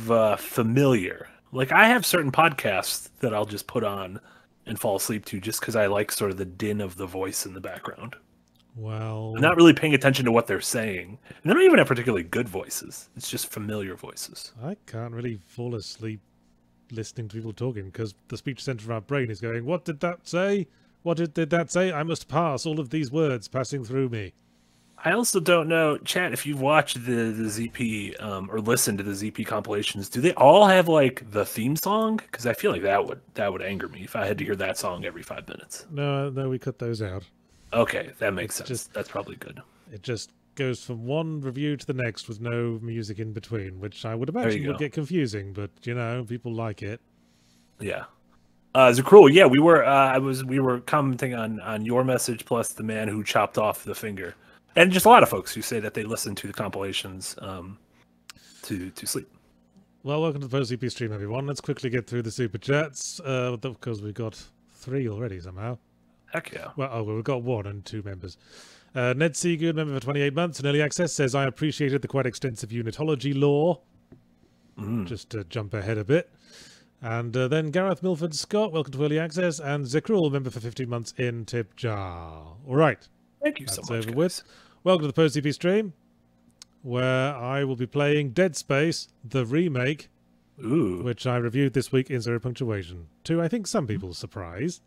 of familiar. Like I have certain podcasts that I'll just put on and fall asleep to just because I like sort of the din of the voice in the background. I'm Well, not really paying attention to what they're saying. And they don't even have particularly good voices. It's just familiar voices. I can't really fall asleep listening to people talking because the speech center of our brain is going, what did that say? What did that say? I must pass all of these words passing through me. I also don't know, chat, if you've watched the ZP or listened to the ZP compilations, do they all have like the theme song? Because I feel like that would anger me if I had to hear that song every 5 minutes. No, we cut those out. Okay, that makes sense. Just, That's probably good. it just goes from one review to the next with no music in between, which I would There imagine you would go. get confusing, but people like it. Yeah. Zakruel, yeah, we were commenting on your message plus the man who chopped off the finger. And just a lot of folks who say that they listen to the compilations to sleep. Well, welcome to the Post CP stream, everyone. Let's quickly get through the super chats, because we've got 3 already somehow. Heck yeah. Well, we've got 1 and 2 members. Ned Seagood, member for 28 months and early access, says, I appreciated the quite extensive unitology lore. Just to jump ahead a bit. And then Gareth Milford Scott, welcome to early access, and Zekrul, member for 15 months in tip jar. All right. Thank you so That's much. over Guys. with. Welcome to the Post CP stream, where I will be playing Dead Space, the remake, Ooh. which I reviewed this week in Zero Punctuation, to I think some people's surprise.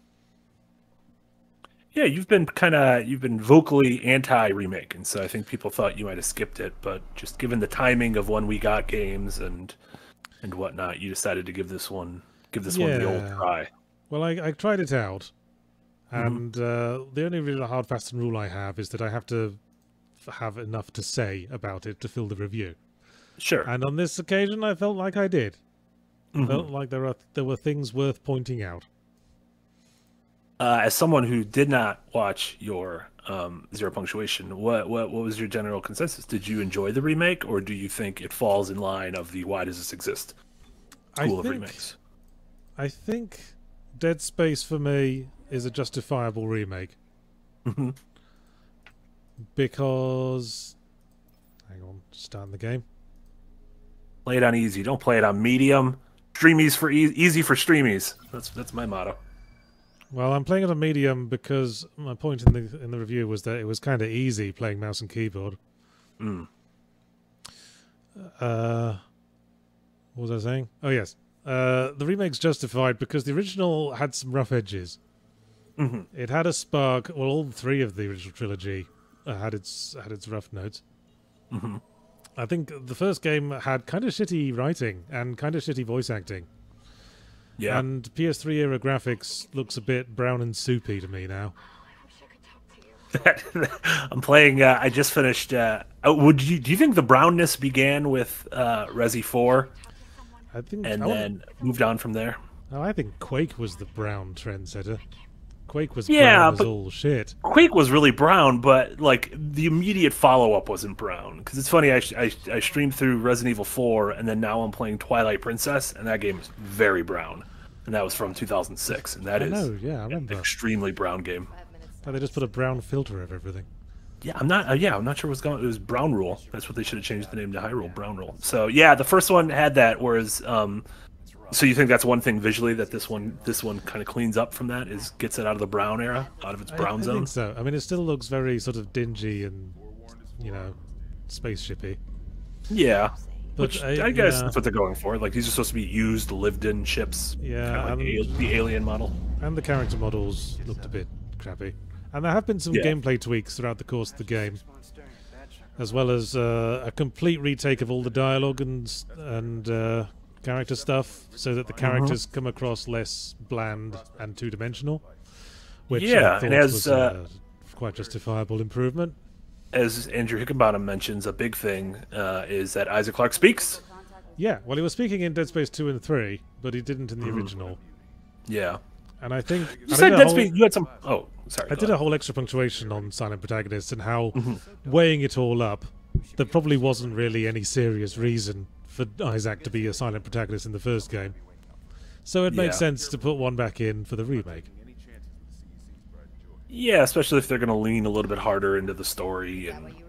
Yeah, you've been vocally anti-remake, and so I think people thought you might have skipped it, but just given the timing of when we got games and whatnot, you decided to give this one the old try. Well, I tried it out, and the only really hard, fast, and rule I have is that I have to have enough to say about it to fill the review. Sure. And on this occasion, I felt like I did. Felt like there were things worth pointing out. As someone who did not watch your Zero Punctuation, what was your general consensus? Did you enjoy the remake, or do you think it falls in line of the why does this exist school of remakes? I think Dead Space for me is a justifiable remake. Because hang on, starting the game. Play it on easy. Don't play it on medium. Streamies for easy for streamies. That's my motto. Well, I'm playing it on medium because my point in the review was that it was kind of easy playing mouse and keyboard. What was I saying? Oh yes, the remake's justified because the original had some rough edges. It had a spark. Well, all 3 of the original trilogy had its rough notes. I think the first game had kind of shitty writing and kind of shitty voice acting. Yeah. And PS3 era graphics looks a bit brown and soupy to me now. I'm playing. I just finished. Do you think the brownness began with Resi 4 I think, and then moved on from there? I think Quake was the brown trendsetter. Quake was Yeah, brown as but all shit. Quake was really brown, but like the immediate follow up wasn't brown. Because it's funny, I streamed through Resident Evil 4, and then now I'm playing Twilight Princess, and that game is very brown, and that was from 2006, and that I is know, yeah, I remember. an extremely brown game. Oh, they just put a brown filter over everything. Yeah, I'm not. I'm not sure what's going. It was Brown Rule. That's what they should have changed the name to Hyrule Brown Rule. So yeah, the first one had that. Whereas, so you think that's one thing visually that this one kind of cleans up from that is gets it out of the brown era, out of its brown I zone. think so. I mean, it still looks very sort of dingy and, spaceshipy. Yeah, But which I guess yeah. that's what they're going for. Like these are supposed to be used, lived-in ships. Yeah, kind of like the Alien model. And the character models looked a bit crappy. And there have been some gameplay tweaks throughout the course of the game, as well as a complete retake of all the dialogue and character stuff, so that the characters come across less bland and two-dimensional, which I thought was quite justifiable improvement. As Andrew Hickenbottom mentions, a big thing is that Isaac Clarke speaks. Yeah, well, he was speaking in Dead Space 2 and 3, but he didn't in the original. Yeah. And I think... You said Dead Space, you had some... Oh, sorry. I did a whole extra punctuation on silent protagonists and how, weighing it all up, there probably wasn't really any serious reason for Isaac to be a silent protagonist in the first game. So it makes sense to put one back in for the remake. Yeah, especially if they're going to lean a little bit harder into the story and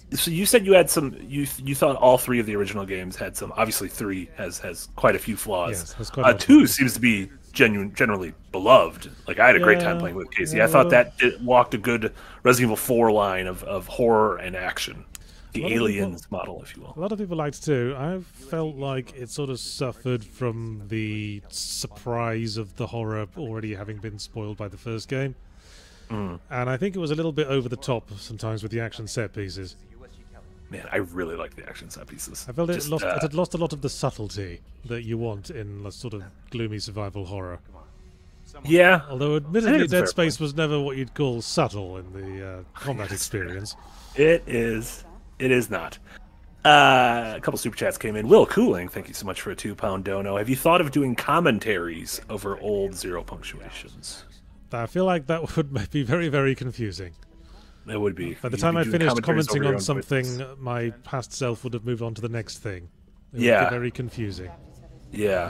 So you said you had some. You thought all three of the original games had some. Obviously, three has quite a few flaws. Yes, there's quite a lot Two of seems to be generally beloved. Like I had a great time playing with Casey. Yeah, I thought that it walked a good Resident Evil 4 line of horror and action. The Aliens model, if you will. A lot of people liked it too. I felt like it sort of suffered from the surprise of the horror already having been spoiled by the first game. And I think it was a little bit over the top sometimes with the action set pieces. Man, I really like the action set pieces. I felt it had lost a lot of the subtlety that you want in a sort of gloomy survival horror. Yeah. Although admittedly Dead Space was never what you'd call subtle in the combat experience. It is. It is not. A couple super chats came in. Will Cooling, thank you so much for a £2 dono. Have you thought of doing commentaries over old zero punctuations? I feel like that would be very, very confusing. It would be. By the time I finished commenting on something, my past self would have moved on to the next thing. It would be very confusing. Yeah.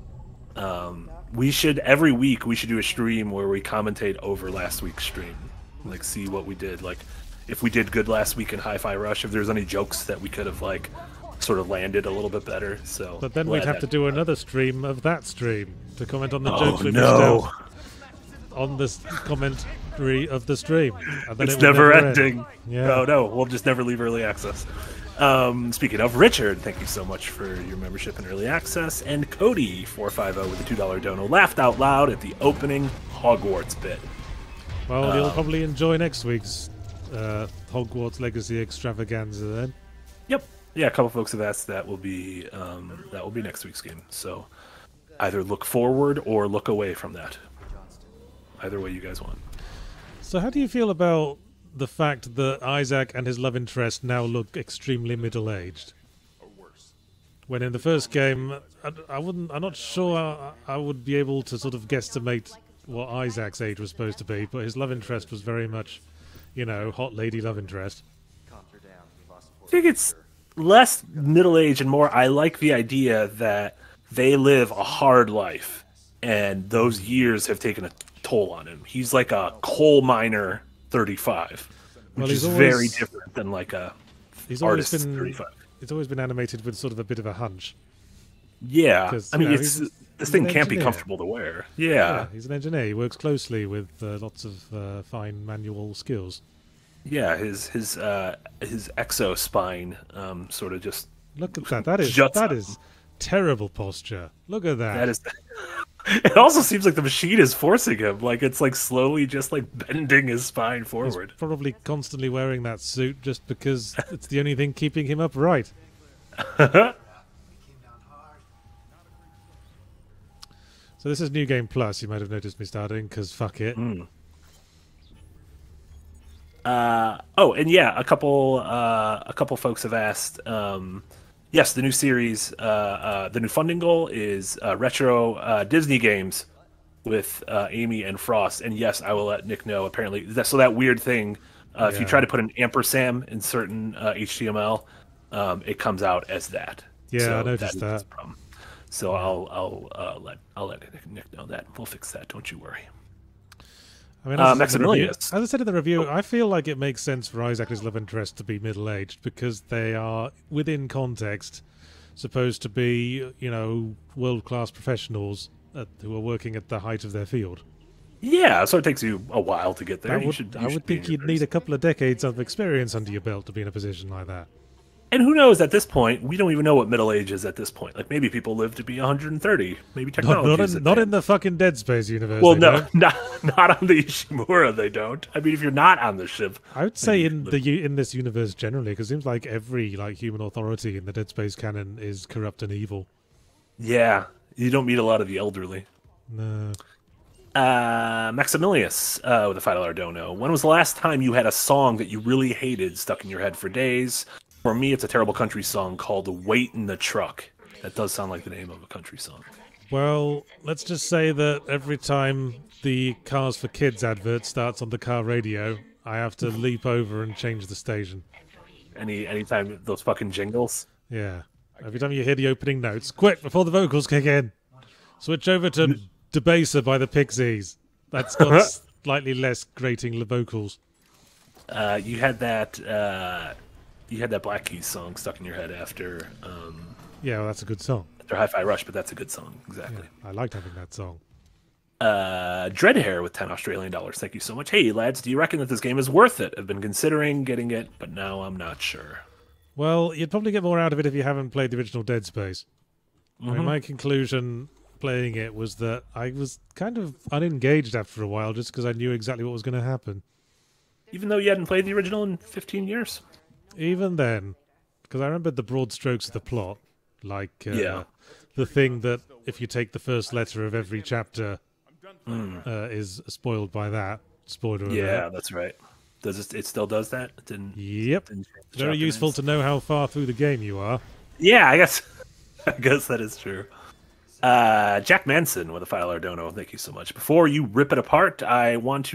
We should, every week, we should do a stream where we commentate over last week's stream. Like, see what we did. Like, if we did good last week in Hi-Fi Rush, if there's any jokes that we could have, like, sort of landed a little bit better. So, but then we'd have to do another stream of that stream to comment on the jokes we missed out on this commentary of the stream. And then it's never ending. Yeah. No, we'll just never leave early access. Speaking of, Richard, thank you so much for your membership in early access. And Cody450 with a $2 dono laughed out loud at the opening Hogwarts bit. Well, you'll probably enjoy next week's Hogwarts Legacy extravaganza then. Yep. Yeah, a couple folks have asked that will be next week's game. So either look forward or look away from that. Either way you guys want. So how do you feel about the fact that Isaac and his love interest now look extremely middle-aged? When in the first game, I'm not sure I would be able to sort of guesstimate what Isaac's age was supposed to be, but his love interest was very much, you know, hot lady love interest. I think it's less middle-aged and more, I like the idea that they live a hard life, and those years have taken a toll on him. He's like a coal miner 35, which is very different than like a artist 35. It's always been animated with sort of a bit of a hunch. Yeah, I mean, this thing can't be comfortable to wear. Yeah, he's an engineer. He works closely with lots of fine manual skills. Yeah, his exo spine sort of just look at that. That is terrible posture. Look at that. That is. It also seems like the machine is forcing him. Like it's like slowly just like bending his spine forward. He's probably constantly wearing that suit just because it's the only thing keeping him upright. So this is New Game Plus. You might have noticed me starting because fuck it. Oh, and yeah, a couple folks have asked. Yes, the new series, the new funding goal is retro Disney games with Amy and Frost. And yes, I will let Nick know. Apparently, that weird thing. If you try to put an ampersand in certain HTML, it comes out as that. Yeah, so I noticed that. So I'll let Nick know that. We'll fix that. Don't you worry. I mean, as I said in the review, I feel like it makes sense for Isaac and his love interest to be middle-aged because they are, within context, supposed to be, you know, world-class professionals who are working at the height of their field. Yeah, so it takes you a while to get there. I would think you'd need a couple of decades of experience under your belt to be in a position like that. And who knows at this point? We don't even know what middle age is at this point. Like maybe people live to be 130. Maybe technology. Not in the fucking Dead Space universe. Well, no, not on the Ishimura. They don't. I mean, if you're not on the ship, I would say in this universe generally, because it seems like every human authority in the Dead Space canon is corrupt and evil. Yeah, you don't meet a lot of the elderly. No. Maximilius with a $5 dono. When was the last time you had a song that you really hated stuck in your head for days? For me, it's a terrible country song called "Wait in the Truck." That does sound like the name of a country song. Well, let's just say that every time the Cars for Kids advert starts on the car radio, I have to leap over and change the station. Anytime those fucking jingles? Yeah. Every time you hear the opening notes, quick, before the vocals kick in, switch over to Debaser by the Pixies. That's got slightly less grating vocals. You had that... you had that Black Keys song stuck in your head after Yeah, well, that's a good song. after Hi-Fi Rush, but that's a good song. Exactly. Yeah, I liked having that song. Dreadhair with 10 Australian dollars. Thank you so much. Hey, lads, do you reckon that this game is worth it? I've been considering getting it, but now I'm not sure. Well, you'd probably get more out of it if you haven't played the original Dead Space. I mean, my conclusion playing it was that I was kind of unengaged after a while just because I knew exactly what was going to happen. Even though you hadn't played the original in 15 years? Even then, because I remembered the broad strokes of the plot, like Yeah. the thing that if you take the first letter of every chapter is spoiled by that. Spoiler alert. Yeah, that's right. Does it still does that? It didn't. Yep. Didn't change the Very chapter useful names? to know how far through the game you are. Yeah, I guess. I guess that is true. Jack Manson with a $5 dono. Thank you so much. Before you rip it apart, I want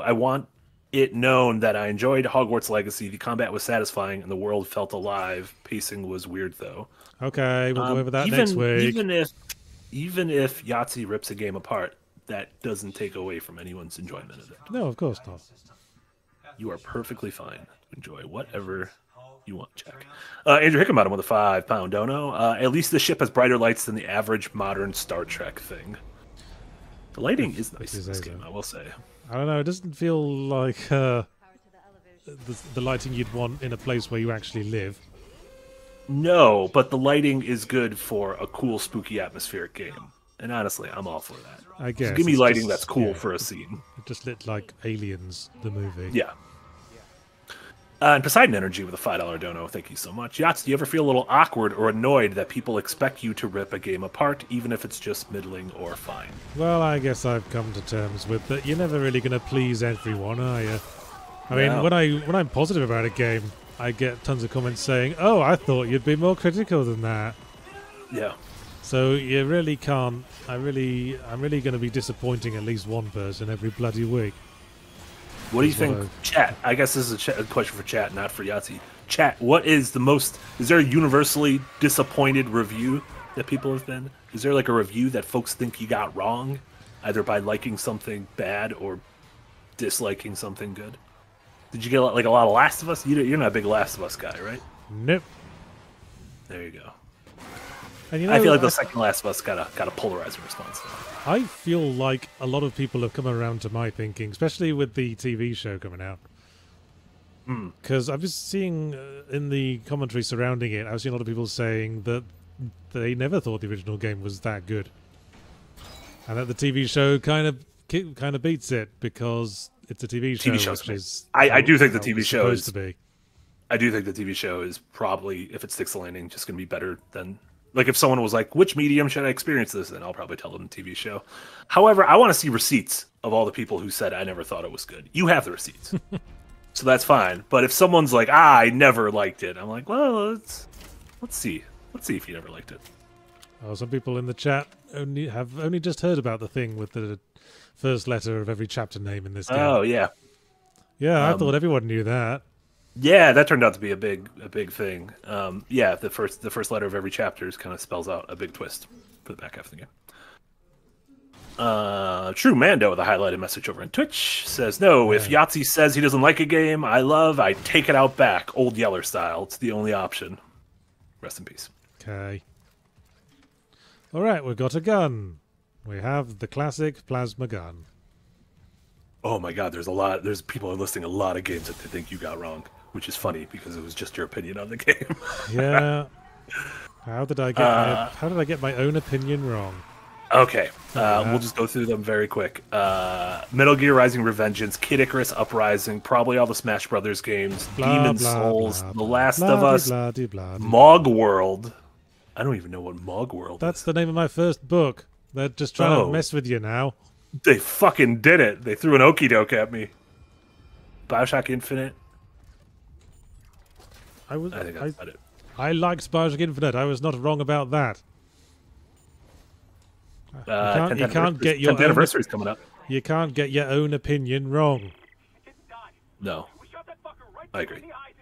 it known that I enjoyed Hogwarts Legacy. The combat was satisfying and the world felt alive. Pacing was weird though. Okay, we'll go over that next week. Even if Yahtzee rips a game apart, that doesn't take away from anyone's enjoyment of it. No, of course not. You are perfectly fine. Enjoy whatever you want, Jack. Andrew Hickenbottom with a £5 dono. At least the ship has brighter lights than the average modern Star Trek thing. The lighting is nice in this game, I will say. I don't know, it doesn't feel like the lighting you'd want in a place where you actually live. No, but the lighting is good for a cool, spooky, atmospheric game. And honestly, I'm all for that. I guess. So give me it's lighting just- that's cool yeah, for a scene. It just lit like Aliens, the movie. Yeah. And Poseidon Energy with a $5 dono. Thank you so much. Yachts, do you ever feel a little awkward or annoyed that people expect you to rip a game apart, even if it's just middling or fine? Well, I guess I've come to terms with that. You're never really going to please everyone, are you? I mean, No. when I'm positive about a game, I get tons of comments saying, "Oh, I thought you'd be more critical than that." Yeah. So you really can't. I'm really going to be disappointing at least one person every bloody week. What do you That's what think, chat? I guess this is a question for chat, not for Yahtzee. Chat, what is the most... Is there a universally disappointed review that people have been? Is there like a review that folks think you got wrong? Either by liking something bad or disliking something good? Did you get like a lot of Last of Us? You're not a big Last of Us guy, right? Nope. There you go. And you know, I feel like the second Last of Us got a polarizing response. I feel like a lot of people have come around to my thinking, especially with the TV show coming out. Because I've just seeing in the commentary surrounding it, I've seen a lot of people saying that they never thought the original game was that good, and that the TV show kind of beats it because it's a TV show. TV show's which amazing. is I do think the how TV it's show supposed is- to be. I do think the TV show is probably, if it sticks the landing, just going to be better than... Like, if someone was like, which medium should I experience this in? I'll probably tell them the TV show. However, I want to see receipts of all the people who said, I never thought it was good. You have the receipts. So that's fine. But if someone's like, I never liked it, I'm like, well, let's see. Let's see if you never liked it. Oh, some people in the chat have only just heard about the thing with the first letter of every chapter name in this game. Oh, yeah. Yeah, I thought everyone knew that. Yeah, that turned out to be a big thing. Yeah, the first letter of every chapter kind of spells out a big twist for the back half of the game. True Mando with a highlighted message over on Twitch says, "No, if Yahtzee says he doesn't like a game I take it out back, Old Yeller style. It's the only option." Rest in peace. Okay. All right, we've got a gun. We have the classic plasma gun. Oh my God, there's people listing a lot of games that they think you got wrong, which is funny because it was just your opinion on the game. Yeah. How did I get my own opinion wrong? Okay, we'll just go through them very quick. Metal Gear Rising: Revengeance, Kid Icarus Uprising, probably all the Smash Brothers games, Demon Souls, The Last of Us, Mog World. I don't even know what Mog World That's is. the name of my first book. They're just trying to mess with you now. They fucking did it. They threw an okie doke at me. Bioshock Infinite. I think that's about it. I liked Bioshock Infinite. I was not wrong about that. You can't get your 10th anniversary's coming up. You can't get your own opinion wrong. No, I agree.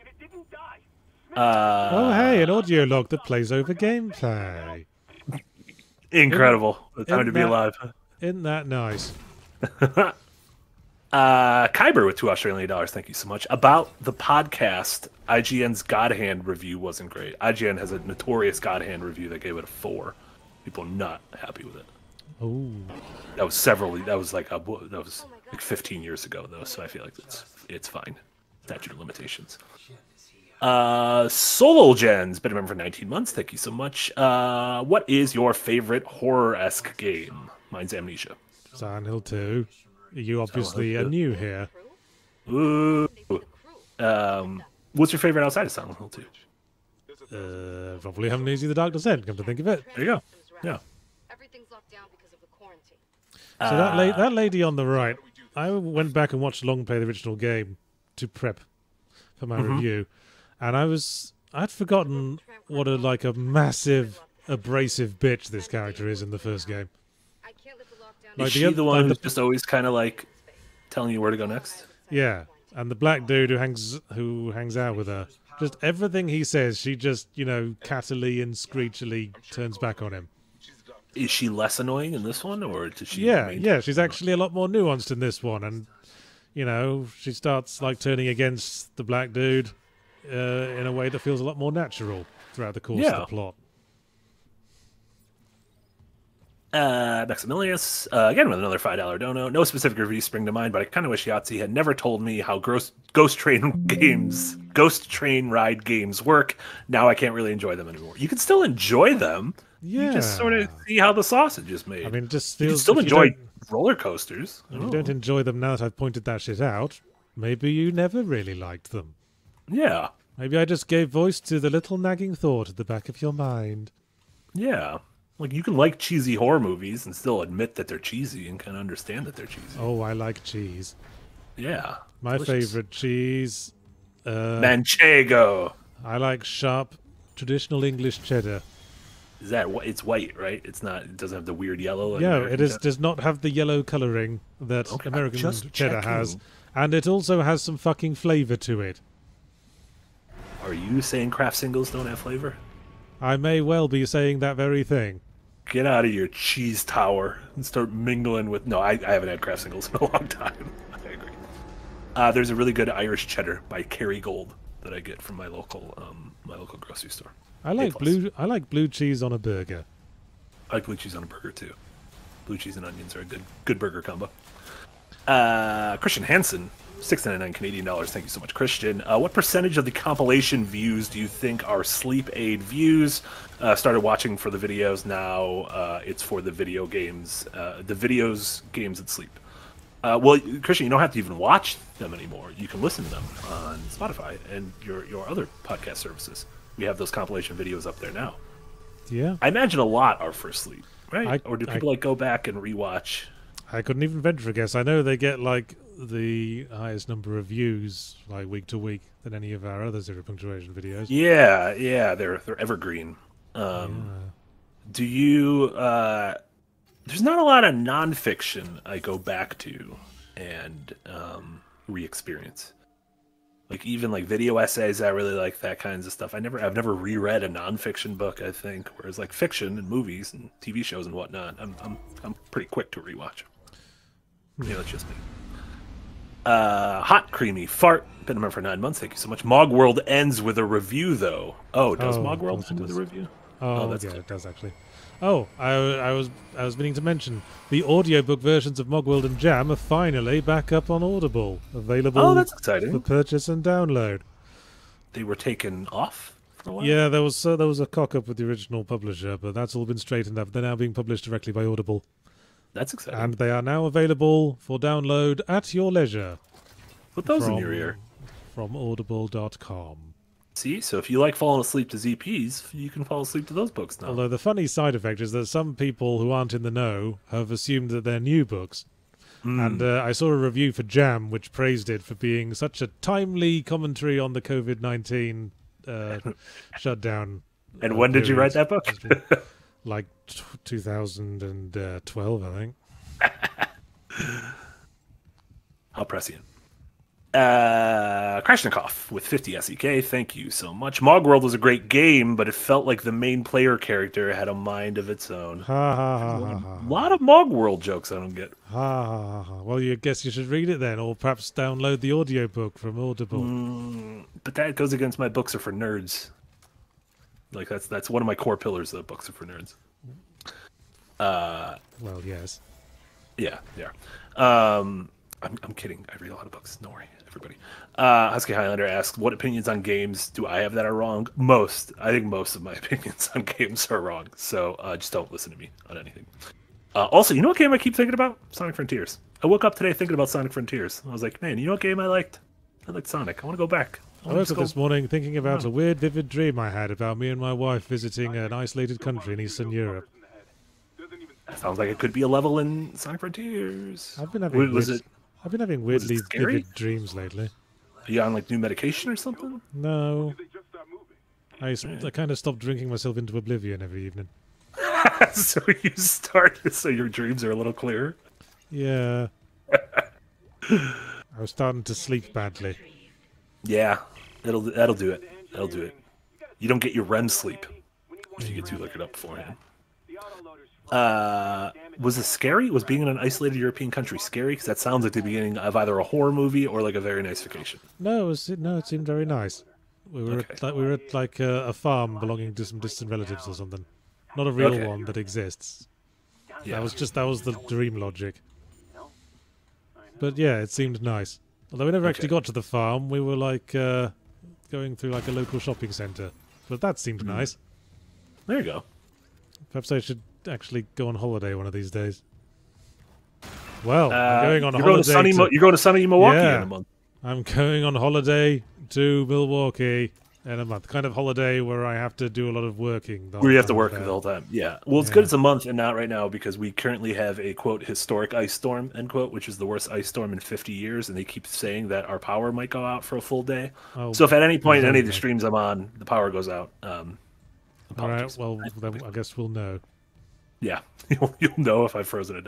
Oh, hey, an audio log that plays over gameplay. Incredible. The time to be that- alive. Isn't that nice? Kyber with $2 Australian. Thank you so much. About the podcast, IGN's God Hand review wasn't great. IGN has a notorious God Hand review that gave it a 4. People are not happy with it. Oh, That was several. That was like 15 years ago though, so I feel like it's fine. Statute of limitations. Solo Gen's been a member for 19 months. Thank you so much. What is your favorite horror-esque game? Mine's Amnesia. Silent Hill 2. You obviously are new here. Ooh. What's your favorite outside of Silent Hill 2? Probably Amnesia: The Dark Descent, come to think of it. There you go. Yeah. Everything's locked down because of the quarantine. So that lady on the right, I went back and watched long play the original game to prep for my review, and I'd forgotten what a massive abrasive bitch this character is in the first game. I can't let the lockdown. Is she the one who's just always kind of like telling you where to go next? Yeah, and the black dude who hangs out with her, just everything he says, she just cattily and screechily turns back on him. Is she less annoying in this one, or does she? Yeah, she's actually a lot more nuanced in this one, and she starts like turning against the black dude in a way that feels a lot more natural throughout the course of the plot. Maximilius, again with another $5 dono. No specific reviews spring to mind, but I kind of wish Yahtzee had never told me how Ghost Train ride games work. Now I can't really enjoy them anymore. You can still enjoy them. Yeah. You just sort of see how the sausage is made. I mean, it just you feels can still enjoy roller coasters. If you don't enjoy them now that I've pointed that shit out, maybe you never really liked them. Yeah. Maybe I just gave voice to the little nagging thought at the back of your mind. Yeah. Like, you can like cheesy horror movies and still admit that they're cheesy and kind of understand that they're cheesy. Oh, I like cheese. Yeah. My delicious. favorite cheese. Manchego. I like sharp, traditional English cheddar. Is that it's white, right? It's not. It doesn't have the weird yellow. Like Yeah, American cheddar? does not have the yellow coloring that American just cheddar checking. has, and it also has some fucking flavor to it. Are you saying Kraft singles don't have flavor? I may well be saying that very thing. Get out of your cheese tower and start mingling with. No, I haven't had Kraft singles in a long time. I agree. There's a really good Irish cheddar by Kerrygold that I get from my local grocery store. I like blue cheese on a burger. I like blue cheese on a burger too. Blue cheese and onions are a good burger combo. Christian Hansen, $6.99 Canadian dollars. Thank you so much, Christian. What percentage of the compilation views do you think are sleep aid views? Started watching for the videos. Now it's for the video games. Games that sleep. Well, Christian, you don't have to even watch them anymore. You can listen to them on Spotify and your other podcast services. We have those compilation videos up there now. Yeah. I imagine a lot are for sleep, right? Or do people go back and rewatch? I couldn't even venture a guess. I know they get like the highest number of views like week to week than any of our other zero punctuation videos. Yeah, they're evergreen. Do you? There's not a lot of nonfiction I go back to and re-experience. Like even like video essays, I really like that kinds of stuff. I've never reread a nonfiction book. I think, whereas like fiction and movies and TV shows and whatnot, I'm pretty quick to rewatch. That's just me. Hot Creamy Fart, been a member for 9 months. Thank you so much. Mogworld ends with a review, though. Oh, does Mogworld end with a review? Oh, that's it does actually. Oh, I was meaning to mention the audiobook versions of Mogworld and Jam are finally back up on Audible, available. Oh, that's exciting. For purchase and download. They were taken off for a while? Yeah, there was a cock up with the original publisher, but that's all been straightened up. They're now being published directly by Audible. That's exciting. And they are now available for download at your leisure. Put those in your ear. From audible.com. See, so if you like falling asleep to ZPs, you can fall asleep to those books now. Although the funny side effect is that some people who aren't in the know have assumed that they're new books. And I saw a review for Jam which praised it for being such a timely commentary on the COVID-19 shutdown. And when did you write that book? Like 2012, I think. How prescient. Krashnikov with 50 SEK, thank you so much. Mogworld was a great game, but it felt like the main player character had a mind of its own. Ha ha ha ha ha. A lot of Mogworld jokes I don't get. Ha ha ha ha. Well, you guess you should read it then, or perhaps download the audiobook from Audible. but that goes against my books are for nerds. Like that's one of my core pillars of books are for nerds. Well, yes. Yeah, yeah. I'm kidding. I read a lot of books. Don't worry, everybody. Husky Highlander asks, "What opinions on games do I have that are wrong?" Most. I think most of my opinions on games are wrong. So just don't listen to me on anything. Also, you know what game I keep thinking about? Sonic Frontiers. I woke up today thinking about Sonic Frontiers. I was like, man, you know what game I liked? I liked Sonic. I want to go back. I woke up this morning thinking about a weird, vivid dream I had about me and my wife visiting an isolated country in Eastern Europe. That sounds like it could be a level in Sonic Frontiers. I've been having weirdly vivid dreams lately. Are you on like new medication or something? No. I kind of stopped drinking myself into oblivion every evening. So you start, so your dreams are a little clearer? Yeah. I was starting to sleep badly. Yeah, that'll do it. That'll do it. You don't get your REM sleep if you get too liquored up beforehand. Was it scary? Was being in an isolated European country scary? Because that sounds like the beginning of either a horror movie or like a very nice vacation. No, it seemed very nice. We were at a farm belonging to some distant relatives or something. Not a real one that exists. Yeah. That was the dream logic. But yeah, it seemed nice. Although we never actually got to the farm, we were like going through like a local shopping centre. But that seemed nice. There you go. Perhaps I should actually go on holiday one of these days. Well, I'm going on holiday. You're going to sunny Milwaukee in a month. I'm going on holiday to Milwaukee in a month. Kind of holiday where I have to do a lot of working. Where you have to work the whole time. Yeah. Well, it's good it's a month and not right now because we currently have a, quote, historic ice storm, end quote, which is the worst ice storm in 50 years. And they keep saying that our power might go out for a full day. Oh, so if at any point in any of the streams I'm on, the power goes out. All right. Well, then I guess we'll know. Yeah. You'll know if I've frozen it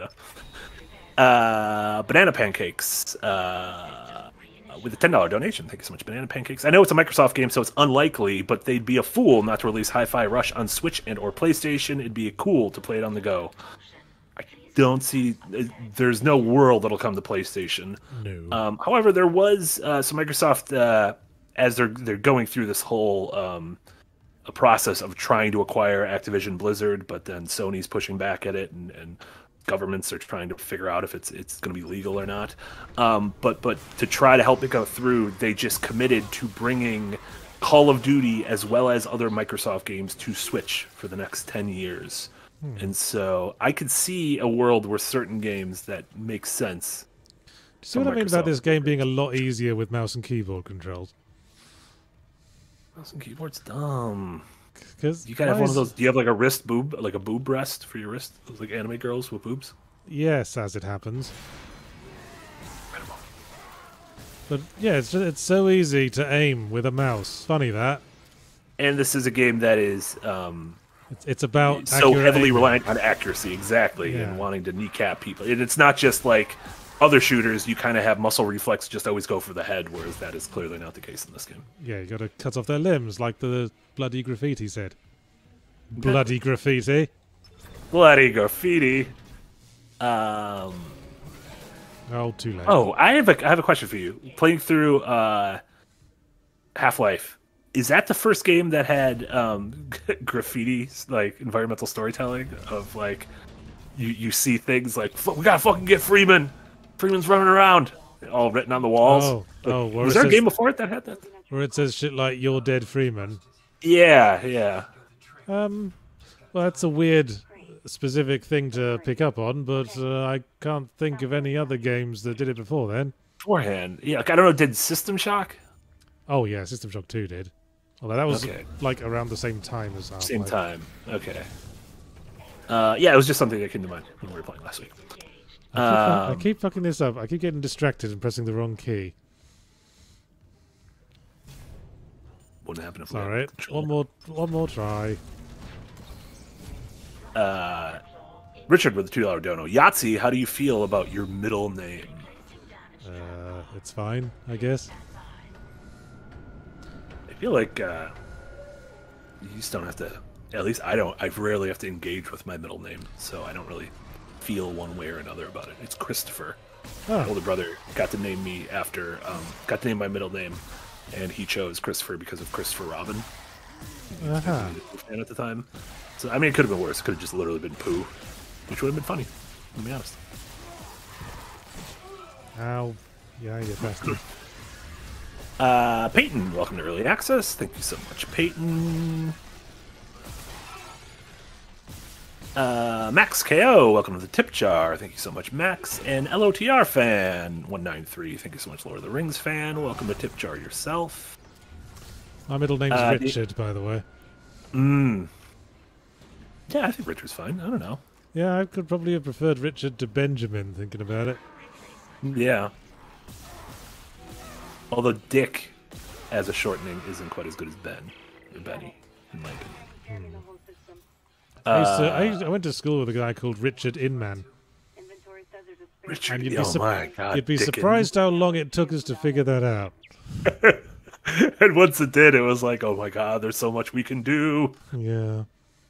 down. Banana Pancakes. With a $10 donation. Thank you so much, Banana Pancakes. I know it's a Microsoft game, so it's unlikely, but they'd be a fool not to release Hi-Fi Rush on Switch and or PlayStation. It'd be cool to play it on the go. I don't see... There's no world that'll come to PlayStation. No. However, there was... so Microsoft, as they're going through this whole a process of trying to acquire Activision Blizzard, but then Sony's pushing back at it, and governments are trying to figure out if it's going to be legal or not. But to try to help it go through, they just committed to bringing Call of Duty as well as other Microsoft games to Switch for the next 10 years. And so I could see a world where certain games that make sense. Do you see what I mean about this game being a lot easier with mouse and keyboard controls? Mouse and keyboard's dumb. Because you gotta have one of those. Do you have like a wrist boob, like a boob rest for your wrist? Those like anime girls with boobs. Yes, as it happens. But yeah, it's so easy to aim with a mouse. Funny that. And this is a game that is it's about so heavily aiming. reliant on accuracy, exactly, and wanting to kneecap people. And it's not just like other shooters. You kind of have muscle reflex, just always go for the head, whereas that is clearly not the case in this game. Yeah, you got to cut off their limbs, like the bloody graffiti said. Bloody graffiti. Bloody graffiti. Oh, too late. Oh, I have a question for you. Playing through Half-Life, is that the first game that had graffiti, like environmental storytelling of like you see things like we gotta fucking get Freeman. Freeman's running around, all written on the walls. Was there a game before it that had that? Where it says shit like "You're dead, Freeman." Yeah. Well, that's a weird specific thing to pick up on, but I can't think of any other games that did it before then. Beforehand, yeah. Like, I don't know. Did System Shock? Oh yeah, System Shock 2 did. Although that was like around the same time as Half-Life. Same time. Okay. Yeah, it was just something that came to mind when we were playing last week. I keep fucking this up. I keep getting distracted and pressing the wrong key. Wouldn't happen if we all right. One more try. Richard with the $2 dono. Yahtzee, how do you feel about your middle name? It's fine, I guess. I feel like you just don't have to. At least I don't. I rarely have to engage with my middle name, so I don't really feel one way or another about it. It's Christopher. My older brother got to name me after. Got to name my middle name and he chose Christopher because of Christopher Robin. Uh-huh. He was a Pooh fan at the time. So I mean, it could have been worse. It could have just literally been Pooh, which would have been funny. To be honest. Ow. Yeah, you bastard. Peyton, welcome to Early Access. Thank you so much, Peyton. Max KO, welcome to the tip jar. Thank you so much, Max. And LOTR fan 193. Thank you so much, Lord of the Rings fan. Welcome to tip jar yourself. My middle name's Richard, by the way. Yeah, I think Richard's fine. I don't know. Yeah, I could probably have preferred Richard to Benjamin, thinking about it. Yeah. Although Dick, as a shortening, isn't quite as good as Ben or Benny, in my opinion. I went to school with a guy called Richard Inman. Richard, And my God, you'd be Dick surprised how long it took us to figure that out. And once it did, it was like, oh my God, there's so much we can do. Yeah.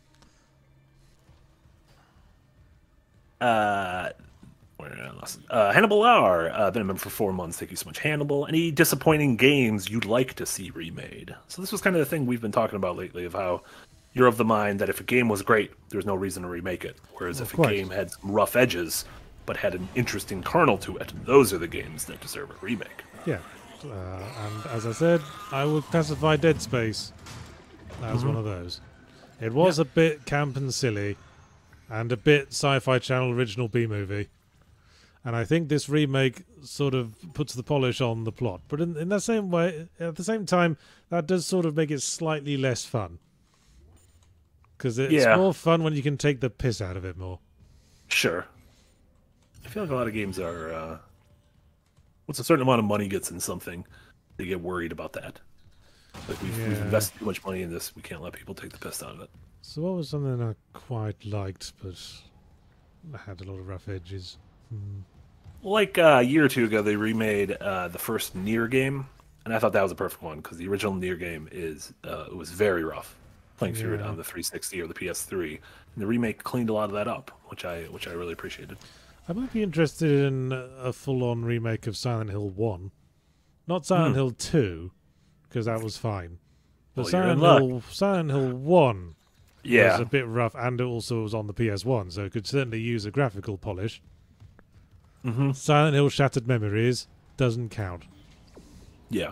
Hannibal Lauer, been a member for 4 months. Thank you so much, Hannibal. Any disappointing games you'd like to see remade? So this was kind of the thing we've been talking about lately, of how you're of the mind that if a game was great, there's no reason to remake it. Whereas if a game had some rough edges, but had an interesting kernel to it, those are the games that deserve a remake. Yeah. And as I said, I would classify Dead Space as one of those. It was a bit camp and silly, and a bit Sci-Fi Channel original B-movie. And I think this remake sort of puts the polish on the plot. But in that same way, at the same time, that does sort of make it slightly less fun. Because it's more fun when you can take the piss out of it more. Sure. I feel like a lot of games are... once a certain amount of money gets in something, they get worried about that. Like, we've invested too much money in this, we can't let people take the piss out of it. So what was something I quite liked, but had a lot of rough edges? Like a year or two ago, they remade the first Nier game, and I thought that was a perfect one, because the original Nier game it was very rough, playing through it on the 360 or the PS3, and the remake cleaned a lot of that up, which I really appreciated. I might be interested in a full-on remake of Silent Hill 1. Not Silent Hill 2, because that was fine. But Silent Hill 1 was a bit rough, and it also was on the PS1, so it could certainly use a graphical polish. Silent Hill Shattered Memories doesn't count. Yeah.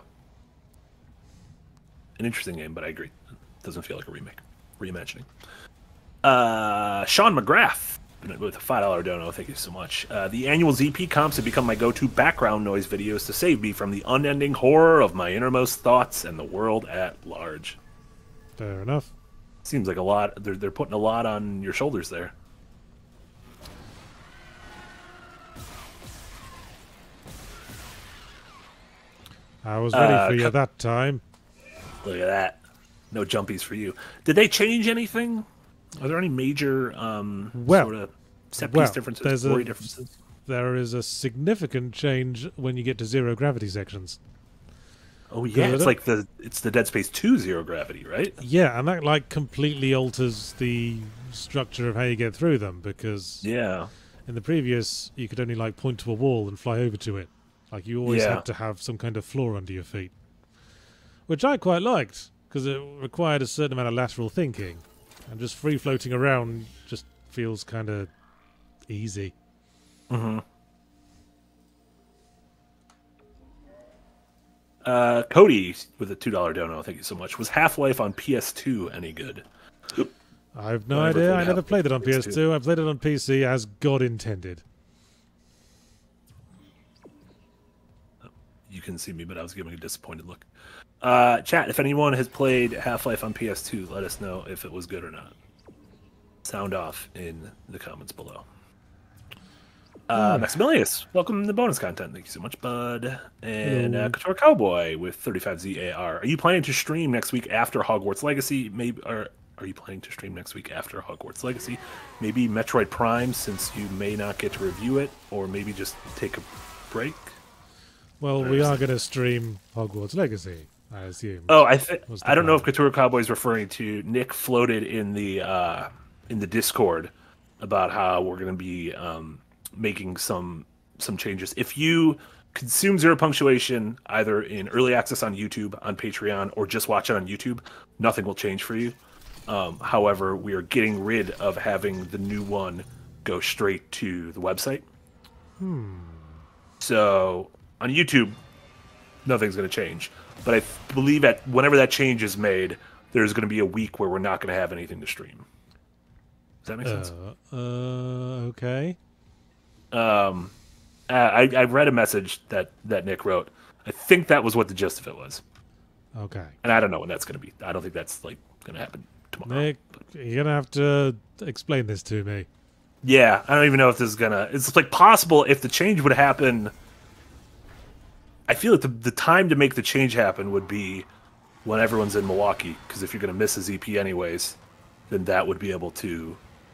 An interesting game, but I agree. Doesn't feel like a remake. Reimagining. Sean McGrath with a $5 dono. Thank you so much. The annual ZP comps have become my go-to background noise videos to save me from the unending horror of my innermost thoughts and the world at large. Fair enough. Seems like a lot. They're putting a lot on your shoulders there. I was ready for you that time. Look at that. No jumpies for you. Did they change anything? Are there any major sort of set-piece differences, story differences? There is a significant change when you get to zero gravity sections. Oh yeah, it's the Dead Space 2 zero gravity, right? Yeah, and that like completely alters the structure of how you get through them, because in the previous you could only like point to a wall and fly over to it. Like you always had to have some kind of floor under your feet, which I quite liked because it required a certain amount of lateral thinking, and just free floating around just feels kind of easy. Cody with a $2 dono, thank you so much. Was Half-Life on PS2 any good? I have no idea. I never played it on PS2. I played it on PC as God intended. You can see me, but I was giving a disappointed look. Chat, if anyone has played Half-Life on PS2, let us know if it was good or not. Sound off in the comments below. Maximilius, welcome to the bonus content. Thank you so much, bud. And Couture Cowboy with 35ZAR. Are you planning to stream next week after Hogwarts Legacy? Maybe, or are you planning to stream next week after Hogwarts Legacy? Maybe Metroid Prime, since you may not get to review it, or maybe just take a break? Well, we are going to stream Hogwarts Legacy, I assume. Oh, I don't know if Couture Cowboy is referring to Nick floated in the Discord about how we're going to be making some changes. If you consume Zero Punctuation either in early access on YouTube, on Patreon, or just watch it on YouTube, nothing will change for you. However, we are getting rid of having the new one go straight to the website. So on YouTube, nothing's going to change. But I believe whenever that change is made, there's going to be a week where we're not going to have anything to stream. Does that make sense? Okay. I read a message that Nick wrote. I think that was what the gist of it was. Okay. And I don't know when that's going to be. I don't think that's like going to happen tomorrow. Nick, you're gonna have to explain this to me. Yeah, I don't even know if this is gonna. It's like possible if the change would happen. I feel like the time to make the change happen would be when everyone's in Milwaukee, because if you're gonna miss a ZP anyways, then that would be able to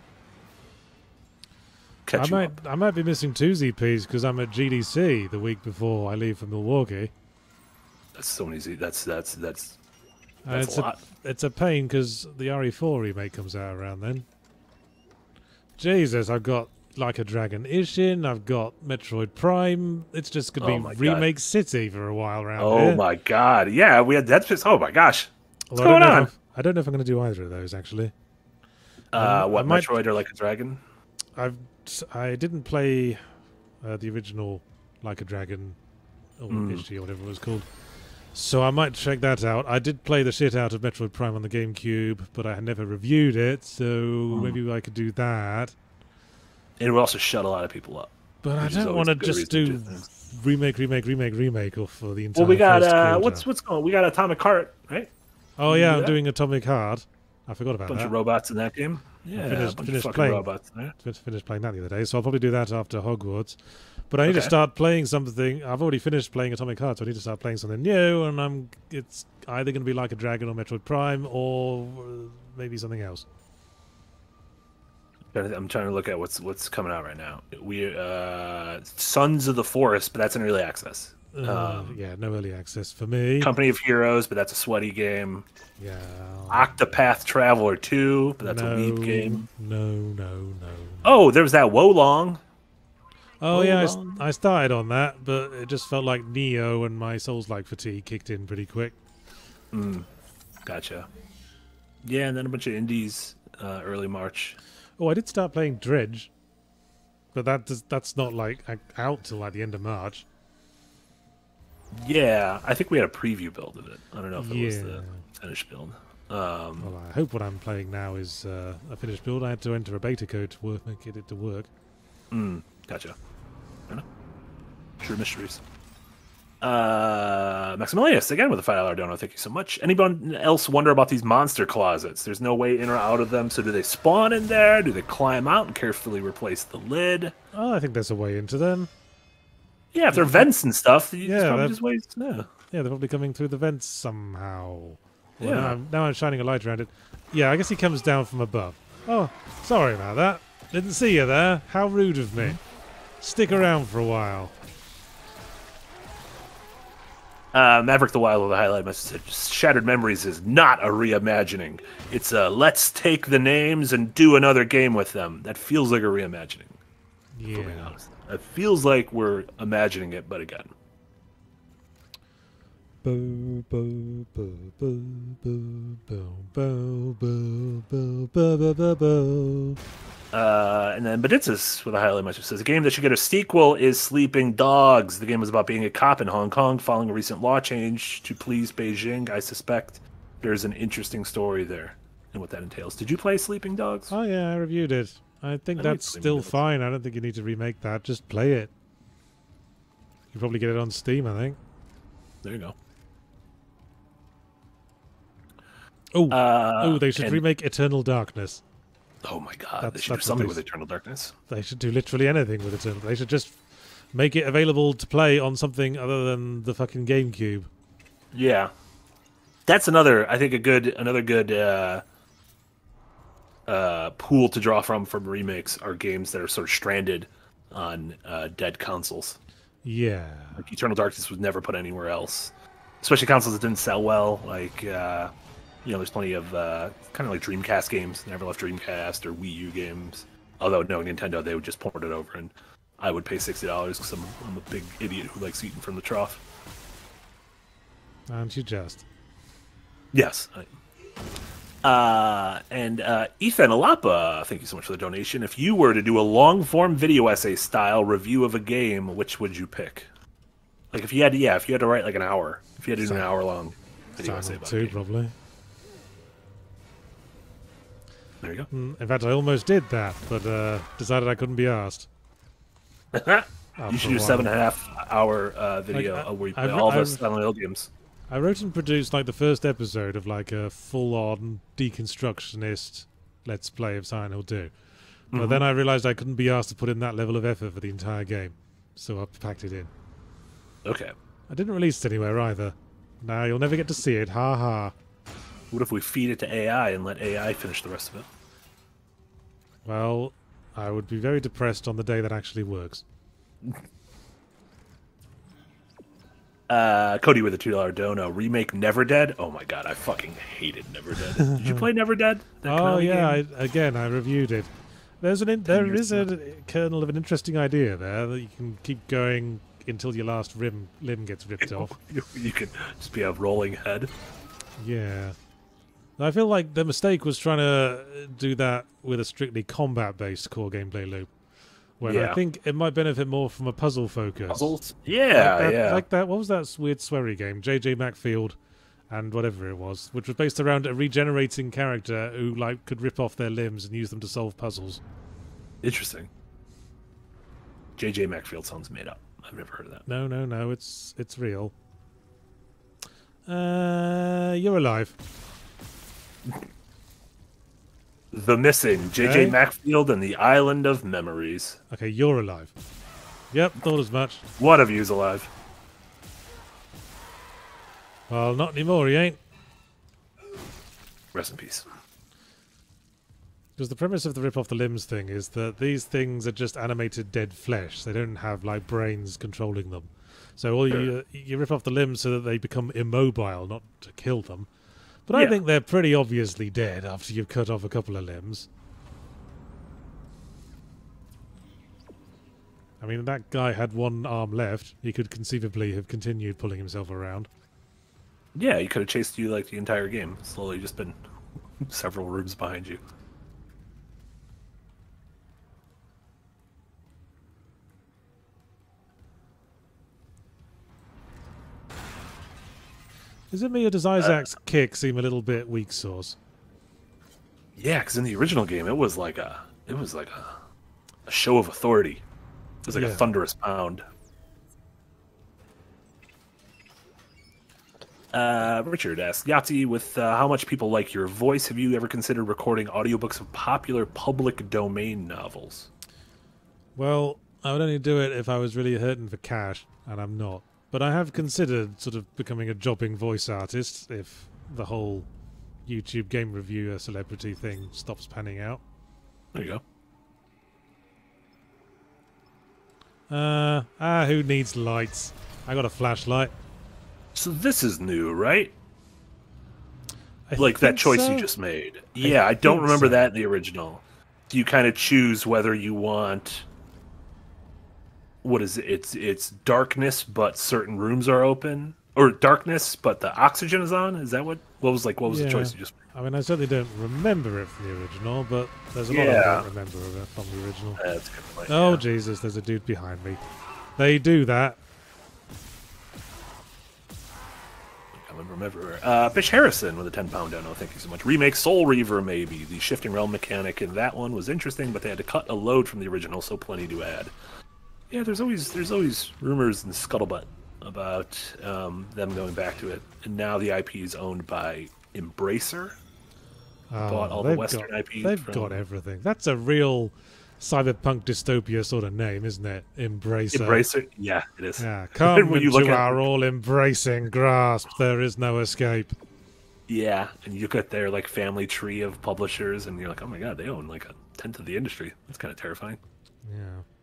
catch you up. I might be missing 2 ZPs because I'm at GDC the week before I leave for Milwaukee. That's so easy. That's It's a lot. It's a pain because the RE4 remake comes out around then. Jesus, I've got Like a Dragon Ishin, I've got Metroid Prime. It's just going to be Remake City for a while around here. Oh my god. Yeah, we had Dead Space. Oh my gosh. What's Although going on? I don't know if I'm going to do either of those, actually. What, Metroid or Like a Dragon? I didn't play the original Like a Dragon or Ishi or whatever it was called. So I might check that out. I did play the shit out of Metroid Prime on the GameCube, but I had never reviewed it, so maybe I could do that. It would also shut a lot of people up. But I don't want to just do remake for the entire. Well, we got first what's going? We got Atomic Heart, right? Oh yeah, I'm doing Atomic Heart. I forgot about that. Bunch of robots in that game. Yeah, finished playing robots there. Finished playing that the other day, so I'll probably do that after Hogwarts. But I need to start playing something. I've already finished playing Atomic Heart, so I need to start playing something new. And it's either going to be Like a Dragon or Metroid Prime, or maybe something else. I'm trying to look at what's coming out right now. We Sons of the Forest, but that's in early access. Yeah, no early access for me. Company of Heroes, but that's a sweaty game. Yeah. Octopath Traveler 2, but that's a Weeb game. No. Oh, there was that Wolong. Oh yeah, I started on that, but it just felt like Neo, and my Souls-like fatigue kicked in pretty quick. Gotcha. Yeah, and then a bunch of indies early March. Oh, I did start playing Dredge, but that's not like out till like the end of March. Yeah, I think we had a preview build of it. I don't know if it was the finished build. Well, I hope what I'm playing now is a finished build. I had to enter a beta code to get it to work. Gotcha. I know. True mysteries. Maximilius, again with a $5 dono. Thank you so much. Anyone else wonder about these monster closets? There's no way in or out of them, so do they spawn in there? Do they climb out and carefully replace the lid? Oh, I think there's a way into them. Yeah, if they're vents and stuff, they're probably coming through the vents somehow. Well, Yeah. now I'm shining a light around it. Yeah, I guess he comes down from above. Oh, sorry about that. Didn't see you there. How rude of me. Stick around for a while. Maverick the Wild with a highlight message. Shattered Memories is not a reimagining. It's a let's take the names and do another game with them. That feels like a reimagining. Yeah. For being honest. It feels like we're imagining it, but again. And then Baditsis with a highlight message says a game that should get a sequel is Sleeping Dogs. The game was about being a cop in Hong Kong following a recent law change to please Beijing. I suspect there's an interesting story there and what that entails. Did you play Sleeping Dogs? Oh yeah, I reviewed it. I think that's still fine. I don't think you need to remake that. Just play it. You probably get it on Steam, I think. There you go. Oh, they should remake Eternal Darkness. Oh my god, they should do something with Eternal Darkness. They should do literally anything with Eternal. They should just make it available to play on something other than the fucking GameCube. Yeah, that's another good pool to draw from remakes are games that are sort of stranded on dead consoles. Yeah, like Eternal Darkness was never put anywhere else, especially consoles that didn't sell well. Like there's plenty of kind of like Dreamcast games that never left Dreamcast or Wii U games. Although no, Nintendo, they would just port it over, and I would pay $60 because I'm a big idiot who likes eating from the trough. Aren't you just? Yes. And Ethan Alapa, thank you so much for the donation. If you were to do a long-form video essay style review of a game, which would you pick? Like if you had to write like an hour, if you had to do an hour-long video essay about two, probably. There you go. In fact, I almost did that, but decided I couldn't be asked. You should do 7.5 hour video where you play all the Silent Hill games. I wrote and produced like the first episode of like a full-on deconstructionist Let's Play of Silent Hill 2. But then I realized I couldn't be asked to put in that level of effort for the entire game, so I packed it in. Okay. I didn't release it anywhere either. Now you'll never get to see it. Ha ha. What if we feed it to AI and let AI finish the rest of it? Well, I would be very depressed on the day that actually works. Cody with a $2 dono. Remake Never Dead? Oh my god, I fucking hated Never Dead. Did you play Never Dead? Oh yeah, I reviewed it. There is a kernel of an interesting idea there that you can keep going until your last limb gets ripped off. You can just be a rolling head. Yeah. I feel like the mistake was trying to do that with a strictly combat-based core gameplay loop. When I think it might benefit more from a puzzle focus. Puzzles? Yeah, Like that, what was that weird sweary game? JJ Macfield and whatever it was, which was based around a regenerating character who like could rip off their limbs and use them to solve puzzles. Interesting. JJ Macfield sounds made up. I've never heard of that. No, it's real. You're alive. The Missing, JJ Macfield and the Island of Memories. Okay, you're alive. Yep, thought as much. One of you's alive. Well, not anymore, he ain't. Rest in peace. Because the premise of the rip off the limbs thing is that these things are just animated dead flesh. They don't have like brains controlling them. So all you rip off the limbs so that they become immobile, not to kill them. But I think they're pretty obviously dead after you've cut off a couple of limbs. I mean, that guy had one arm left. He could conceivably have continued pulling himself around. Yeah, he could have chased you like the entire game. Slowly just been several rooms behind you. Is it me or does Isaac's kick seem a little bit weak sauce? Yeah, because in the original game, it was like a show of authority. It was like a thunderous pound. Richard asks, Yahtzee, with how much people like your voice, have you ever considered recording audiobooks of popular public domain novels? Well, I would only do it if I was really hurting for cash, and I'm not. But I have considered sort of becoming a jobbing voice artist if the whole YouTube game reviewer celebrity thing stops panning out. There you go. Who needs lights? I got a flashlight. So this is new, right? Like that choice you just made. Yeah, I don't remember that in the original. Do you kind of choose whether you want... What is it? It's darkness, but certain rooms are open, or darkness, but the oxygen is on. Is that what was the choice you just made? I mean, I certainly don't remember it from the original, but there's a lot I don't remember of it from the original. That's a good point. Oh Jesus, there's a dude behind me. They do that. I remember. Bish Harrison with a £10 dono. Thank you so much. Remake Soul Reaver, maybe the shifting realm mechanic in that one was interesting, but they had to cut a load from the original, so plenty to add. Yeah, there's always rumors and scuttlebutt about them going back to it, and now the IP is owned by Embracer. Bought all the Western IP. They've got everything. That's a real cyberpunk dystopia sort of name, isn't it? Embracer. Embracer, yeah, it is. Yeah, come into our all-embracing grasp. There is no escape. Yeah, and you look at their like family tree of publishers, and you're like, oh my god, they own like a tenth of the industry. That's kind of terrifying. Yeah.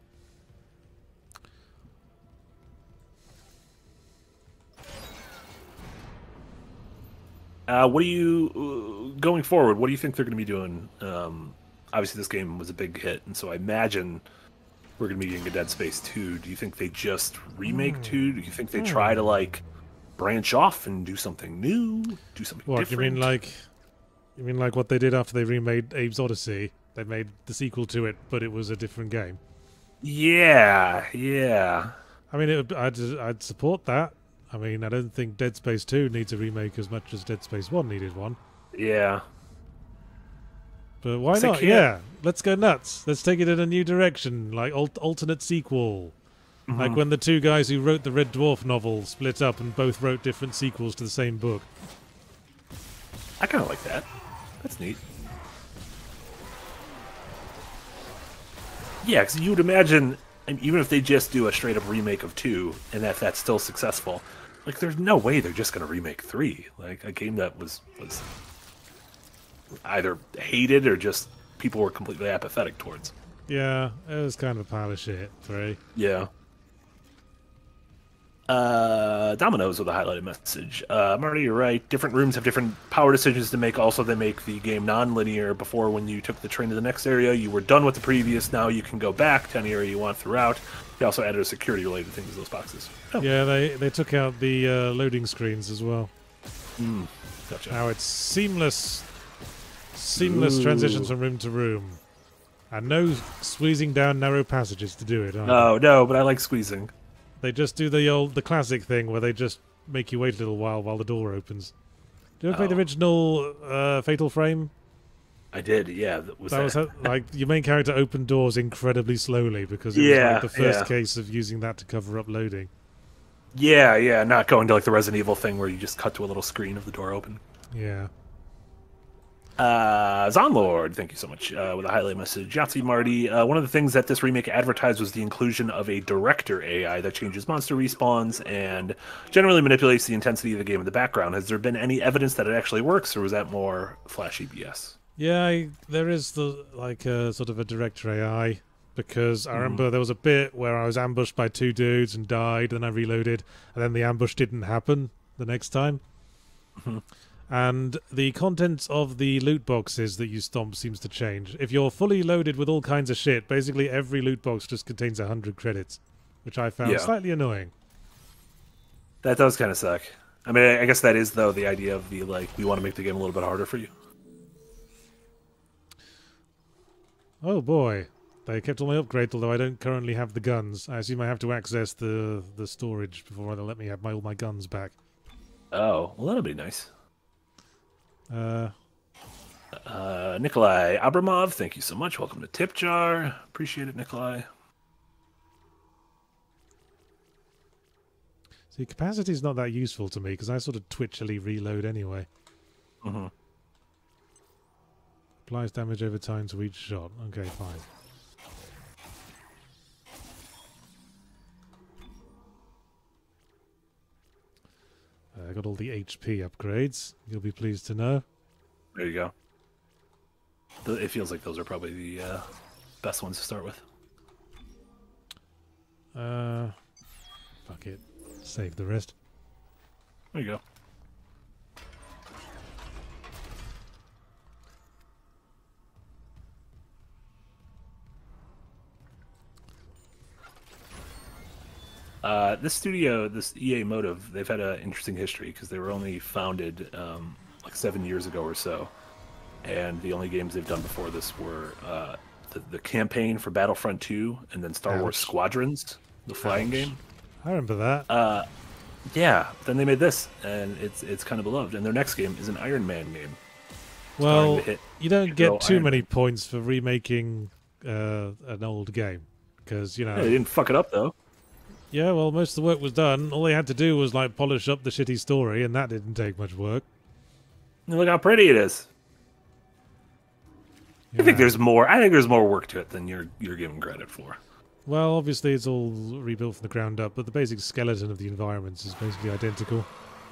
What do you going forward? What do you think they're going to be doing? Obviously, this game was a big hit, and so I imagine we're going to be getting a Dead Space 2, do you think they just remake 2? Do you think they try to, like, branch off and do something new? Do something different? You mean like what they did after they remade Abe's Odyssey? They made the sequel to it, but it was a different game. Yeah, yeah. I mean, I'd support that. I mean, I don't think Dead Space 2 needs a remake as much as Dead Space 1 needed one. Yeah. But why not? Yeah, let's go nuts. Let's take it in a new direction, like alternate sequel. Like when the two guys who wrote the Red Dwarf novel split up and both wrote different sequels to the same book. I kind of like that. That's neat. Yeah, because you would imagine, and even if they just do a straight-up remake of 2, and if that's still successful, like, there's no way they're just going to remake 3. Like, a game that was either hated or just people were completely apathetic towards. Yeah, it was kind of a pile of shit, 3. Yeah. Dominoes with a highlighted message. Marty, you're right. Different rooms have different power decisions to make. Also, they make the game non-linear. Before, when you took the train to the next area, you were done with the previous. Now you can go back to any area you want throughout. They also added a security-related thing to those boxes. Oh. Yeah, they took out the loading screens as well. Gotcha. Now it's seamless transitions from room to room. And no squeezing down narrow passages to do it. No, but I like squeezing. They just do the classic thing where they just make you wait a little while the door opens. Do you ever play the original Fatal Frame? I did, yeah. That was like your main character opened doors incredibly slowly because it was like the first case of using that to cover up loading. Yeah, not going to like the Resident Evil thing where you just cut to a little screen of the door open. Yeah. Zonlord, thank you so much, with a highlight message. Yahtzee Marty, one of the things that this remake advertised was the inclusion of a director AI that changes monster respawns and generally manipulates the intensity of the game in the background. Has there been any evidence that it actually works, or was that more flashy BS? Yeah, there is sort of a director AI, because I remember there was a bit where I was ambushed by 2 dudes and died, then I reloaded, and then the ambush didn't happen the next time. And the contents of the loot boxes that you stomp seems to change. If you're fully loaded with all kinds of shit, basically every loot box just contains 100 credits, which I found slightly annoying. That does kind of suck. I mean, I guess that is, though, the idea of the, like, we want to make the game a little bit harder for you. Oh boy. They kept all my upgrades, although I don't currently have the guns. I assume I have to access the storage before they'll let me have all my guns back. Oh, well, that'll be nice. Nikolai Abramov, thank you so much. Welcome to Tip Jar. Appreciate it, Nikolai. See, capacity is not that useful to me because I sort of twitchily reload anyway. Applies damage over time to each shot. Okay, fine. I got all the HP upgrades. You'll be pleased to know. There you go. It feels like those are probably the best ones to start with. Fuck it. Save the rest. There you go. This studio, this EA Motive, they've had an interesting history because they were only founded like 7 years ago or so, and the only games they've done before this were the campaign for Battlefront 2 and then Star Wars Squadrons, the flying game. I remember that. Yeah, then they made this, and it's kind of beloved. And their next game is an Iron Man game. Well, you don't get too many points for remaking an old game because they didn't fuck it up though. Yeah, well, most of the work was done. All they had to do was like polish up the shitty story, and that didn't take much work. And look how pretty it is. Yeah. I think there's more work to it than you're giving credit for. Well, obviously it's all rebuilt from the ground up, but the basic skeleton of the environments is basically identical.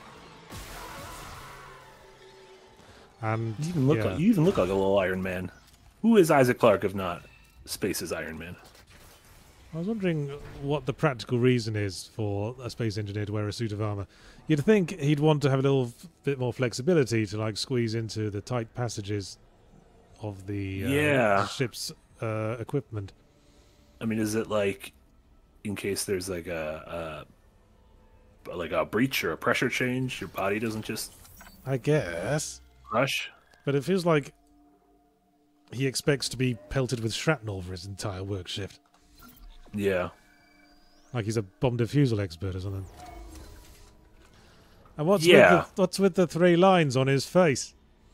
And you even look like a little Iron Man. Who is Isaac Clarke if not Space's Iron Man? I was wondering what the practical reason is for a space engineer to wear a suit of armor. You'd think he'd want to have a little bit more flexibility to like squeeze into the tight passages of the ship's equipment. I mean, is it like in case there's like a breach or a pressure change, your body doesn't just I guess. rush? But it feels like he expects to be pelted with shrapnel for his entire work shift. Yeah. Like he's a bomb defusal expert or something. And what's with the 3 lines on his face?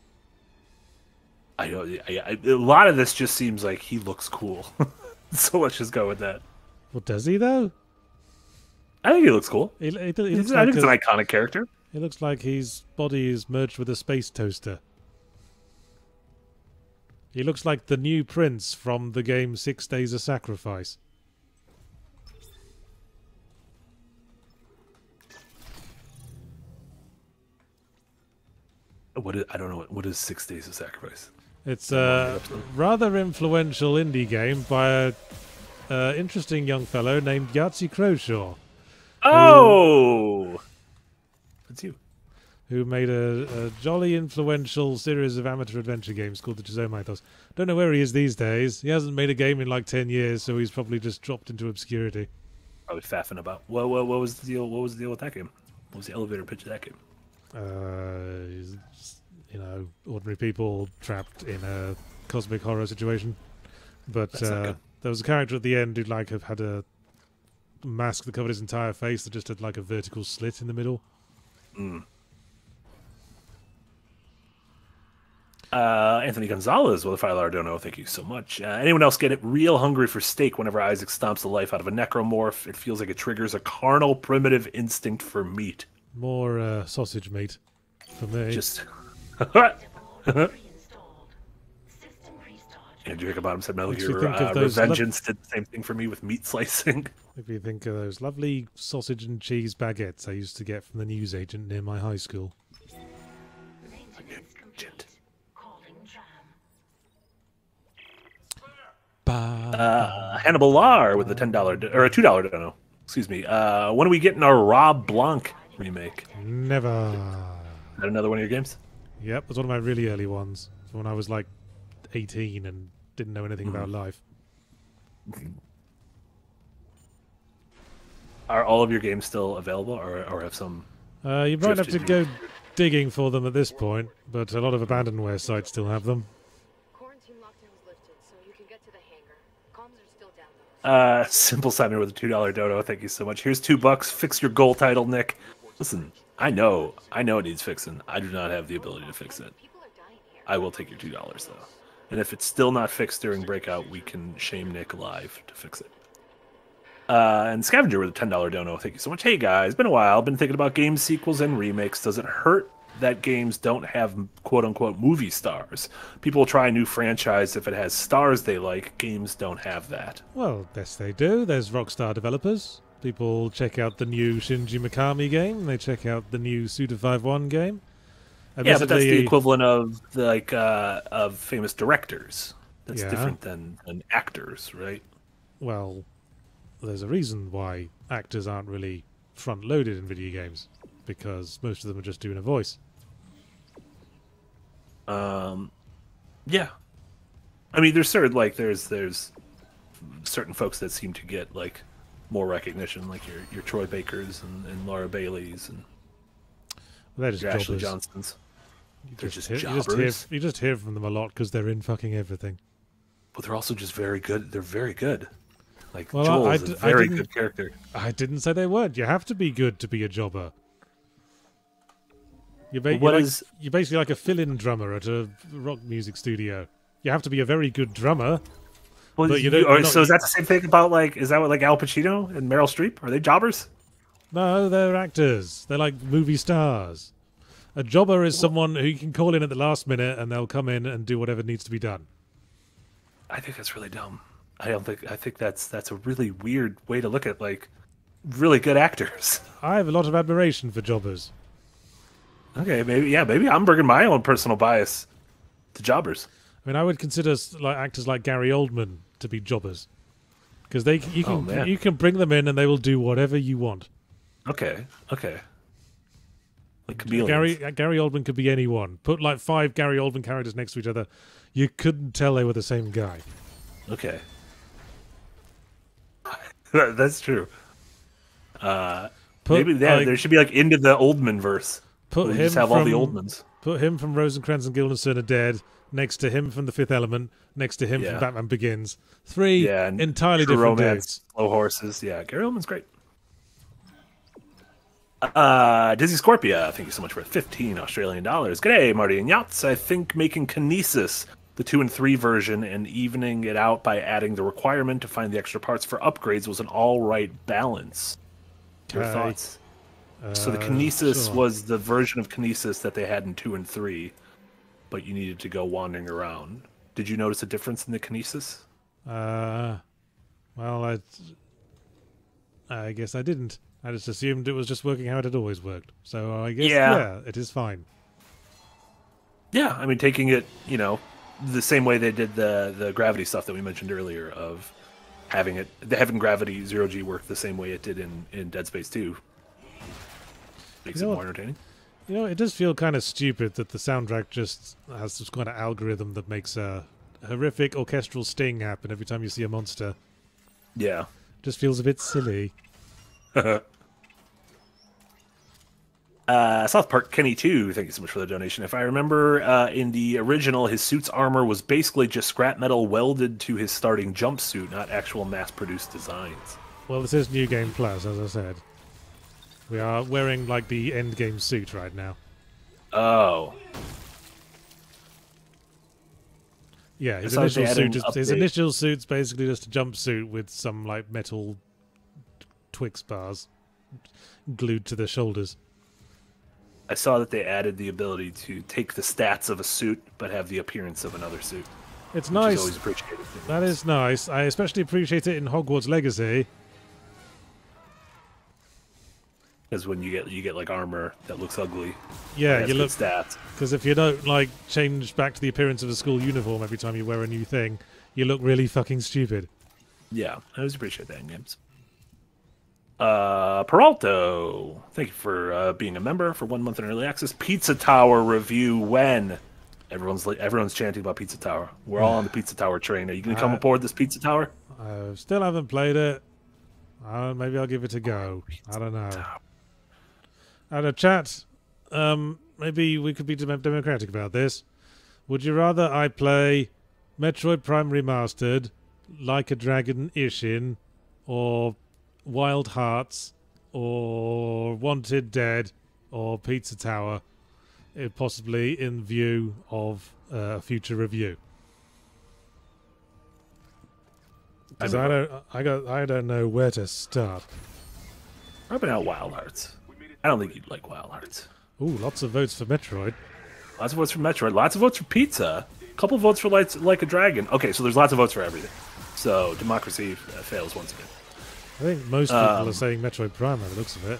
I don't. A lot of this just seems like he looks cool, so let's just go with that. Well, does he though? I think he looks cool. He looks I like think it's an iconic character. It looks like his body is merged with a space toaster. He looks like the new prince from the game 6 Days of Sacrifice. I don't know what is 6 Days of Sacrifice. It's a rather influential indie game by a interesting young fellow named Yahtzee Croshaw. Oh, that's you. Who made a jolly influential series of amateur adventure games called the Jazzo Mythos. Don't know where he is these days. He hasn't made a game in like 10 years, so he's probably just dropped into obscurity. Probably faffing about. What was the deal? What was the deal with that game? What was the elevator pitch of that game? Ordinary people trapped in a cosmic horror situation. But That's not good. there was a character at the end who'd like have had a mask that covered his entire face that just had like a vertical slit in the middle. Anthony Gonzalez with a $5 dono. Thank you so much. Anyone else get it real hungry for steak whenever Isaac stomps the life out of a necromorph? It feels like it triggers a carnal, primitive instinct for meat. More sausage meat for me. Just. Andrew Hickenbottom said Metal Makes me Gear think of those Revengeance did the same thing for me with meat slicing. If you think of those lovely sausage and cheese baguettes I used to get from the newsagent near my high school. Hannibal Lar with a $10 or a $2 dono. Excuse me. When are we getting our Rob Blanc remake? Never. Is that another one of your games? Yep, it was one of my really early ones. When I was like 18 and didn't know anything about life. Are all of your games still available, or have some? You might have to drifted? go digging for them at this point, but a lot of abandonware sites still have them. Quarantine lockdown was lifted, so you can get to the hangar. Comms are still down though. Simple Simon with a $2 dono. Thank you so much. Here's $2. Fix your goal title, Nick. Listen, I know it needs fixing. I do not have the ability to fix it. People are dying here. I will take your $2 though. And if it's still not fixed during breakout, we can shame Nick live to fix it. And Scavenger with a $10 dono. Thank you so much. Hey guys, been a while. Been thinking about game sequels and remakes. Does it hurt that games don't have quote unquote movie stars? People will try a new franchise if it has stars they like. Games don't have that. Well, yes they do. There's Rockstar developers. People check out the new Shinji Mikami game. They check out the new Suda 5-1 game. Yeah, but that's the equivalent of of famous directors. That's Yeah. different than actors, right? Well, there's a reason why actors aren't really front-loaded in video games, because most of them are just doing a voice. Yeah. I mean, there's certain folks that seem to get like more recognition, like your Troy Bakers and Laura Baileys and They're just your Ashley jobbers. Johnsons. They're just You jobbers. you just hear from them a lot because they're in fucking everything. But they're also just very good. They're very good. Like Well, Joel I is a d- I very didn't- good character. I didn't say they weren't. You have to be good to be a jobber. What is- You're basically like a fill-in drummer at a rock music studio. You have to be a very good drummer. Well, But you don't- or- you're not- so is that the same thing about like? Is that what like Al Pacino and Meryl Streep? Are they jobbers? No, they're actors. They're like movie stars. A jobber is someone who you can call in at the last minute and they'll come in and do whatever needs to be done. I think that's really dumb. I think that's a really weird way to look at like really good actors. I have a lot of admiration for jobbers. Okay, maybe I'm bringing my own personal bias to jobbers. I mean, I would consider like actors like Gary Oldman to be jobbers, because man. you can bring them in and they will do whatever you want. Okay. Like chameleons. Gary Oldman could be anyone. Put like 5 Gary Oldman characters next to each other, you couldn't tell they were the same guy. Okay. That's true. Put, Maybe there should be like into the Oldman verse. Put We him just have from all the Oldmans. Put him from Rosencrantz and Guildenstern are Dead next to him from The Fifth Element, next to him from Batman Begins. Three entirely different Romance, dudes. Slow Horses. Yeah, Gary Oldman's great. Dizzy Scorpia, thank you so much for 15 Australian dollars. G'day, Marty and Yachts. I think making Kinesis the 2 and 3 version and evening it out by adding the requirement to find the extra parts for upgrades was an all right balance. Your thoughts? So the Kinesis was the version of Kinesis that they had in 2 and 3, but you needed to go wandering around. Did you notice a difference in the Kinesis? Well, I guess I didn't. I just assumed it was just working how it had always worked. So I guess, yeah, it is fine. Yeah, I mean, taking it, the same way they did the gravity stuff that we mentioned earlier of having gravity 0G work the same way it did in Dead Space 2. Makes it more entertaining. It does feel kind of stupid that the soundtrack just has this kind of algorithm that makes a horrific orchestral sting happen every time you see a monster. Yeah. Just feels a bit silly. South Park Kenny 2, thank you so much for the donation. If I remember, in the original, his suit's armor was basically just scrap metal welded to his starting jumpsuit, not actual mass-produced designs. Well, this is New Game Plus, as I said. We are wearing, like, the endgame suit right now. Oh. Yeah, his initial suit's basically just a jumpsuit with some, like, metal Twix bars glued to the shoulders. I saw that they added the ability to take the stats of a suit, but have the appearance of another suit. It's nice. Always appreciated. That is nice. I especially appreciate it in Hogwarts Legacy. Because when you get like armor that looks ugly. Yeah, you look stats. Because if you don't like change back to the appearance of a school uniform every time you wear a new thing, you look really fucking stupid. Yeah, I always appreciate that in games. Peralto, thank you for being a member for 1 month in early access. Pizza Tower review when? Everyone's chanting about Pizza Tower. We're all on the Pizza Tower train. Are you going to come aboard this Pizza Tower? I still haven't played it. Maybe I'll give it a go. I don't know. Out of chat, maybe we could be democratic about this. Would you rather I play Metroid Prime Remastered, Like a Dragon Ishin, or Wild Hearts, or Wanted Dead, or Pizza Tower, possibly in view of a future review? Because I don't know where to start. How about Wild Hearts? I don't think you'd like Wild Hearts. Ooh, lots of votes for Metroid. Lots of votes for Metroid. Lots of votes for Pizza. A couple of votes for Like a Dragon. Okay, so there's lots of votes for everything. So democracy fails once again. I think most people are saying Metroid Prime by the looks of it.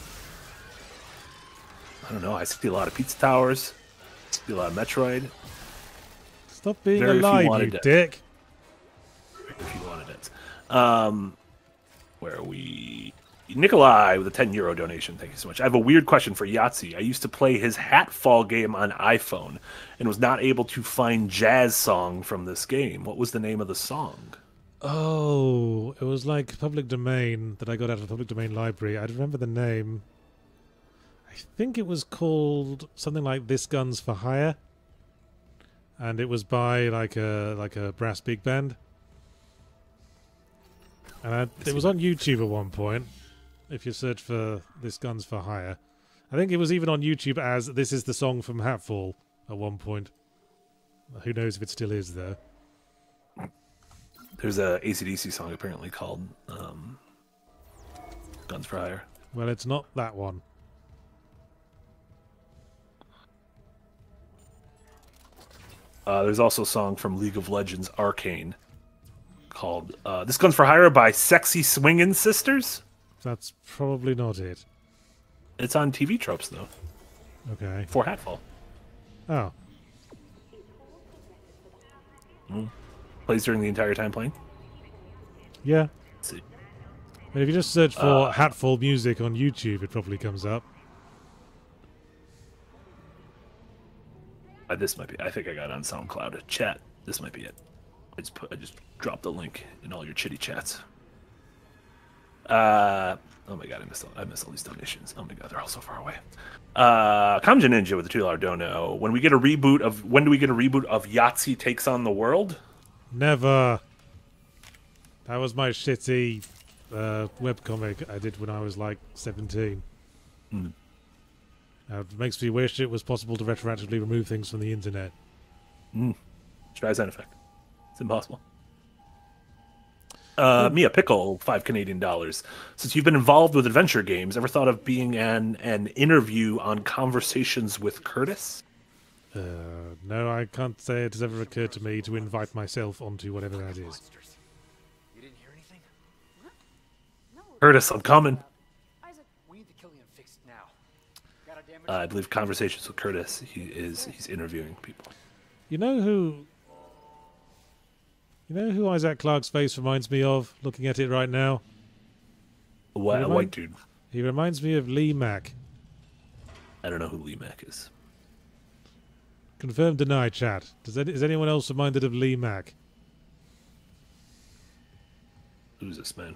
I don't know. I see a lot of Pizza Towers. I see a lot of Metroid. Stop being alive, you dick. If you wanted it. Where are we? Nikolai with a €10 donation. Thank you so much. I have a weird question for Yahtzee. I used to play his Hatfall game on iPhone and was not able to find Jazz Song from this game. What was the name of the song? Oh, it was like Public Domain that I got out of the Public Domain library. I remember the name. I think it was called something like This Gun's for Hire. And it was by like a brass big band. And it was on YouTube at one point. If you search for This Gun's for Hire. I think it was even on YouTube as This is the Song from Hatfall at one point. Who knows if it still is, though. There's a AC/DC song apparently called Guns for Hire. Well, it's not that one. There's also a song from League of Legends Arcane called This Guns for Hire by Sexy Swingin' Sisters. That's probably not it. It's on TV Tropes, though. Okay. For Hatfall. Oh. Plays during the entire time playing? Yeah. Let's see. And if you just search for Hatfall music on YouTube, it probably comes up. This might be. I think I got it on SoundCloud. Chat. This might be it. I just dropped the link in all your chitty chats. Oh my god, I missed all these donations. Oh my god, they're all so far away. Kamja Ninja with the $2 dono. When do we get a reboot of Yahtzee Takes on the World? Never. That was my shitty webcomic I did when I was like 17. It makes me wish it was possible to retroactively remove things from the internet. Try Zen-Effect. It's impossible. Mia Pickle, $5 Since you've been involved with adventure games, ever thought of being an interview on Conversations with Curtis? No, I can't say it has ever occurred to me to invite myself onto whatever that is. You didn't hear anything? Curtis, I'm coming. Isaac, we need the Killian fixed now. I believe Conversations with Curtis. He's interviewing people. You know who Isaac Clarke's face reminds me of? Looking at it right now, A white dude. he reminds me of Lee Mack. I don't know who Lee Mack is. Confirm, deny, chat. Is anyone else reminded of Lee Mack? Who's this man?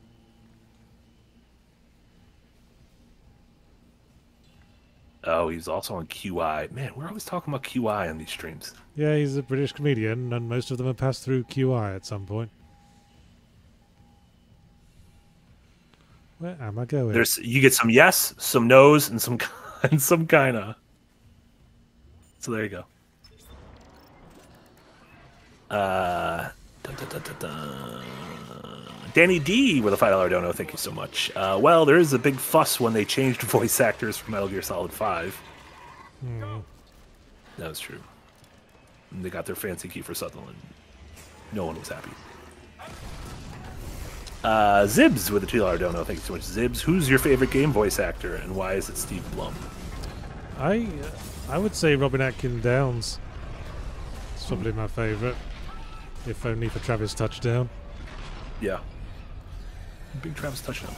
Oh, he's also on QI. Man, we're always talking about QI on these streams. Yeah, he's a British comedian, and most of them have passed through QI at some point. Where am I going? You get some yes, some no's, and some kinda. So there you go. Danny D with a $5 dono. Thank you so much. Well, there is a big fuss when they changed voice actors for Metal Gear Solid 5. That was true. And they got their fancy Kiefer Sutherland. No one was happy. Zibs with a $2 dono. Thank you so much, Zibs. Who's your favorite game voice actor, and why is it Steve Blum? I would say Robin Atkin Downs. It's probably my favourite, if only for Travis Touchdown. Yeah. Big Travis touchdown,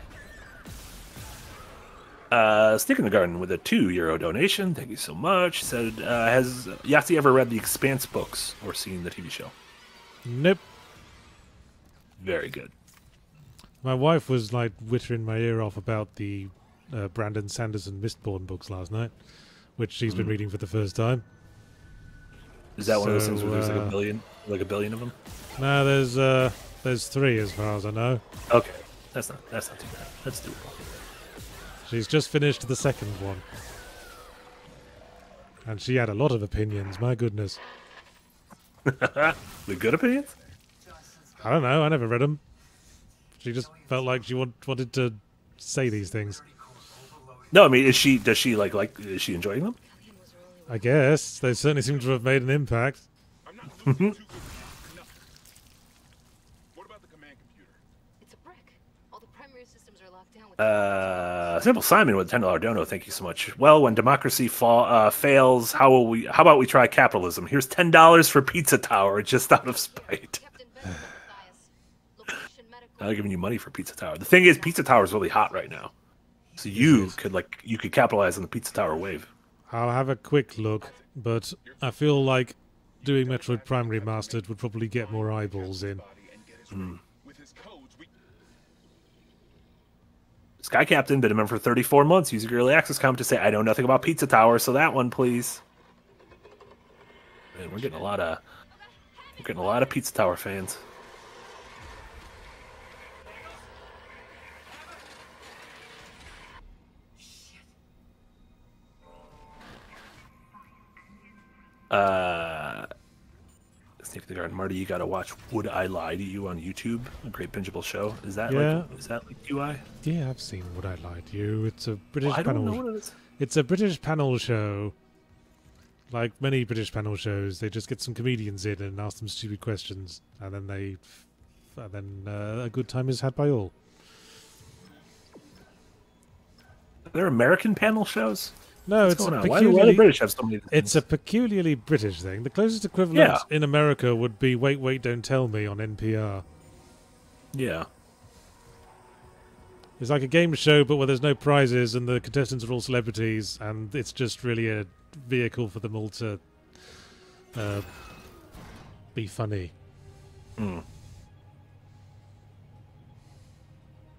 man. Stick in the Garden with a €2 donation. Thank you so much. Said, has Yahtzee ever read the Expanse books or seen the TV show? Nope. Very good. My wife was like wittering my ear off about the Brandon Sanderson Mistborn books last night, which she's been reading for the first time. Is that one of those things where there's like a billion of them? No, there's 3 as far as I know. Okay, that's not too bad. That's doable. She's just finished the second one, and she had a lot of opinions. My goodness. The good opinions? I don't know. I never read them. She just felt like she wanted to say these things. No, I mean, is she enjoying them? I guess they certainly seem to have made an impact. It's a brick. All the primary systems are locked down with Simple Simon with a $10 dono. Thank you so much. Well, when democracy fails, how about we try capitalism? Here's $10 for Pizza Tower, just out of spite. I'm giving you money for Pizza Tower. The thing is, Pizza Tower is really hot right now, so you could capitalize on the Pizza Tower wave. I'll have a quick look, but I feel like doing Metroid Prime Remastered would probably get more eyeballs in. Sky Captain been a member for 34 months. Use your early access comment to say, I know nothing about Pizza Tower, so that one, please. Man, we're getting a lot of Pizza Tower fans. Sneak the Garden, Marty, you gotta watch Would I Lie to You on YouTube? A great bingeable show. Is that like UI? Yeah, I've seen Would I Lie to You. It's a British I panel. don't know what it is. It's a British panel show. Like many British panel shows, they just get some comedians in and ask them stupid questions, and then a good time is had by all. They're American panel shows? No, What's it's a going on? Why do the British have so many things? It's a peculiarly British thing. The closest equivalent in America would be Wait, Wait, Don't Tell Me on NPR. Yeah. It's like a game show, but where there's no prizes and the contestants are all celebrities, and it's just really a vehicle for them all to be funny.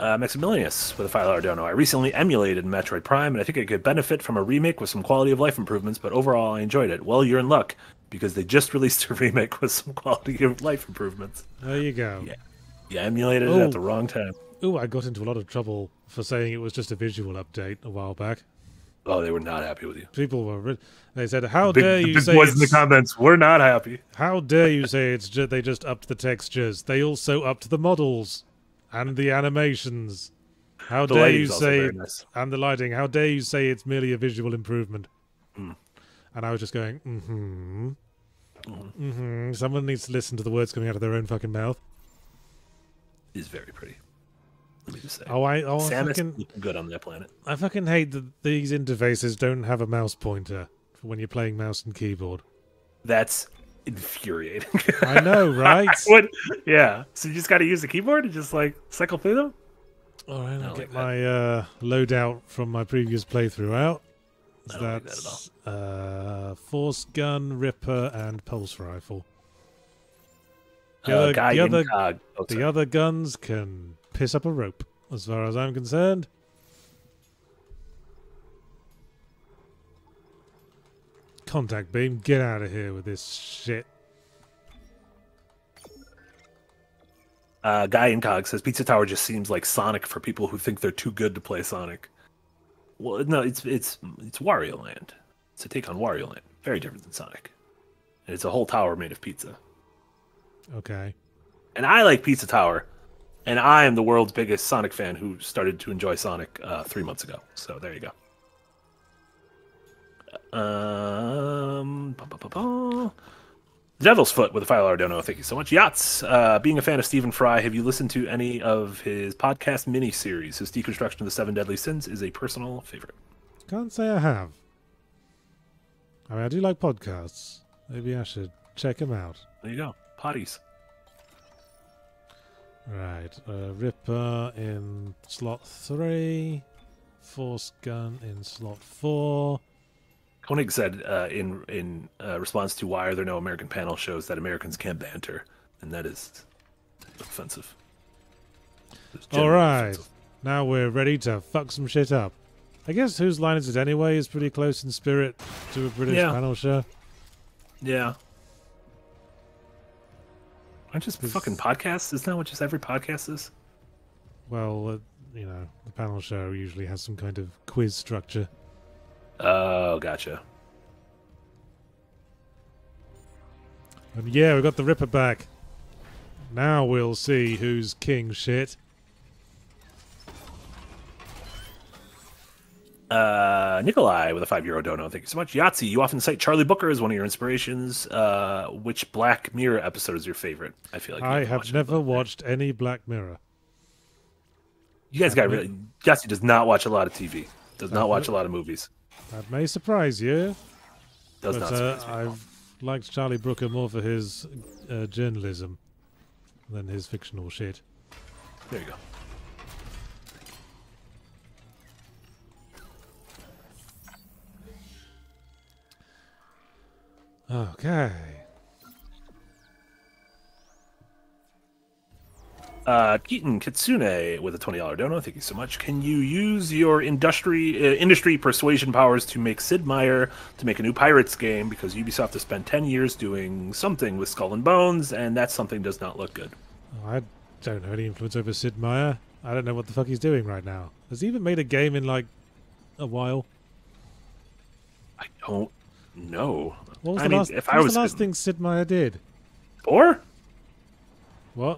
Maximilius with a $5 dono. I recently emulated Metroid Prime, and I think I could benefit from a remake with some quality of life improvements, but overall I enjoyed it. Well, you're in luck, because they just released a remake with some quality of life improvements. There you go. Yeah, you emulated it at the wrong time. Oh, I got into a lot of trouble for saying it was just a visual update a while back. Oh, they were not happy with you. People were. They said, "How dare you say?" The big boys in the comments, we're not happy. How dare you say it's they just upped the textures? They also upped the models and the animations. How dare you say and the lighting? How dare you say it's merely a visual improvement? And I was just going, Someone needs to listen to the words coming out of their own fucking mouth. It's very pretty. Let me just say. Samus looking good on that planet. I fucking hate that these interfaces don't have a mouse pointer for when you're playing mouse and keyboard. That's infuriating. I know, right? Yeah. So you just got to use the keyboard and just like cycle through them? All right, I'll get my loadout from my previous playthrough out. That's Force Gun, Ripper, and Pulse Rifle. The other guns can piss up a rope, as far as I'm concerned. Contact beam, get out of here with this shit. Guy in Cog says Pizza Tower just seems like Sonic for people who think they're too good to play Sonic. Well, no, it's Wario Land. It's a take on Wario Land. Very different than Sonic. And it's a whole tower made of pizza. Okay. And I like Pizza Tower, and I am the world's biggest Sonic fan who started to enjoy Sonic 3 months ago. So there you go. Devil's Foot with a $5 dono. Thank you so much. Yachts. Being a fan of Stephen Fry, have you listened to any of his podcast miniseries? His deconstruction of the 7 Deadly Sins is a personal favorite. Can't say I have. I mean, I do like podcasts. Maybe I should check him out. There you go. Potties. Right. Ripper in slot 3. Force Gun in slot 4. Koenig said in response to why are there no American panel shows that Americans can't banter, and that is offensive. All right, now we're ready to fuck some shit up. I guess Whose Line Is It Anyway is pretty close in spirit to a British panel show. Yeah. Aren't just fucking podcasts? Isn't that what just every podcast is? Well, the panel show usually has some kind of quiz structure. Oh, gotcha. And yeah, we got the Ripper back. Now we'll see who's king shit. Nikolai with a €5 dono. Thank you so much. Yahtzee, you often cite Charlie Booker as one of your inspirations. Which Black Mirror episode is your favorite? I feel like I have never watched any Black Mirror. You guys got really. Yahtzee does not watch a lot of TV. Does not watch a lot of movies. That may surprise you. Does not surprise me. I've liked Charlie Brooker more for his journalism than his fictional shit. There you go. Okay. Keaton Kitsune with a $20 dono. Thank you so much. Can you use your industry persuasion powers to make Sid Meier to make a new Pirates game? Because Ubisoft has spent 10 years doing something with Skull and Bones, and that something does not look good. Oh, I don't have any influence over Sid Meier. I don't know what the fuck he's doing right now. Has he even made a game in like a while? I don't know. What was the last thing Sid Meier did? Or? What?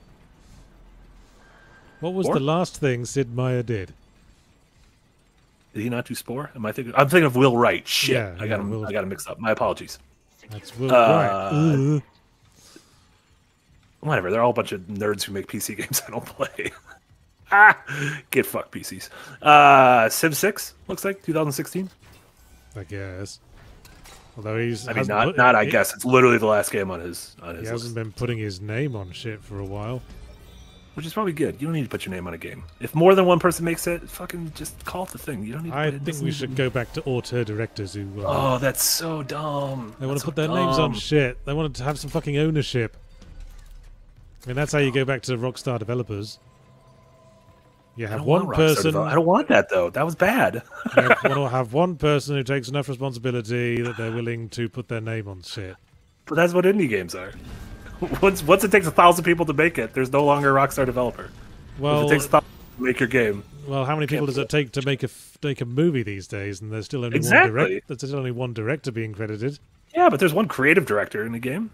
What was the last thing Sid Meier did? Did he not do Spore? I'm thinking of Will Wright. Shit, yeah, I got him mixed up. My apologies. That's Will Wright. Whatever. They're all a bunch of nerds who make PC games I don't play. Get fucked, PCs. Civ 6 looks like 2016. I guess. Although he's I guess it's literally the last game on his He hasn't been putting his name on shit for a while. Which is probably good. You don't need to put your name on a game. If more than one person makes it, fucking just call it the thing. You don't need to I think we should go back to auteur directors who... oh, that's so dumb. They want to put their names on shit. They want to have some fucking ownership. I mean, that's how you go back to Rockstar developers. You I have don't one want Rockstar person. develop- I don't want that though. That was bad. You want to have one person who takes enough responsibility that they're willing to put their name on shit. But that's what indie games are. Once it takes 1,000 people to make it, there's no longer a Rockstar developer. Well, if it takes 1,000 to make your game. Well, how many people does it take to make a movie these days? And there's still only Exactly. there's still only one director being credited. Yeah, but there's one creative director in the game.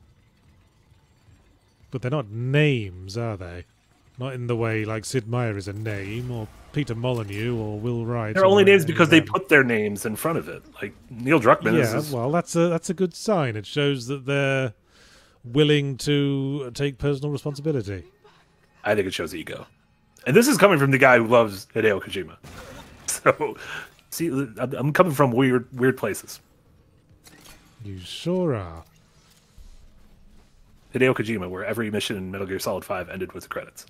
But they're not names, are they? Not in the way like Sid Meier is a name, or Peter Molyneux, or Will Wright. They're only names because they put their names in front of it. Like Neil Druckmann is. Yeah, well, that's a good sign. It shows that they're willing to take personal responsibility. I think it shows ego. And this is coming from the guy who loves Hideo Kojima. So, see, I'm coming from weird places. You sure are. Hideo Kojima, where every mission in Metal Gear Solid 5 ended with the credits.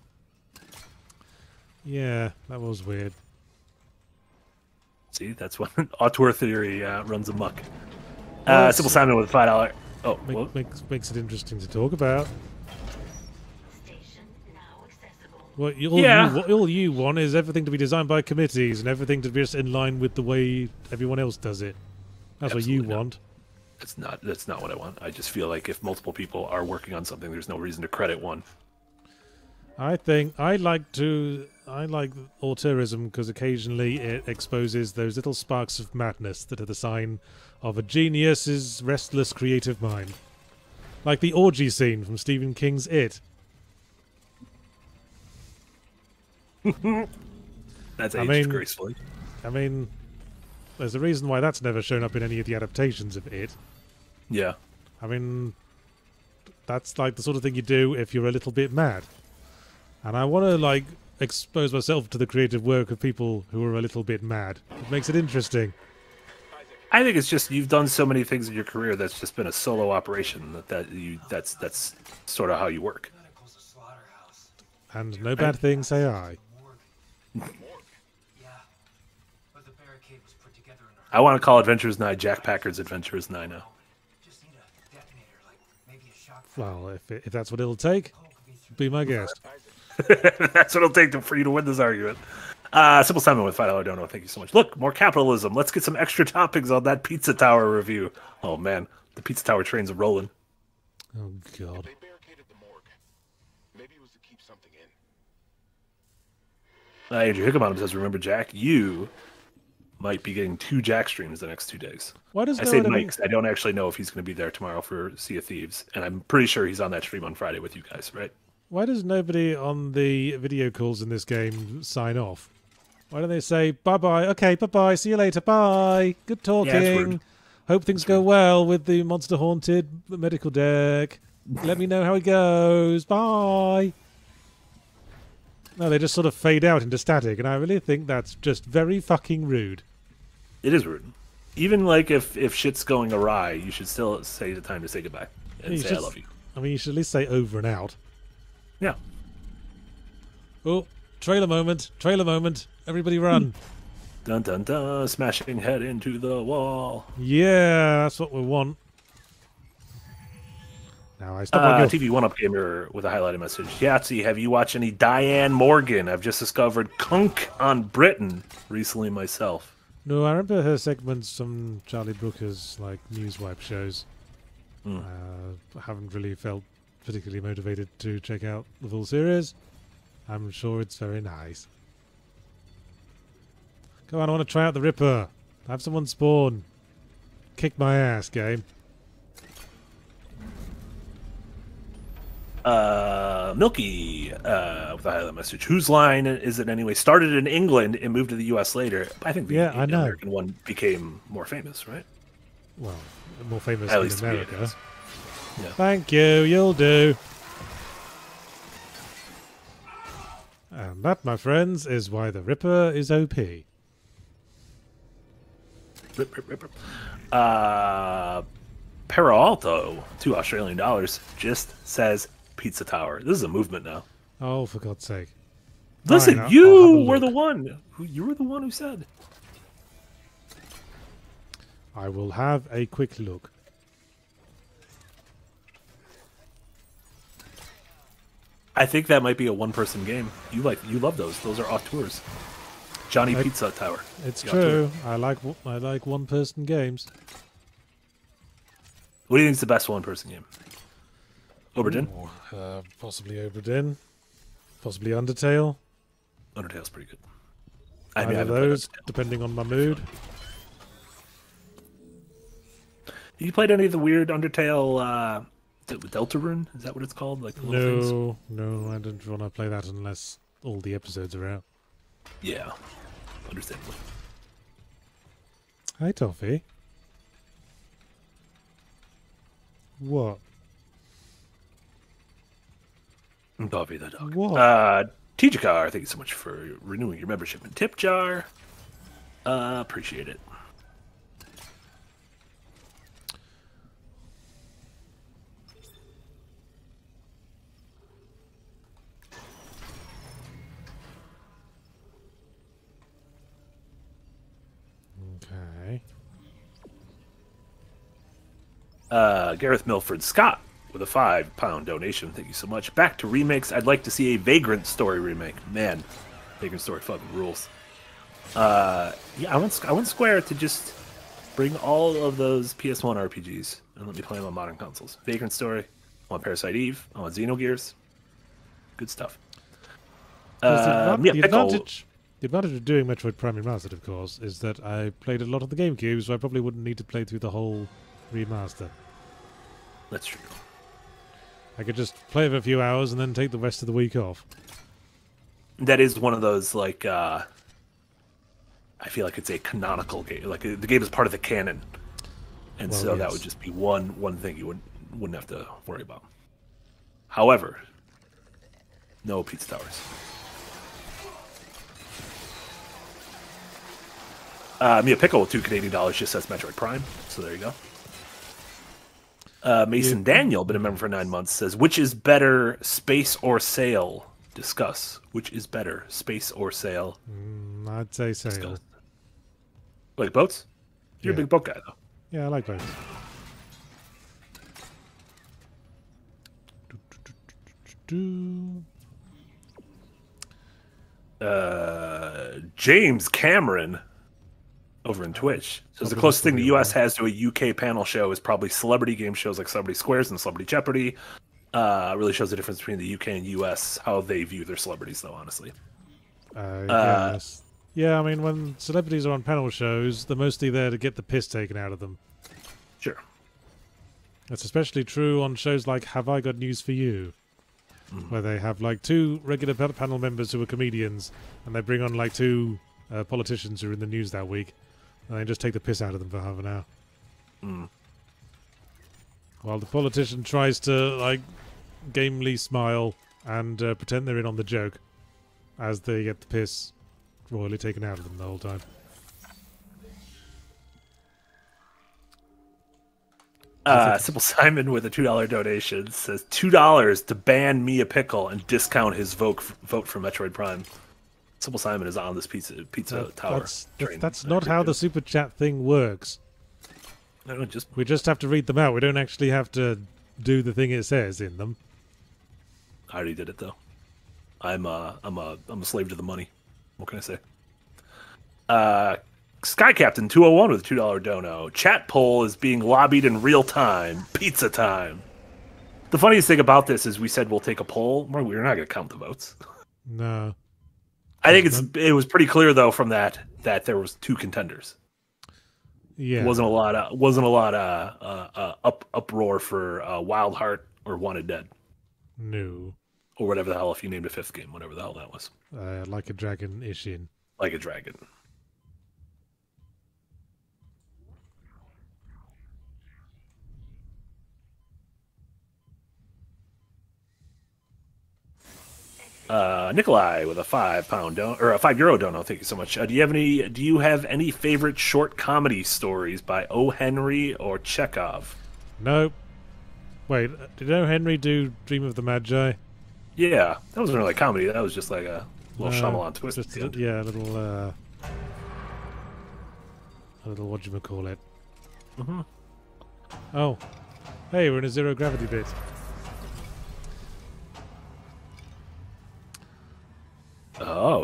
Yeah, that was weird. See, that's when auteur theory runs amok. Well, Simple Simon with $5. Oh, what? Makes it interesting to talk about. Well, all you want is everything to be designed by committees and everything to be just in line with the way everyone else does it. That's Absolutely what you want. That's not what I want. I just feel like if multiple people are working on something, there's no reason to credit one. I like auteurism because occasionally it exposes those little sparks of madness that are the sign of a genius's restless creative mind. Like the orgy scene from Stephen King's It. That's aged gracefully. I mean, there's a reason why that's never shown up in any of the adaptations of It. Yeah. I mean, that's like the sort of thing you do if you're a little bit mad. And I want to, like, expose myself to the creative work of people who are a little bit mad. It makes it interesting. I think it's just you've done so many things in your career that's just been a solo operation that's sort of how you work. And no bad thing, say I. I want to call Adventures 9 Jack Packard's Adventures 9 now. Well, if that's what it'll take, be my guest. That's what it'll take for you to win this argument. Simple Simon with $5 dono. Thank you so much. Look, more capitalism. Let's get some extra toppings on that Pizza Tower review. Oh man, the Pizza Tower train's rolling. Oh god. They barricaded the morgue. Maybe it was to keep something in. Andrew Hickenbottom says, "Remember, Jack, you might be getting 2 Jack streams the next 2 days." Why does I say Mike? I don't actually know if he's going to be there tomorrow for Sea of Thieves, and I'm pretty sure he's on that stream on Friday with you guys, right? Why does nobody on the video calls in this game sign off? Why don't they say, bye-bye, okay, bye-bye, see you later, bye, good talking, hope things go well with the Monster Haunted medical deck, let me know how it goes, bye. No, they just sort of fade out into static, and I really think that's just very fucking rude. It is rude. Even like if shit's going awry, you should still say the time to say goodbye and say I love you. I mean, you should at least say over and out. Yeah. Oh, trailer moment, everybody run. Dun dun dun, smashing head into the wall. Yeah, that's what we want. Now I stop on your... TV 1-Up Gamer with a highlighted message. Yahtzee, have you watched any Diane Morgan? I've just discovered Kunk on Britain recently myself. No, I remember her segments from Charlie Brooker's like Newswipe shows. I haven't really felt particularly motivated to check out the full series. I'm sure it's very nice. Come on, I want to try out the Ripper. Have someone spawn. Kick my ass, game. Milky with a highlight message. Whose line is it anyway? Started in England and moved to the US later. I think the I know. American one became more famous, right? Well, more famous At in least to me it America. is. Yeah. Thank you, you'll do. And that, my friends, is why the Ripper is OP. Rip. Peralto, $2 Australian, just says Pizza Tower. This is a movement now. Oh, for God's sake. Listen, Fine, you I'll have a were the look. one. You were the one who said. I will have a quick look. I think that might be a one-person game. You love those. Those are auteurs. Johnny Pizza Tower. It's The true. auteur. I like one-person games. What do you think is the best one-person game? Oberdin? Possibly Oberdin. Possibly Undertale. Undertale's pretty good. Either of those, depending on my mood. You played any of the weird Undertale? Deltarune? Is that what it's called? Like the little things? No, I don't want to play that unless all the episodes are out. Yeah, understandably. Hi, Toffee. What? Toffee the dog. What? Tijakar, thank you so much for renewing your membership in Tip Jar. Appreciate it. Okay. Gareth Milford Scott with a £5 donation. Thank you so much. Back to remakes. I'd like to see a Vagrant Story remake. Man, Vagrant Story fucking rules. Yeah, I want Square to just bring all of those PS1 RPGs and let me play them on modern consoles. Vagrant Story. I want Parasite Eve. I want Xenogears. Good stuff. The advantage of doing Metroid Prime Remastered, of course, is that I played a lot of the GameCube, so I probably wouldn't need to play through the whole remaster. That's true. I could just play for a few hours and then take the rest of the week off. That is one of those, like, I feel like it's a canonical game. Like, the game is part of the canon. And Well, so that yes. would just be one thing you wouldn't have to worry about. However, no Pizza Towers. Mia Pickle with $2 Canadian just says Metroid Prime. So there you go. Mason Daniel, been a member for 9 months, says, which is better, space or sail? Discuss. Which is better, space or sail? I'd say sail. Discuss. Like boats? You're a Yeah. big boat guy, though. Yeah, I like both. James Cameron over in Twitch says the closest thing the U.S. has to a UK panel show is probably celebrity game shows like Celebrity Squares and Celebrity Jeopardy. Really shows the difference between the UK and US, how they view their celebrities, though, honestly. Yes. Yeah, I mean, when celebrities are on panel shows, they're mostly there to get the piss taken out of them. Sure. That's especially true on shows like Have I Got News for You, where they have like two regular panel members who are comedians, and they bring on like two politicians who are in the news that week, and they just take the piss out of them for half an hour. While the politician tries to like gamely smile and pretend they're in on the joke, as they get the piss royally taken out of them the whole time. Simple Simon with a $2 donation says $2 to ban Mia Pickle and discount his vote for Metroid Prime. Simple Simon is on this pizza tower. That's not how the super chat thing works. No, We just have to read them out. We don't actually have to do the thing it says in them. I already did it though. I'm a slave to the money. What can I say? Sky Captain 201 with a $2 dono. Chat poll is being lobbied in real time. Pizza time. The funniest thing about this is we said we'll take a poll. We're not going to count the votes. No. I think it was pretty clear though from that there was two contenders. Yeah. It wasn't a lot uproar for Wild Heart or Wanted Dead. No. Or whatever the hell, if you named a fifth game, whatever the hell that was. Like a Dragon Ishin. Like a Dragon. Nikolai with a €5 dono. Thank you so much. Do you have any favorite short comedy stories by O. Henry or Chekhov? Nope. Wait, did O. Henry do Dream of the Magi? Yeah, that wasn't really comedy. That was just like a little Shyamalan twist. Just at the end. yeah, a little whatchamacallit. Oh. Hey, we're in a zero gravity bit.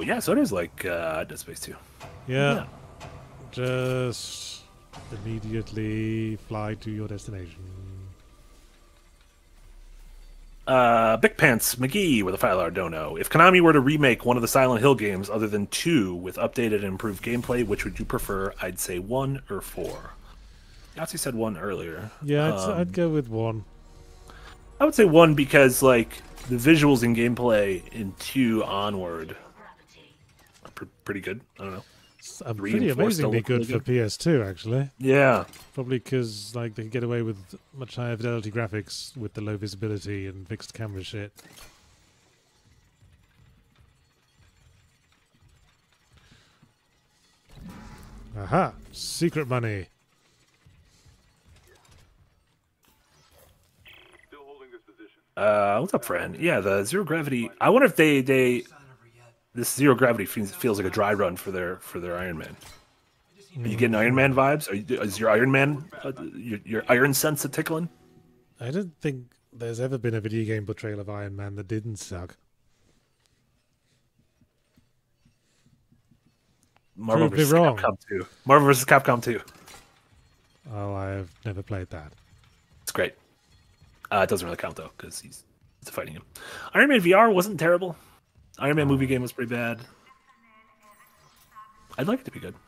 Oh, yeah, so it is like Dead Space 2. Yeah. Just immediately fly to your destination. Big Pants McGee with a $5 dono. If Konami were to remake one of the Silent Hill games other than 2 with updated and improved gameplay, which would you prefer? I'd say 1 or 4. Yahtzee said 1 earlier. Yeah, I'd go with 1. I would say 1 because, like, the visuals and gameplay in 2 onward are pretty good. I don't know. Pretty amazingly good for PS2, actually. Yeah. Probably because like they could get away with much higher fidelity graphics with the low visibility and fixed camera shit. Aha! Secret money. What's up, friend? Yeah, the Zero Gravity. I wonder if this Zero Gravity feels like a dry run for their Iron Man. Are you getting Iron Man vibes? Is your Iron Man your Iron sense of tickling? I don't think there's ever been a video game portrayal of Iron Man that didn't suck. Marvel Prove me vs. wrong. Capcom 2. Marvel vs. Capcom 2. Oh, I've never played that. It's great. It doesn't really count though because he's fighting him. Iron Man VR wasn't terrible. Iron Man movie game was pretty bad. I'd like it to be good.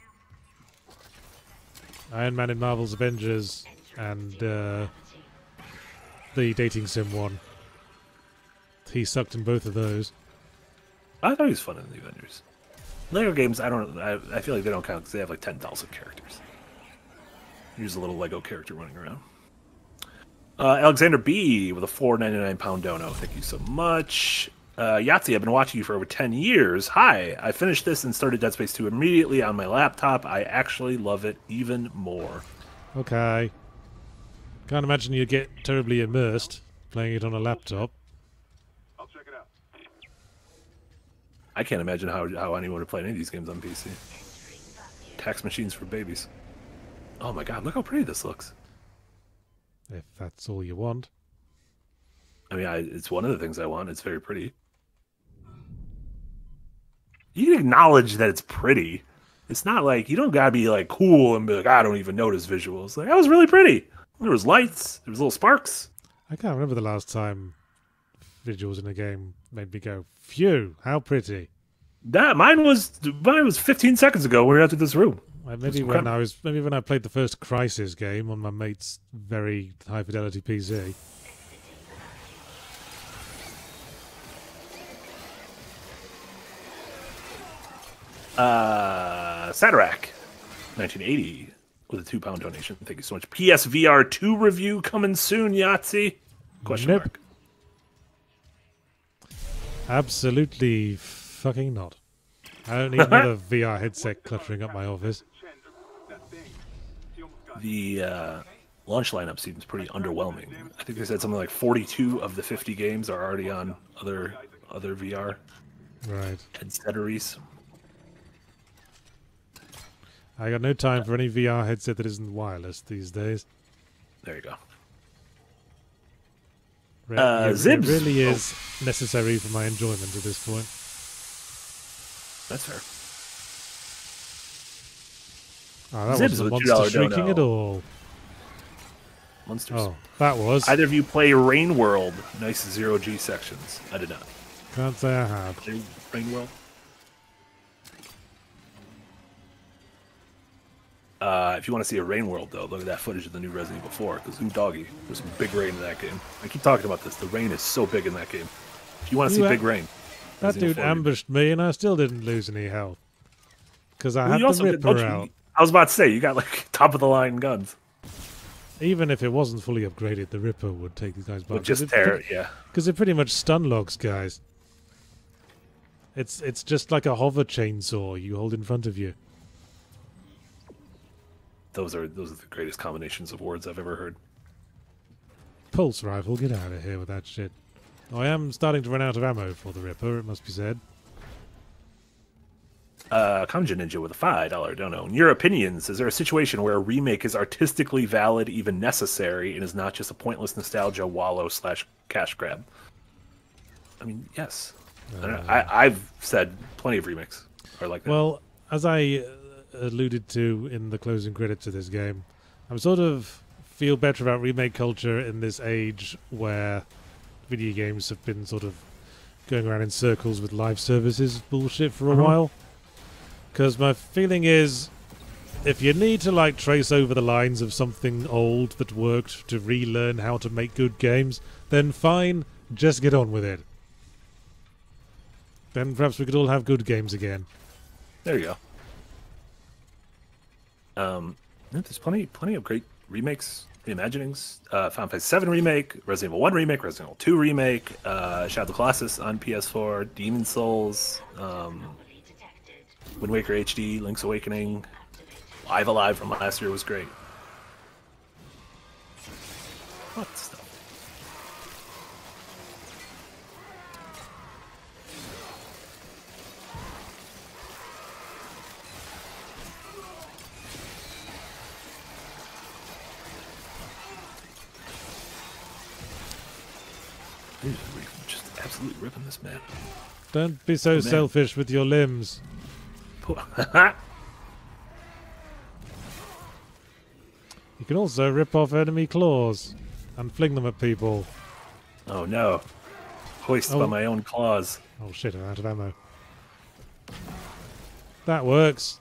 Iron Man in Marvel's Avengers and the dating sim one. He sucked in both of those. I thought he was fun in the Avengers. Lego games, I feel like they don't count because they have like 10,000 characters. Here's a little Lego character running around. Alexander B with a £4.99 dono. Thank you so much. Yahtzee, I've been watching you for over 10 years. Hi, I finished this and started Dead Space 2 immediately on my laptop. I actually love it even more. Okay. Can't imagine you get terribly immersed playing it on a laptop. I'll check it out. I can't imagine how anyone would play any of these games on PC. Tax machines for babies. Oh my god, look how pretty this looks. If that's all you want. I mean, it's one of the things I want. It's very pretty. You can acknowledge that it's pretty. It's not like, you don't gotta be like cool and be like, I don't even notice visuals. Like, that was really pretty. There was lights. There was little sparks. I can't remember the last time visuals in a game made me go, phew, how pretty. Mine was 15 seconds ago when we were out to this room. Maybe when I played the first Crysis game on my mate's very high fidelity PC. Sadarak, 1980, with a £2 donation. Thank you so much. PSVR 2 review coming soon, Yahtzee? Question Nope. mark. Absolutely fucking not. I don't need another VR headset cluttering up my office. The launch lineup seems pretty underwhelming. I think they said something like 42 of the 50 games are already on other VR Right. headsetteries. I got no time for any VR headset that isn't wireless these days. There you go. It Zibs. really is necessary for my enjoyment at this point. That's fair. Oh, that Zibs wasn't a with monster $2 shrieking dono. at all. Monsters. Oh, that was. Either of you play Rain World? Nice zero-G sections. I did not. Can't say I have. Play Rain World? If you want to see a Rain World, though, look at that footage of the new Resident Evil 4. Because ooh, doggy, there's some big rain in that game. I keep talking about this. The rain is so big in that game. If you want to see big rain, That Resident Evil dude 4, ambushed me and I still didn't lose any health. Because I Well, had you also the get- Ripper don't you- out. I was about to say, you got like top of the line guns. Even if it wasn't fully upgraded, the Ripper would take these guys back. But just tear it, yeah. Because it pretty much stun locks guys. It's just like a hover chainsaw you hold in front of you. Those are the greatest combinations of words I've ever heard. Pulse rifle, get out of here with that shit. I am starting to run out of ammo for the Ripper, it must be said. Kanja Ninja with a $5 dono. In your opinions, is there a situation where a remake is artistically valid, even necessary, and is not just a pointless nostalgia wallow / cash grab? I mean, yes. I've said plenty of remakes are like that. Well, as I alluded to in the closing credits of this game, I'm sort of feel better about remake culture in this age where video games have been sort of going around in circles with live services bullshit for a while. Because my feeling is, if you need to like trace over the lines of something old that worked to relearn how to make good games, then fine, just get on with it. Then perhaps we could all have good games again. There you go. There's plenty of great remakes, reimaginings. Final Fantasy VII remake, Resident Evil 1 remake, Resident Evil 2 remake, Shadow of the Colossus on PS4, Demon's Souls, Wind Waker HD, Link's Awakening, Live Alive from last year was great. What stuff? Just absolutely ripping this man. Don't be so selfish with your limbs. You can also rip off enemy claws and fling them at people. Oh no. Hoist by my own claws. Oh shit, I'm out of ammo. That works.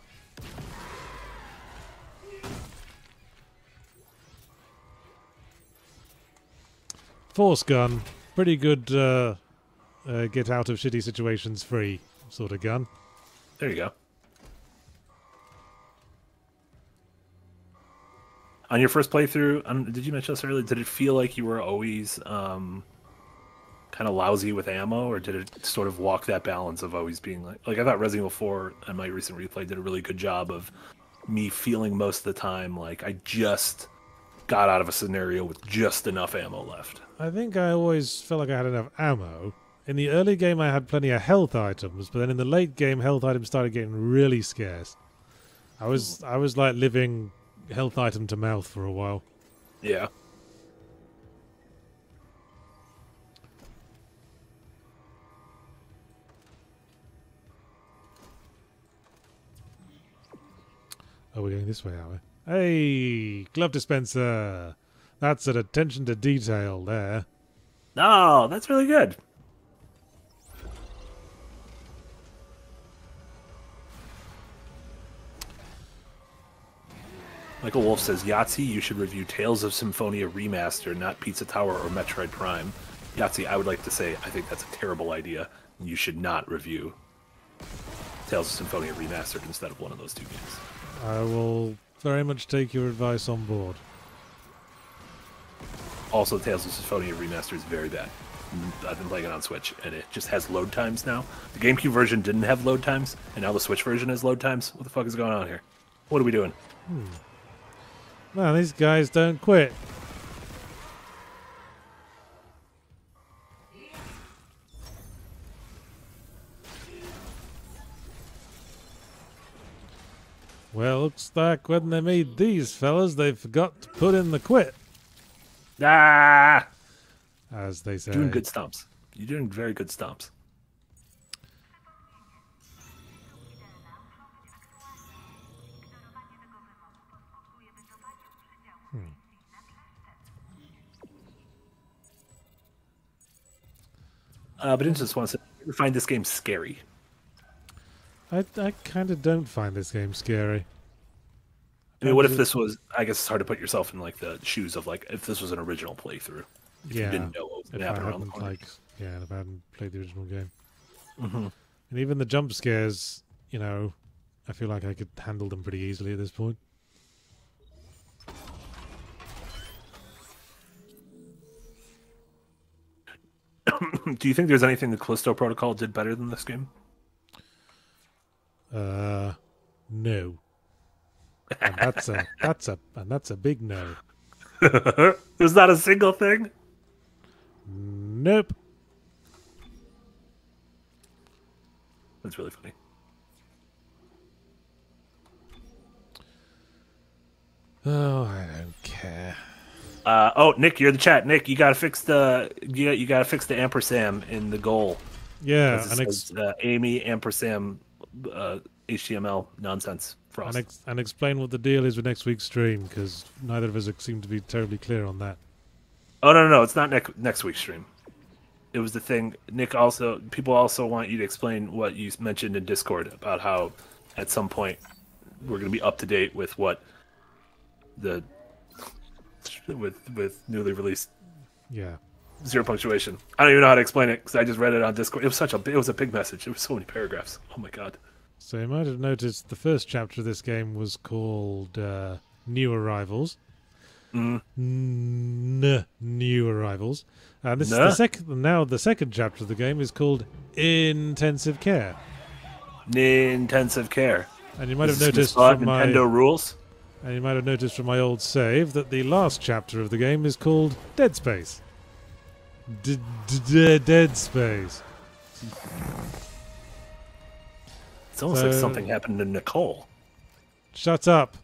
Force gun. Pretty good get out of shitty situations free sort of gun. There you go. On your first playthrough, did you mention this earlier? Did it feel like you were always kind of lousy with ammo, or did it sort of walk that balance of always being like I thought Resident Evil 4 and my recent replay did a really good job of me feeling most of the time like I just got out of a scenario with just enough ammo left. I think I always felt like I had enough ammo. In the early game I had plenty of health items, but then in the late game health items started getting really scarce. I was like living health item to mouth for a while. Yeah. Oh, we're going this way, are we? Hey, glove dispenser. That's an attention to detail there. Oh, that's really good. Michael Wolf says, Yahtzee, you should review Tales of Symphonia Remaster, not Pizza Tower or Metroid Prime. Yahtzee, I would like to say, I think that's a terrible idea. You should not review Tales of Symphonia Remastered instead of one of those two games. I will very much take your advice on board. Also, Tales of Symphonia Remastered is very bad. I've been playing it on Switch, and it just has load times now. The GameCube version didn't have load times, and now the Switch version has load times. What the fuck is going on here? What are we doing? Man, these guys don't quit. Well, looks like when they made these fellas, they forgot to put in the quit, Ah! as they say. Doing good stomps. You're doing very good stomps. But Instance wants to find this game scary. I kind of don't find this game scary. I mean, what if this was? I guess it's hard to put yourself in like the shoes of like if this was an original playthrough. If you didn't know what was going to happen around the corner. If I hadn't played the original game. Mm-hmm. And even the jump scares, you know, I feel like I could handle them pretty easily at this point. Do you think there's anything the Callisto Protocol did better than this game? No. And that's a big no. There's not a single thing? Nope. That's really funny. Oh, I don't care. Nick, you're in the chat. Nick, you gotta fix the you gotta fix the ampersand in the goal. Yeah, It says, Amy ampersand HTML nonsense Frost. and explain what the deal is with next week's stream, because neither of us seem to be terribly clear on that. Oh no, it's not next week's stream. It was the thing. Nick also, people also want you to explain what you mentioned in Discord about how at some point we're going to be up to date with what the with newly released Yeah. Zero Punctuation. I don't even know how to explain it because I just read it on Discord. It was a big message. It was so many paragraphs. Oh my god. So you might have noticed the first chapter of this game was called New Arrivals. New Arrivals. And this is the second. Now the second chapter of the game is called Intensive Care. Intensive Care. And you might have Is this noticed Scott from Nintendo rules. And you might have noticed from my old save that the last chapter of the game is called Dead Space. Dead Space. It's almost like something happened to Nicole. Shut up.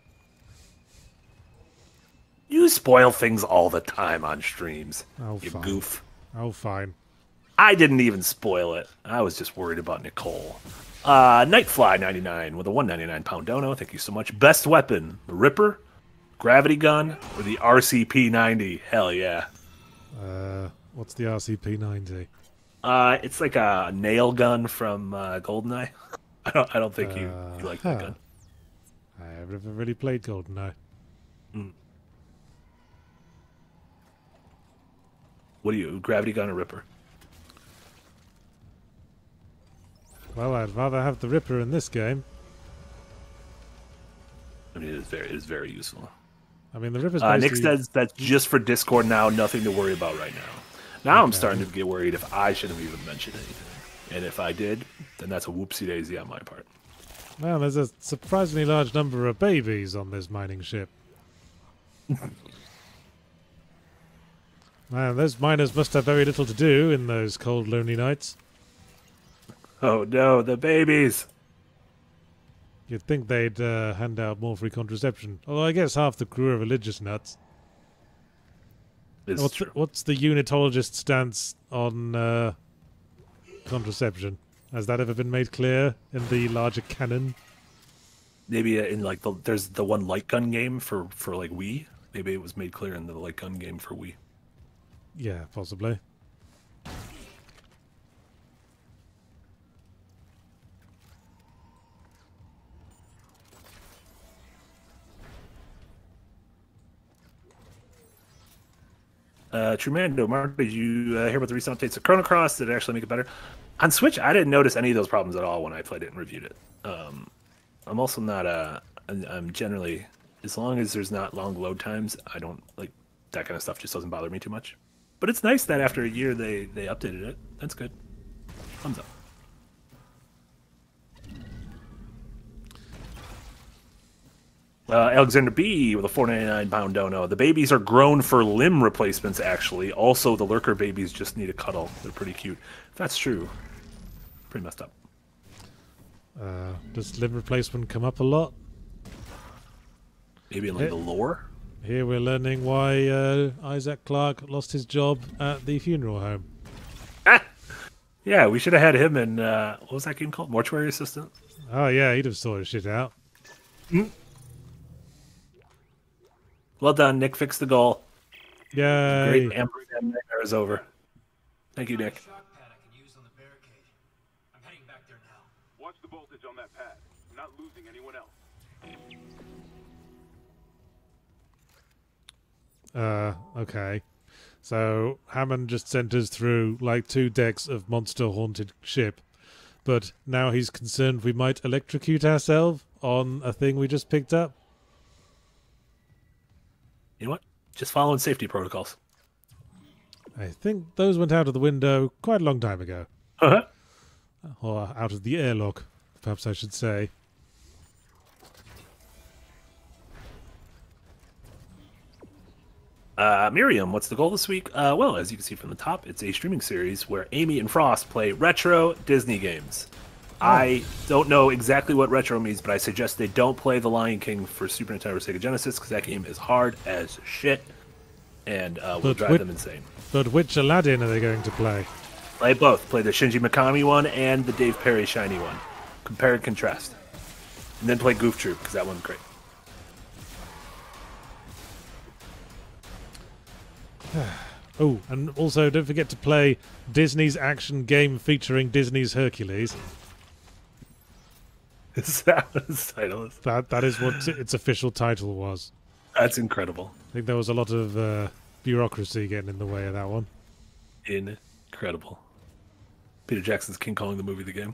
You spoil things all the time on streams. Oh, you fine. goof. Oh, fine. I didn't even spoil it. I was just worried about Nicole. Nightfly99 with a 199 pound dono. Thank you so much. Best weapon, the Ripper, Gravity Gun, or the RCP-90? Hell yeah. What's the RCP-90? It's like a nail gun from GoldenEye. I don't think you like that gun. I've never really played GoldenEye. What do you, Gravity Gun or Ripper? Well, I'd rather have the Ripper in this game. I mean, it is very useful. I mean, the Ripper's Nick says that's just for Discord now, nothing to worry about right now. Now I'm starting to get worried if I should have even mentioned anything. And if I did, then that's a whoopsie-daisy on my part. Well, there's a surprisingly large number of babies on this mining ship. Man, those miners must have very little to do in those cold, lonely nights. Oh no, the babies! You'd think they'd hand out more free contraception. Although I guess half the crew are religious nuts. What's the unitologist stance on contraception? Has that ever been made clear in the larger canon? Maybe in like there's the one light gun game for like Wii. Maybe it was made clear in the light gun game for Wii. Yeah, possibly. Trumando, Mark, did you hear about the recent updates of Chrono Cross? Did it actually make it better? On Switch, I didn't notice any of those problems at all when I played it and reviewed it. I'm also not I'm generally, as long as there's not long load times, I don't like that kind of stuff. Just doesn't bother me too much. But it's nice that after a year they updated it. That's good. Thumbs up. Alexander B with a 499 pound dono. The babies are grown for limb replacements, actually. Also, the lurker babies just need a cuddle. They're pretty cute. If that's true, pretty messed up. Does limb replacement come up a lot? Maybe in like the lore? Here we're learning why Isaac Clarke lost his job at the funeral home. Yeah, we should have had him in, what was that game called? Mortuary Assistant? Oh yeah, he'd have sorted shit out. Well done, Nick fixed the goal. Yay. Great Ampersand nightmare is over. Thank you, Nick. Watch the voltage on that pad. I'm not losing anyone else. Okay. So Hammond just sent us through like 2 decks of monster-haunted ship, but now he's concerned we might electrocute ourselves on a thing we just picked up. You know what? Just following safety protocols. I think those went out of the window quite a long time ago. Uh-huh. Or out of the airlock, perhaps I should say. Miriam, what's the goal this week? Well, as you can see from the top, it's a streaming series where Amy and Frost play retro Disney games. I don't know exactly what retro means, but I suggest they don't play The Lion King for Super Nintendo or Sega Genesis, because that game is hard as shit and will drive them insane. But which Aladdin are they going to play? Play both. Play the Shinji Mikami one and the Dave Perry shiny one. Compare and contrast. And then play Goof Troop, because that one's great. Oh, and also don't forget to play Disney's action game featuring Disney's Hercules. Is that what its title is? That is what its official title was. That's incredible. I think there was a lot of bureaucracy getting in the way of that one. Incredible. Peter Jackson's King Kong the movie, the game.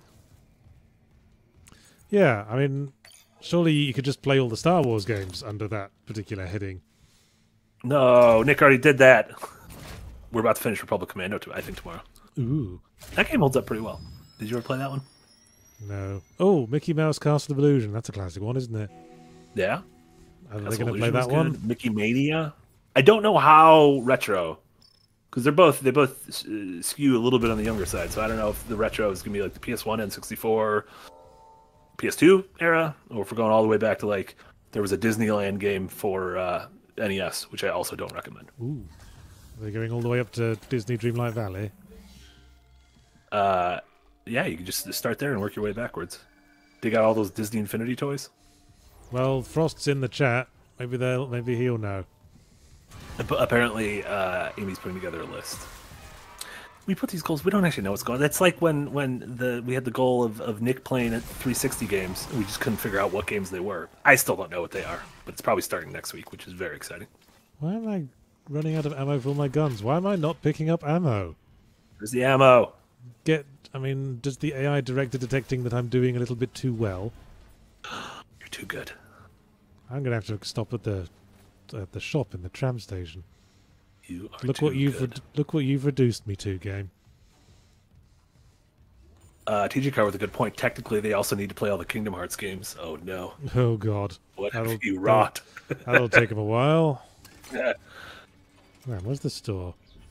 Yeah, I mean, surely you could just play all the Star Wars games under that particular heading. No, Nick already did that. We're about to finish Republic Commando, I think, tomorrow. Ooh. That game holds up pretty well. Did you ever play that one? No. Oh, Mickey Mouse Castle of Illusion. That's a classic one, isn't it? Yeah. Are they going to play that one? Mickey Mania. I don't know how retro, because they both skew a little bit on the younger side. So I don't know if the retro is going to be like the PS1, N64, PS2 era, or if we're going all the way back to like there was a Disneyland game for NES, which I also don't recommend. Ooh. Are they going all the way up to Disney Dreamlight Valley? Yeah, you can just start there and work your way backwards. Dig out all those Disney Infinity toys. Well, Frost's in the chat. Maybe he'll know. Apparently, Amy's putting together a list. We put these goals. We don't actually know what's going on. That's like when we had the goal of Nick playing at 360 games. We just couldn't figure out what games they were. I still don't know what they are, but it's probably starting next week, which is very exciting. Why am I running out of ammo for my guns? Why am I not picking up ammo? There's the ammo. Does the AI director detecting that I'm doing a little bit too well? You're too good. I'm gonna have to stop at the shop in the tram station. You are Look too what you've good. look what you've reduced me to, game. TG Car with a good point. Technically, they also need to play all the Kingdom Hearts games. Oh no! Oh God, What have you wrought? That'll take him a while. Yeah. Man, where's the store?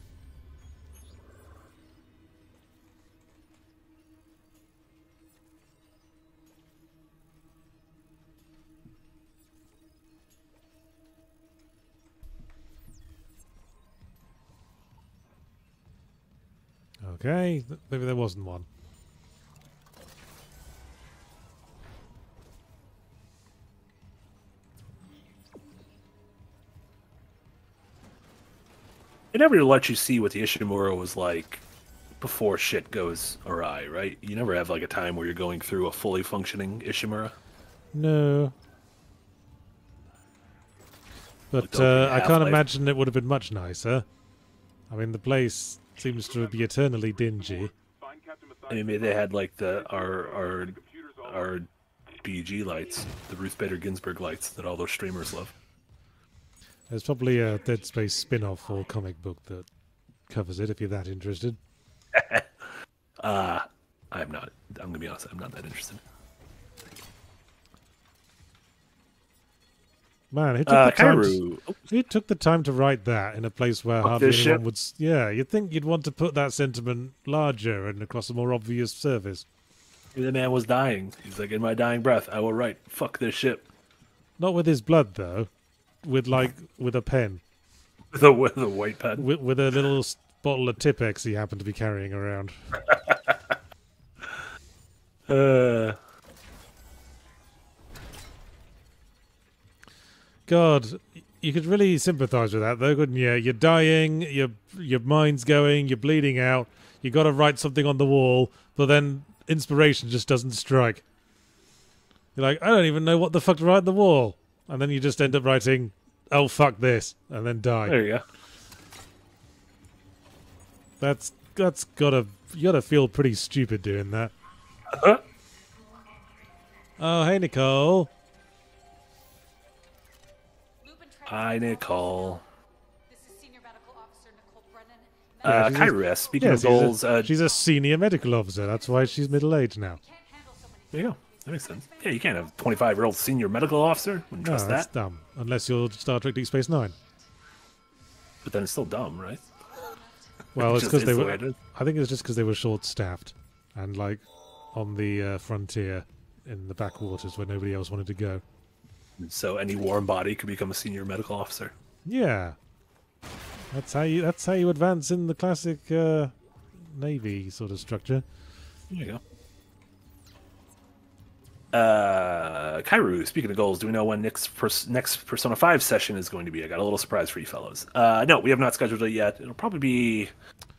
Okay, maybe there wasn't one. It never lets you see what the Ishimura was like before shit goes awry, right? You never have like a time where you're going through a fully functioning Ishimura. No. But Like opening I can't Half-Life. imagine it would have been much nicer. I mean, the place seems to be eternally dingy. Find Captain Matthias. I mean, maybe they had like our BG lights, the Ruth Bader Ginsburg lights that all those streamers love. There's probably a Dead Space spin-off or comic book that covers it, if you're that interested. I'm not. I'm gonna be honest. I'm not that interested. Man, who took, Kairu. who took the time to write that in a place where Fuck hardly this anyone shit. would... Yeah, you'd think you'd want to put that sentiment larger and across a more obvious surface. The man was dying. He's like, in my dying breath, I will write, fuck this shit. Not with his blood, though. With a pen. With a white pen. With a little bottle of Tipex he happened to be carrying around. God, you could really sympathise with that, though, couldn't you? You're dying, your mind's going, you're bleeding out, you got to write something on the wall, but then inspiration just doesn't strike. You're like, I don't even know what the fuck to write on the wall. And then you just end up writing, oh, fuck this, and then die. There you go. That's gotta... You gotta feel pretty stupid doing that. Oh, hey, Nicole. Hi, Nicole. This is Senior Medical Officer Nicole Brennan. Yeah, she's- Kairu, speaking Yeah, of goals, she's a senior medical officer. That's why she's middle-aged now. Can't handle so many. there you go. That makes sense. Yeah, you can't have a 25-year-old senior medical officer. Wouldn't No, trust that's that. dumb. Unless you're Star Trek Deep Space Nine. But then it's still dumb, right? Well, it's Just because they is the were... way it is. I think it's just because they were short-staffed. And, like, on the frontier in the backwaters where nobody else wanted to go. So any warm body could become a senior medical officer. Yeah. That's how you advance in the classic navy sort of structure. There you go. Kairu, speaking of goals, do we know when next Persona 5 session is going to be? I got a little surprise for you fellows. No, we have not scheduled it yet. It'll probably be...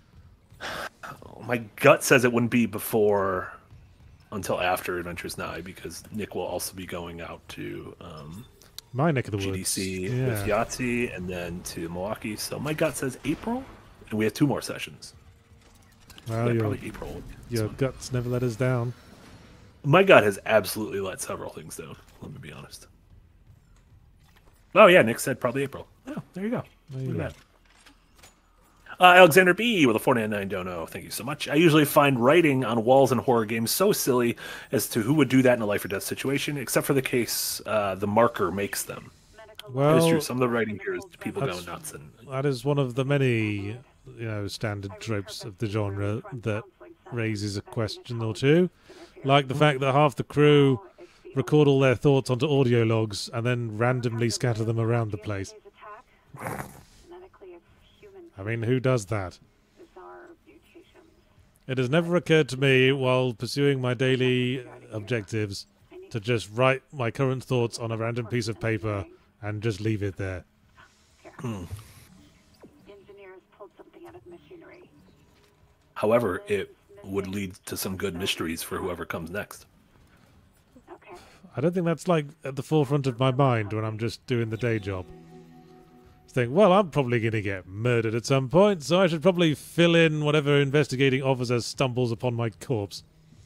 My gut says it wouldn't be before until after Adventures Now, because Nick will also be going out to my neck of the woods. GDC with Yahtzee and then to Milwaukee. So my gut says April, and we have 2 more sessions. Well, Yeah, probably April. your guts never let us down. My gut has absolutely let several things down. Let me be honest. Oh yeah, Nick said probably April. Oh, there you go. Look at that. Alexander B with a 499 dono. Thank you so much. I usually find writing on walls in horror games so silly as to who would do that in a life or death situation, except for the case the marker makes them. Well, It's true. Some of the writing here is people going nuts. And that is one of the many, standard tropes of the genre that raises a question or two, like the fact that half the crew record all their thoughts onto audio logs and then randomly scatter them around the place. I mean, who does that? It has never occurred to me while pursuing my daily objectives to just write my current thoughts on a random piece of paper and just leave it there. However, it would lead to some good mysteries for whoever comes next. I don't think that's like at the forefront of my mind when I'm just doing the day job. Think, well, I'm probably going to get murdered at some point, so I should probably fill in whatever investigating officer stumbles upon my corpse.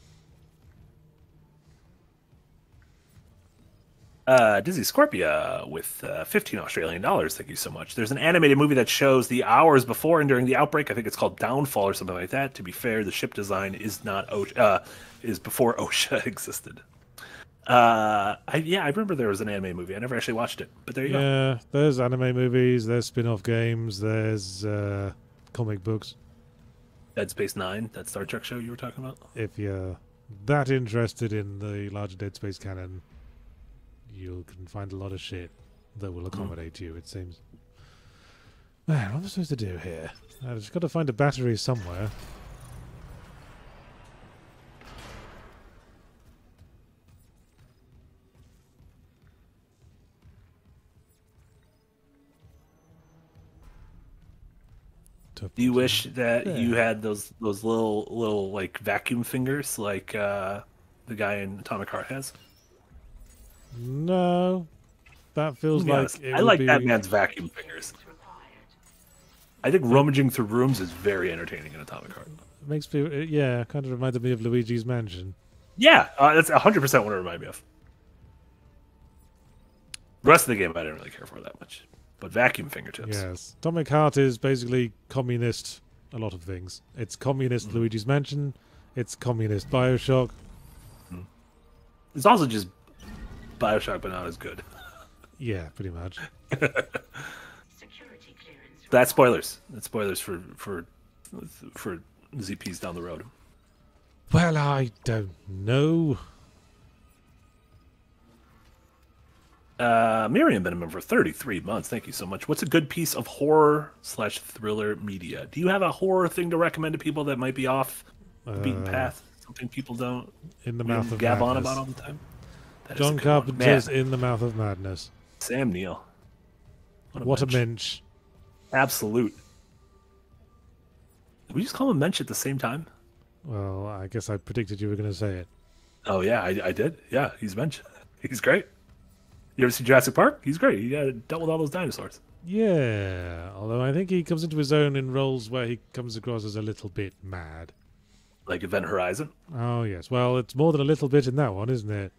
Dizzy Scorpia with 15 Australian dollars. Thank you so much. There's an animated movie that shows the hours before and during the outbreak. I think it's called Downfall or something like that. To be fair, the ship design is not is before OSHA existed. I remember there was an anime movie. I never actually watched it, but there you go. Yeah, there's anime movies, there's spin-off games, there's comic books. Dead Space 9, that Star Trek show you were talking about. If you're that interested in the larger Dead Space canon, you can find a lot of shit that will accommodate you, it seems. Man, what am I supposed to do here? I've just got to find a battery somewhere. Do you wish that you had those little like vacuum fingers like the guy in Atomic Heart has? No, that feels like it I would like be... that man's vacuum fingers. I think rummaging through rooms is very entertaining in Atomic Heart. Makes me, kind of reminded me of Luigi's Mansion. Yeah, that's 100% what it reminded me of. The rest of the game I didn't really care for that much. But vacuum fingertips. Yes. Atomic Heart is basically communist a lot of things. It's communist Luigi's Mansion. It's communist Bioshock. It's also just Bioshock, but not as good. Yeah, pretty much. That's spoilers. That's spoilers for ZPs down the road. Well, I don't know. Miriam been a member for 33 months. Thank you so much. What's a good piece of horror/thriller media? Do you have a horror thing to recommend to people that might be off the beaten path? Something people don't In the Mouth of gab Madness. on about all the time? That is a John good one. Carpenter's Man, In the Mouth of Madness. Sam Neill. What a mensch. Absolute. Did we just call him mensch at the same time? Well, I guess I predicted you were going to say it. Oh, yeah, I did. Yeah, he's mensch. He's great. You ever see Jurassic Park? He's great. He dealt with all those dinosaurs. Yeah, although I think he comes into his own in roles where he comes across as a little bit mad. Like Event Horizon? Oh, yes. Well, it's more than a little bit in that one, isn't it?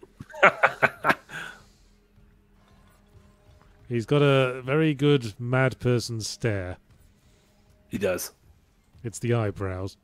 He's got a very good mad person stare. He does. It's the eyebrows.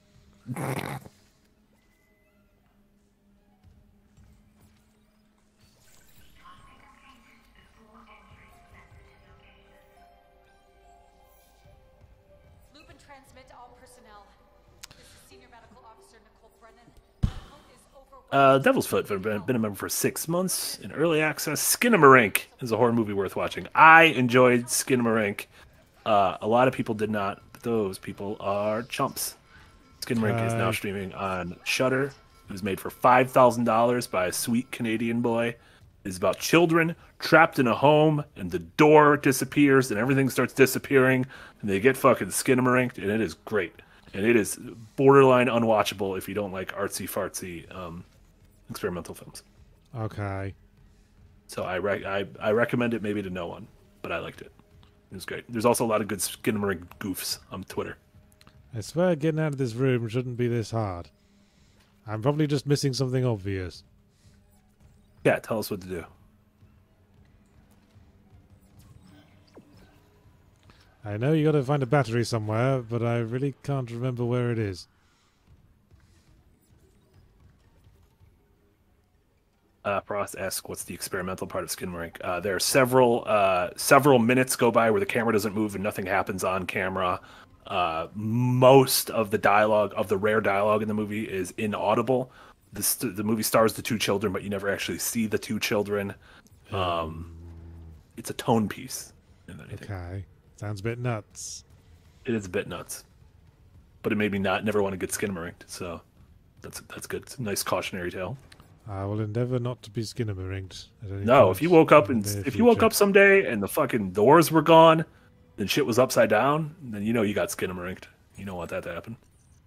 Loop and transmit to all personnel. This is Senior Medical Officer Nicole Brennan. Devil's Foot been a member for 6 months in early access. Skinamarink is a horror movie worth watching. I enjoyed Skinamarink. A lot of people did not, but those people are chumps. Skinamarink is now streaming on Shudder. It was made for $5,000 by a sweet Canadian boy. It's about children trapped in a home, and the door disappears, and everything starts disappearing, and they get fucking Skinamarinked, and it is great. And it is borderline unwatchable if you don't like artsy-fartsy experimental films. Okay. So I recommend it maybe to no one, but I liked it. It was great. There's also a lot of good Skinamarink goofs on Twitter. I swear getting out of this room shouldn't be this hard. I'm probably just missing something obvious. Yeah, tell us what to do. I know you got to find a battery somewhere, but I really can't remember where it is. Frost asks, "What's the experimental part of Skinamarink?" There are several minutes go by where the camera doesn't move and nothing happens on camera. Most of the dialogue, of the rare dialogue in the movie, is inaudible. The movie stars the two children, but you never actually see the two children. It's a tone piece. Okay, sounds a bit nuts. It is a bit nuts, but it made me never want to get Skinamarinked. So that's good. It's a nice cautionary tale. I will endeavour not to be Skinamarinked. No, if you woke up someday and the fucking doors were gone, and shit was upside down, then you know you got Skinamarinked. You don't want that to happen.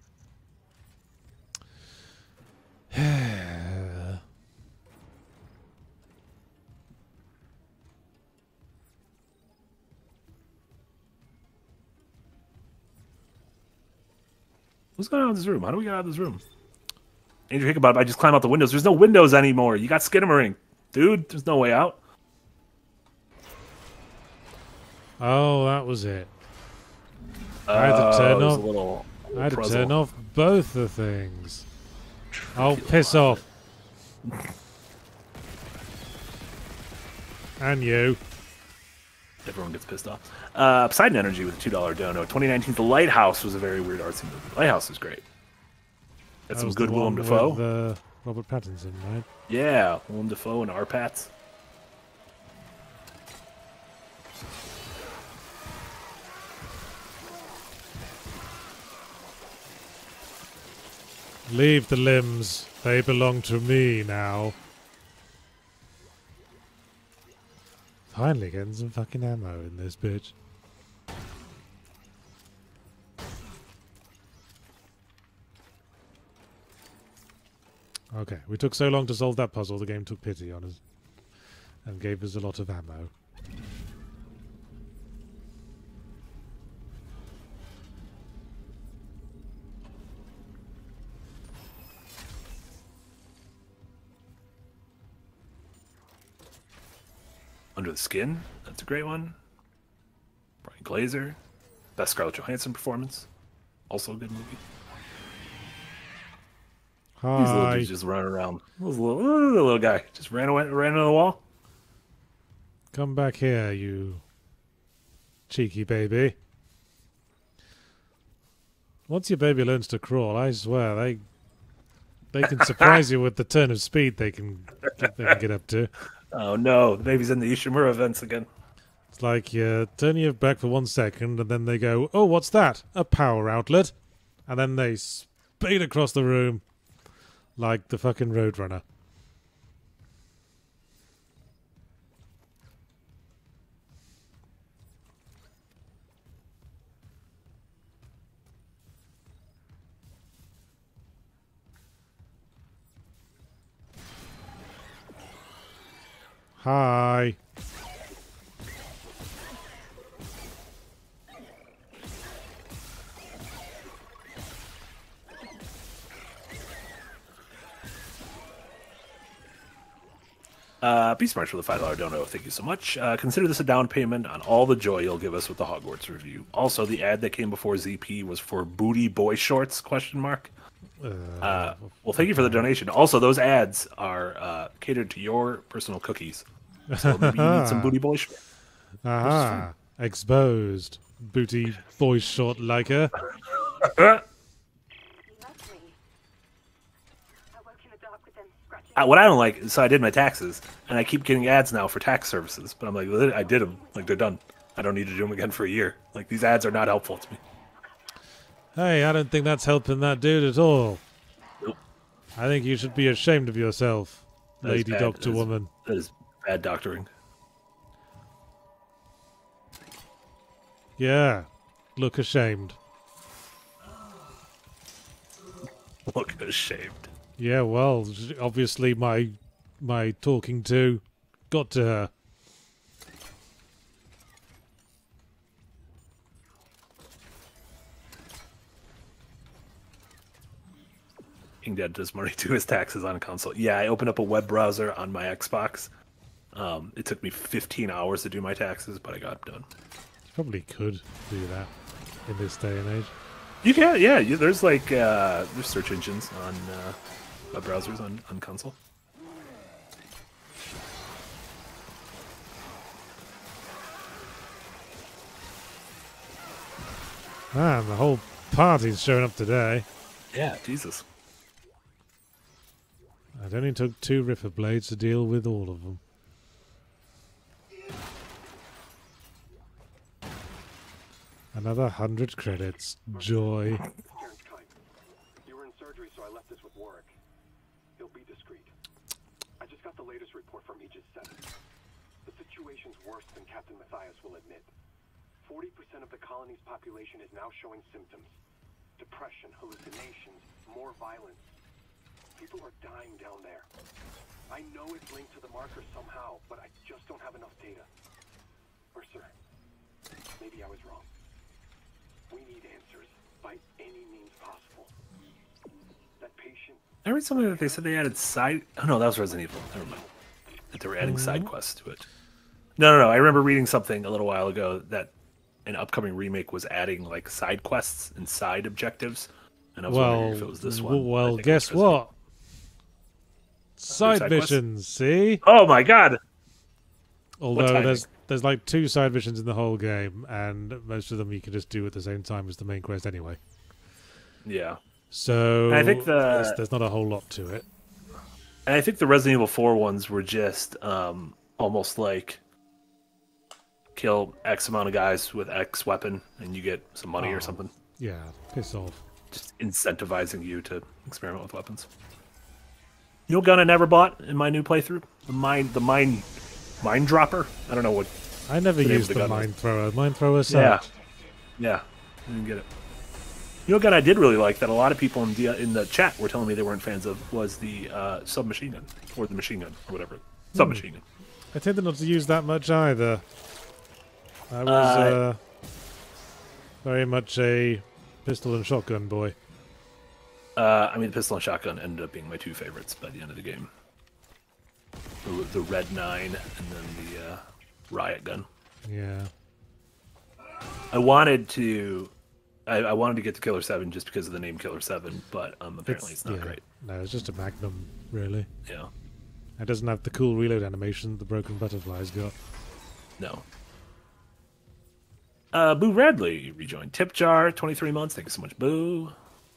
What's going on in this room? How do we get out of this room? Andrew Hickabout, I just climb out the windows. There's no windows anymore. You got Skinamarink. Dude, there's no way out. Oh, that was it. I had to turn off. I had to turn off both the things. Oh, piss off. And you. Everyone gets pissed off. Poseidon Energy with a $2 dono. 2019, The Lighthouse was a very weird artsy movie. Lighthouse is great. That's some good Willem Dafoe. With, Robert Pattinson, right? Yeah, Willem Dafoe and Arpats. Leave the limbs. They belong to me now. Finally getting some fucking ammo in this bitch. Okay, we took so long to solve that puzzle, the game took pity on us and gave us a lot of ammo. Under the Skin, that's a great one. Brian Glazer, best Scarlett Johansson performance, also a good movie. Hi. These little dudes just running around. This little guy just ran into the wall. Come back here, you cheeky baby. Once your baby learns to crawl, I swear they can surprise you with the turn of speed they can get up to. Oh no, the baby's in the Ishimura events again. It's like you turn your back for 1 second and then they go, oh, what's that? A power outlet. And then they speed across the room like the fucking Roadrunner. Hi. Beast March with a $5 dono. Thank you so much. Consider this a down payment on all the joy you'll give us with the Hogwarts review. Also, the ad that came before ZP was for booty boy shorts? ? Well, thank you for the donation. Also, those ads are catered to your personal cookies. So maybe you need some booty boy shorts. Aha. Exposed. Booty boy short liker. What I don't like, so I did my taxes, and I keep getting ads now for tax services. But I'm like, I did them. Like, they're done. I don't need to do them again for a year. Like, these ads are not helpful to me. Hey, I don't think that's helping that dude at all. Nope. I think you should be ashamed of yourself, That is lady bad. doctor woman. That is bad doctoring. Yeah, look ashamed. Look ashamed. Yeah, well, obviously my talking to got to her. King Dad does money to his taxes on a console. Yeah, I opened up a web browser on my Xbox. It took me 15 hours to do my taxes, but I got it done. You probably could do that in this day and age. You can, yeah. There's like there's search engines on web browsers on console. Man, the whole party's showing up today. Yeah, Jesus. It only took 2 Ripper Blades to deal with all of them. Another 100 credits. Joy. Terrence Kite. You were in surgery, so I left this with Warwick. He'll be discreet. I just got the latest report from Aegis 7. The situation's worse than Captain Matthias will admit. 40% of the colony's population is now showing symptoms. Depression, hallucinations, more violence. People are dying down there. I know it's linked to the marker somehow, but I just don't have enough data. Mercer, maybe I was wrong. We need answers by any means possible. That patient... I read something that they said they added side... Oh, no, that was Resident Evil. Never mind. That they were adding side quests to it. No. I remember reading something a little while ago that an upcoming remake was adding, like, side quests and side objectives. And I was wondering if it was this one. Well, guess what? Side missions, see? Oh, my God! Although there's like 2 side missions in the whole game, and most of them you can just do at the same time as the main quest anyway. Yeah. So I think there's not a whole lot to it. And I think the Resident Evil 4 ones were just almost like kill X amount of guys with X weapon and you get some money or something. Yeah, piss off. Just incentivizing you to experiment with weapons. You know what gun I never bought in my new playthrough? The mine dropper? I don't know what. I never used the mine thrower. Mine thrower sucked. Yeah. I didn't get it. You know what gun I did really like that a lot of people in the chat were telling me they weren't fans of was the submachine gun. Or the machine gun, or whatever. Submachine gun. I tended not to use that much either. I was very much a pistol and shotgun boy. I mean, the pistol and shotgun ended up being my 2 favorites by the end of the game. The Red 9 and then the riot gun. Yeah. I wanted to get the Killer 7 just because of the name Killer 7, but apparently it's not great. No, it's just a Magnum, really. Yeah. It doesn't have the cool reload animation that the Broken Butterfly's got. No. Boo Radley rejoined. Tip Jar, 23 months. Thank you so much, Boo.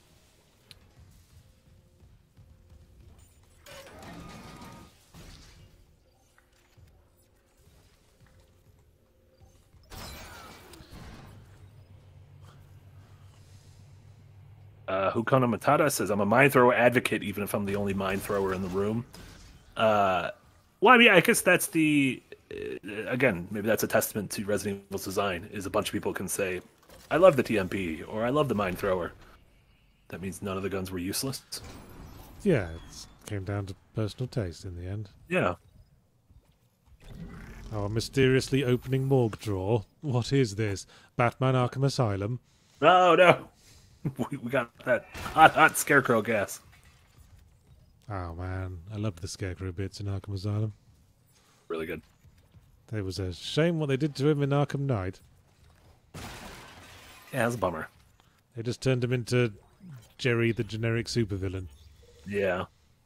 Hukona Matata says, I'm a mine thrower advocate, even if I'm the only mine thrower in the room. Well, I mean, I guess that's again, maybe that's a testament to Resident Evil's design, is a bunch of people can say, I love the TMP, or I love the mine thrower. That means none of the guns were useless. Yeah, it came down to personal taste in the end. Yeah. Oh, a mysteriously opening morgue drawer. What is this? Batman Arkham Asylum? Oh, no. We got that hot scarecrow gas. Oh, man. I loved the scarecrow bits in Arkham Asylum. Really good. It was a shame what they did to him in Arkham Knight. Yeah, that's a bummer. They just turned him into Jerry, the generic supervillain. Yeah.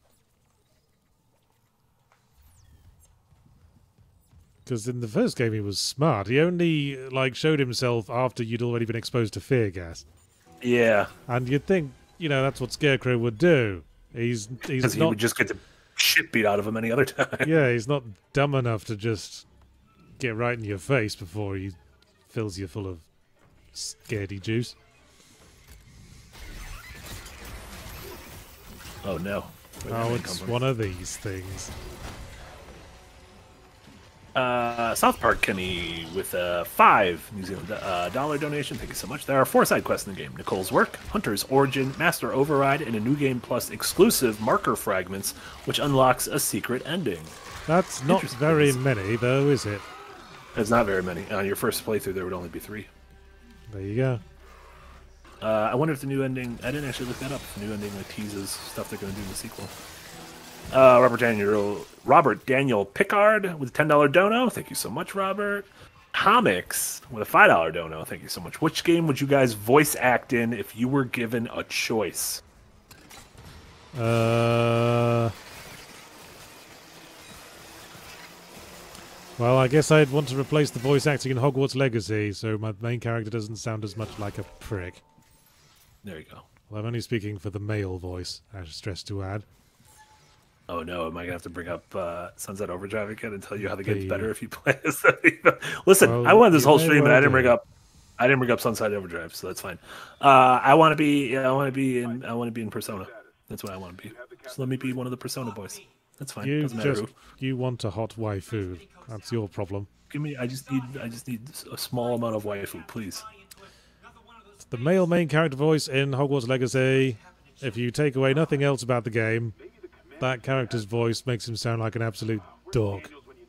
Because in the first game he was smart. He only showed himself after you'd already been exposed to fear gas. Yeah. And you'd think, that's what Scarecrow would do. He's because he not, would just get the shit beat out of him any other time. Yeah, he's not dumb enough to just get right in your face before he fills you full of scaredy juice. Oh no. Where'd that Oh, man it's come from? one of these things. South Park Kenny with a $5 New Zealand dollar donation. Thank you so much. There are 4 side quests in the game: Nicole's Work, Hunter's Origin, Master Override, and a New Game Plus exclusive Marker Fragments, which unlocks a secret ending. That's not Interesting. very many, though, is it? There's not very many. On your first playthrough, there would only be 3. There you go. I wonder if the new ending... I didn't actually look that up. If the new ending like teases stuff they're going to do in the sequel. Robert Daniel Pickard with a $10 dono. Thank you so much, Robert. Comics with a $5 dono. Thank you so much. Which game would you guys voice act in if you were given a choice? Well, I guess I'd want to replace the voice acting in Hogwarts Legacy, so my main character doesn't sound as much like a prick. There you go. Well, I'm only speaking for the male voice, I should stress to add. Oh no, am I gonna have to bring up Sunset Overdrive again and tell you how the game's The- better if you play as Listen, Well, I wanted this you whole may stream and well I didn't bring do. up Sunset Overdrive, so that's fine. I want to be in Persona. That's what I want to be. So let me be one of the Persona boys. That's fine. You Doesn't matter just who. you want a hot waifu. That's your problem. Give me. I just need a small amount of waifu, please. The male main character voice in Hogwarts Legacy. If you take away nothing else about the game, that character's voice makes him sound like an absolute dog.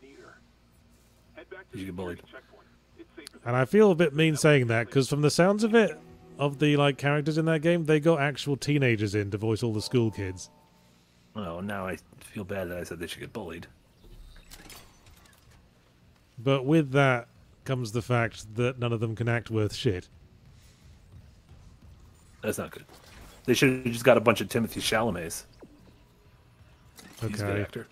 You get bullied. And I feel a bit mean saying that because from the sounds of it, of the like characters in that game, they got actual teenagers in to voice all the school kids. Oh, now I feel bad that I said they should get bullied. But with that comes the fact that none of them can act worth shit. That's not good. They should have just got a bunch of Timothy Chalamets. He's a good Okay. actor.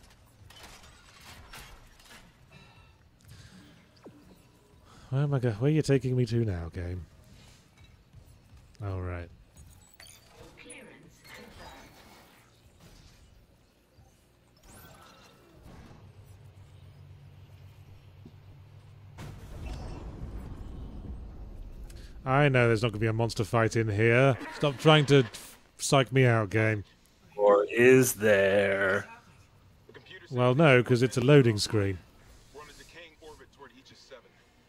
Oh my god, where are you taking me to now, game? All right. I know there's not going to be a monster fight in here. Stop trying to psych me out, game. Or is there? Well, no, because it's a loading screen. We're on a decaying orbit toward Aegis 7.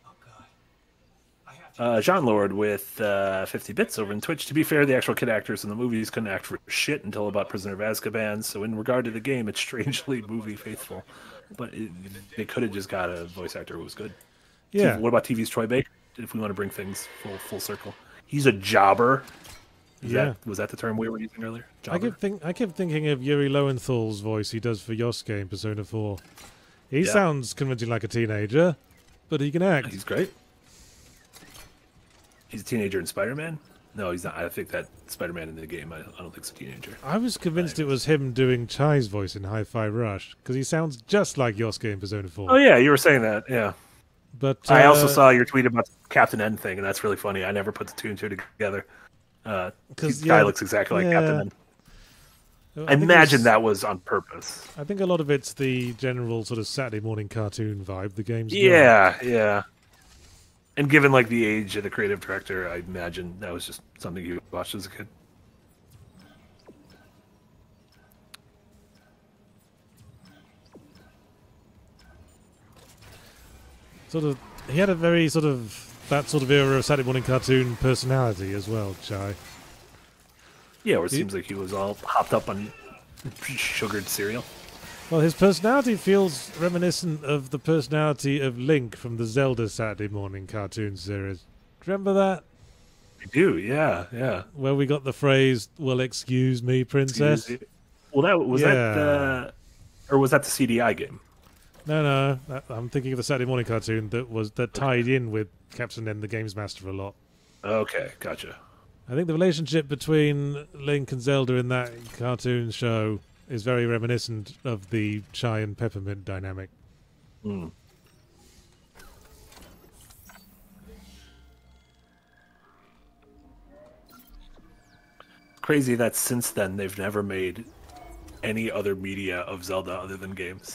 Jean Lord with 50 bits over in Twitch. To be fair, the actual kid actors in the movies couldn't act for shit until about Prisoner of Azkaban. So in regard to the game, it's strangely movie faithful. But they could have just got a voice actor who was good. Yeah. What about TV's Troy Baker? If we want to bring things full circle, he's a jobber. Was that the term we were using earlier? Jobber? I kept thinking of Yuri Lowenthal's voice he does for Yosuke in Persona 4. He Yeah. sounds convincing like a teenager, but he can act. He's great. He's a teenager in Spider-Man? No, he's not. I think that Spider-Man in the game, I don't think it's a teenager. I was convinced it was him doing Chai's voice in Hi-Fi Rush, because he sounds just like Yosuke in Persona 4. Oh yeah, you were saying that. Yeah. But I also saw your tweet about the Captain N thing, and that's really funny. I never put the 2 and 2 together. This guy looks exactly like Captain N. I think imagine it's- that was on purpose. I think a lot of it's the general sort of Saturday morning cartoon vibe the game's got. Yeah. And given like the age of the creative director, I imagine that was just something you watched as a kid. He had a very sort of that sort of era of Saturday morning cartoon personality as well, Chai. Yeah, where it seems like he was all hopped up on sugared cereal. Well, his personality feels reminiscent of the personality of Link from the Zelda Saturday morning cartoon series. Remember that? I do, yeah. Where we got the phrase, "Well, excuse me, princess." Well, that was Yeah. that, or was that the CDI game? No, I'm thinking of the Saturday morning cartoon that tied in with Captain N, the Games Master, a lot. Okay, gotcha. I think the relationship between Link and Zelda in that cartoon show is very reminiscent of the Chai and Peppermint dynamic. Mm. Crazy that since then they've never made any other media of Zelda other than games.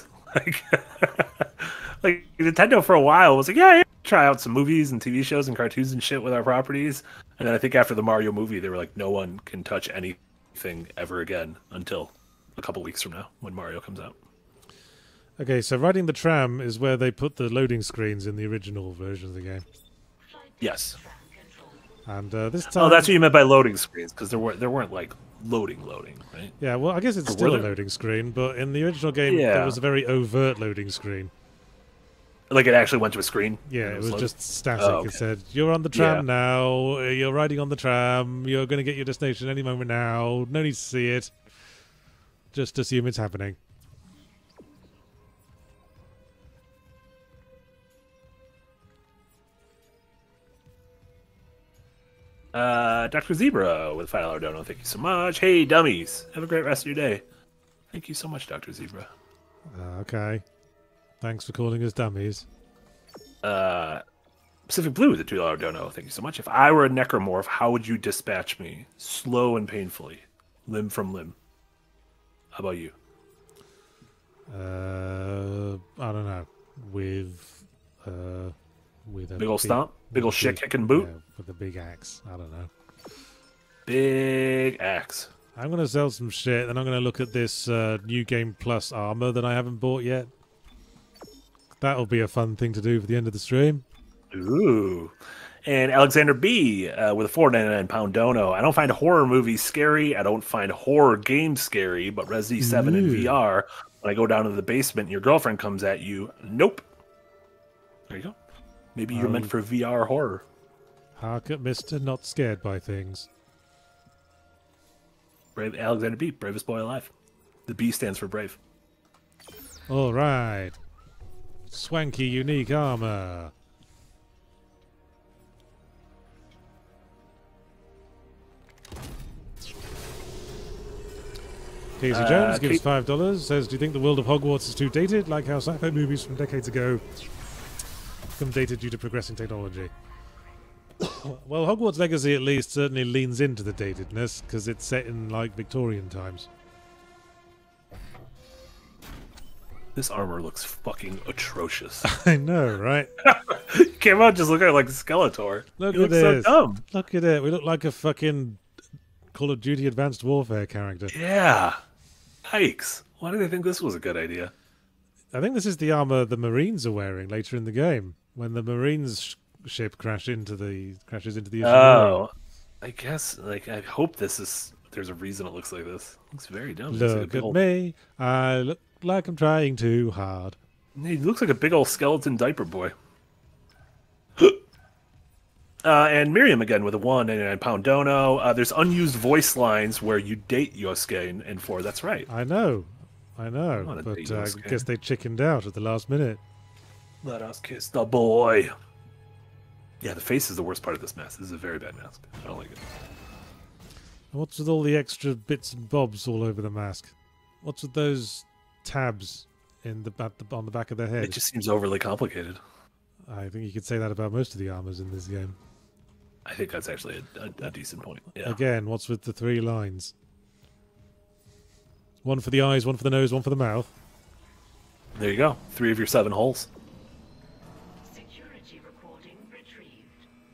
Like Nintendo for a while was like, yeah, try out some movies and TV shows and cartoons and shit with our properties. And then I think after the Mario movie, they were like, no one can touch anything thing ever again until a couple weeks from now when Mario comes out. Okay, so riding the tram is where they put the loading screens in the original version of the game. Yes. And this time... Oh, that's what you meant by loading screens, because there weren't like loading, right? Yeah, well, I guess it's Or still were a there? loading screen, but in the original game, Yeah. there was a very overt loading screen. Like it actually went to a screen? Yeah, and it was loaded? just static. Oh, okay. It said, you're on the tram Yeah. now, you're riding on the tram, you're going to get your destination any moment now, no need to see it. Just assume it's happening. Dr. Zebra with $5 dono. Thank you so much. Hey, dummies. Have a great rest of your day. Thank you so much, Dr. Zebra. Okay. Thanks for calling us dummies. Pacific Blue with a $2 dono. Thank you so much. If I were a necromorph, how would you dispatch me? Slow and painfully. Limb from limb. How about you? I don't know. With a Big ol' stomp? Big ol' with a shit kicking boot? Yeah, with a big axe. I don't know. Big axe. I'm going to sell some shit, and I'm going to look at this New Game Plus armor that I haven't bought yet. That'll be a fun thing to do for the end of the stream. Ooh. And Alexander B with a £4.99 dono. I don't find horror movies scary. I don't find horror games scary, but Resi 7 in Ooh. VR, when I go down to the basement and your girlfriend comes at you, nope. There you go. Maybe you're meant for VR horror. Hark at Mr. Not Scared by Things. Brave Alexander B, bravest boy alive. The B stands for brave. All right. Swanky, unique armor. Casey Jones gives $5. Says, do you think the world of Hogwarts is too dated, like how sci-fi movies from decades ago become dated due to progressing technology? Well, Hogwarts Legacy at least certainly leans into the datedness because it's set in like Victorian times. This armor looks fucking atrocious. I know, right? Came out just looking like Skeletor. Look He at looks so this. dumb. Look at it. We look like a fucking Call of Duty Advanced Warfare character. Yeah. Yikes. Why do they think this was a good idea? I think this is the armor the Marines are wearing later in the game when the Marines ship crashes into the ocean. Oh. I guess, like, I hope there's a reason it looks like this. It looks very dumb. It looks like a Look big at old- me. I look like I'm trying too hard. He looks like a big old skeleton diaper boy. And Miriam again with a £1.99 dono. There's unused voice lines where you date Yosuke in 4. That's right. I know. wanna But date I Yosuke. guess they chickened out at the last minute. Let us kiss the boy. Yeah, the face is the worst part of this mask. This is a very bad mask. I don't like it. What's with all the extra bits and bobs all over the mask? What's with those tabs on the back of their head? It just seems overly complicated. I think you could say that about most of the armors in this game. I think that's actually a decent point. Yeah. Again, what's with the 3 lines? One for the eyes, one for the nose, one for the mouth. There you go. 3 of your 7 holes. Security recording retrieved.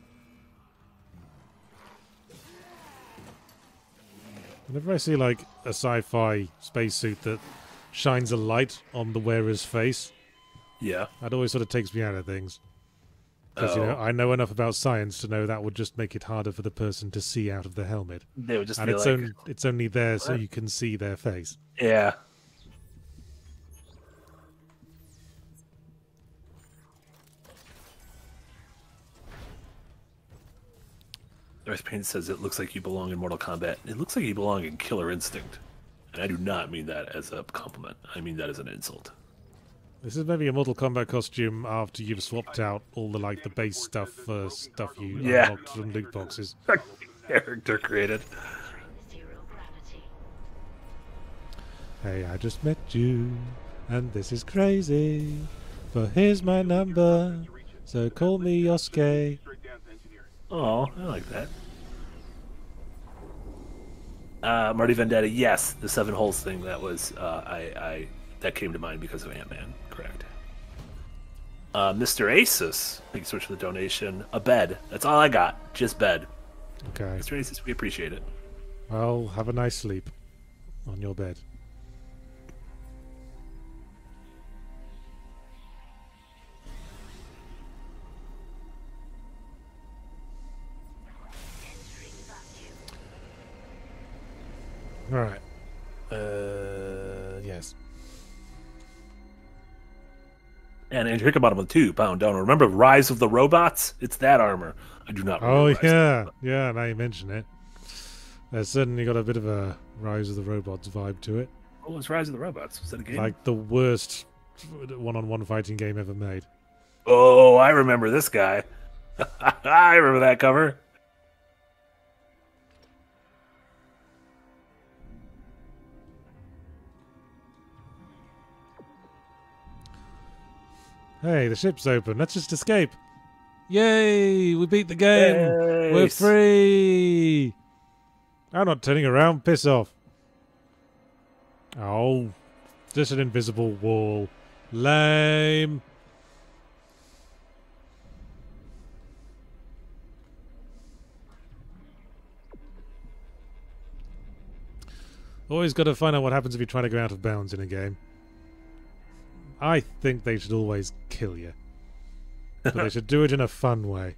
Whenever I see like a sci-fi spacesuit that shines a light on the wearer's face, Yeah. that always sort of takes me out of things. Because Oh. I know enough about science to know that would just make it harder for the person to see out of the helmet. They would just And be it's, like, it's only there so What? you can see their face. yeah. Darth Payne says it looks like you belong in Mortal Kombat. It looks like you belong in Killer Instinct. And I do not mean that as a compliment. I mean that as an insult. This is maybe a Mortal Kombat costume after you've swapped out all the like the base stuff for stuff you Yeah. unlocked from loot boxes. Character created. Zero gravity. Hey, I just met you, and this is crazy. But here's my number, so call me Yosuke. Oh, I like that. Marty Vendetta, yes, the 7 holes thing. That was I that came to mind because of Ant-Man. Correct. Mr. Asus, thank you so much for the donation. A bed. That's all I got. Just bed. Okay. Mr. Asus, we appreciate it. Well, have a nice sleep on your bed. Alright. Yes. And Andrew Hickenbottom with 2 pound down. Remember Rise of the Robots? It's that armor. I do not. Oh, Rise of the yeah. Robots. Yeah, now you mention it. There's certainly got a bit of a Rise of the Robots vibe to it. What was Rise of the Robots? Was that a game? Like the worst one-on-one fighting game ever made. Oh, I remember this guy. I remember that cover. Hey, the ship's open. Let's just escape. Yay! We beat the game. Yes. We're free. I'm not turning around. Piss off. Oh, just an invisible wall. Lame. Always got to find out what happens if you try to go out of bounds in a game. I think they should always kill you. But they should do it in a fun way.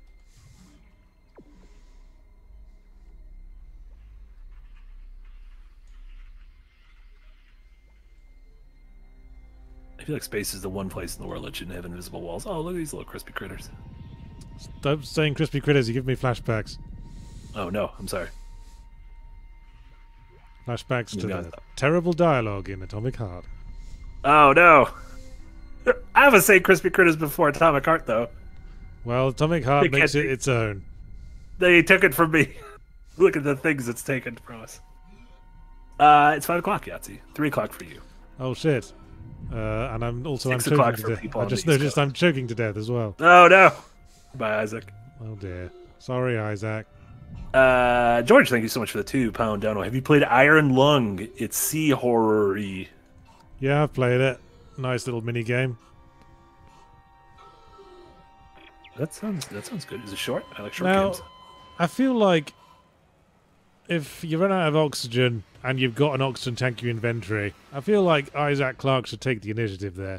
I feel like space is the one place in the world that shouldn't have invisible walls. Oh, look at these little crispy critters. Stop saying crispy critters, you give me flashbacks. Oh, no, I'm sorry. Flashbacks to Yeah. the terrible dialogue in Atomic Heart. Oh, no. I haven't said crispy critters before Atomic Heart, though. Well, Atomic Heart They makes can't it be- its own. They took it from me. Look at the things it's taken from us. It's 5 o'clock, Yahtzee. 3 o'clock for you. Oh shit! And I'm 6 choking o'clock to for death. people I on just the East noticed Coast. I'm choking to death as well. Oh, no. Bye, Isaac. Oh dear. Sorry, Isaac. George, thank you so much for the 2 pound down. Have you played Iron Lung? It's sea horror-y. Yeah, I've played it. Nice little mini game. That sounds good. Is it short? I like short Now, games. I feel like if you run out of oxygen and you've got an oxygen tank in your inventory, I feel like Isaac Clarke should take the initiative there.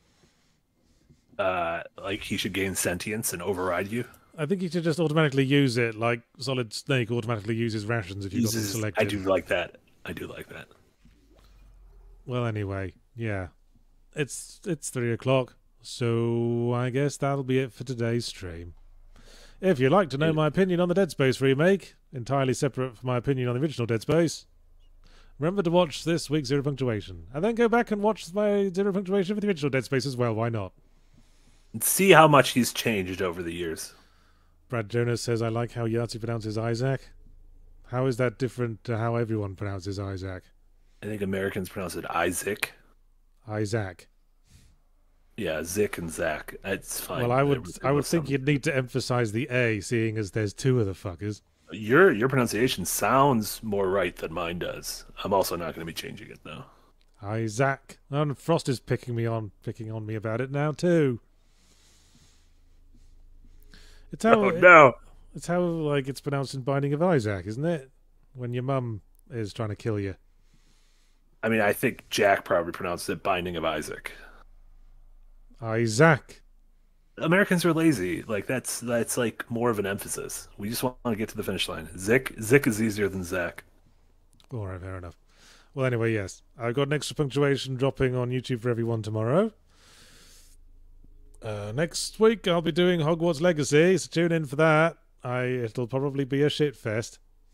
Like he should gain sentience and override you. I think he should just automatically use it, like Solid Snake automatically uses rations if you've got them selected. I do like that. I do like that. Well, anyway, yeah. It's 3 o'clock, so I guess that'll be it for today's stream. If you'd like to know my opinion on the Dead Space remake, entirely separate from my opinion on the original Dead Space, remember to watch this week's Zero Punctuation, and then go back and watch my Zero Punctuation for the original Dead Space as well, why not? See how much he's changed over the years. Brad Jonas says, I like how Yahtzee pronounces Isaac. How is that different to how everyone pronounces Isaac? I think Americans pronounce it Isaac. Isaac. Yeah, Zick and Zach. It's fine. Well, I There would was think some- you'd need to emphasize the A, seeing as there's 2 of the fuckers. Your pronunciation sounds more right than mine does. I'm also not going to be changing it though. Isaac. And Frost is picking on me about it now too. It's how Oh no! it's how like it's pronounced in Binding of Isaac, isn't it? When your mum is trying to kill you. I mean, I think Jack probably pronounced it Binding of Isaac. Isaac. Americans are lazy. Like that's like more of an emphasis. We just want to get to the finish line. Zick is easier than Zach. All right, fair enough. Well, anyway, yes, I've got an extra punctuation dropping on YouTube for everyone tomorrow. Next week I'll be doing Hogwarts Legacy, so tune in for that. It'll probably be a shit fest.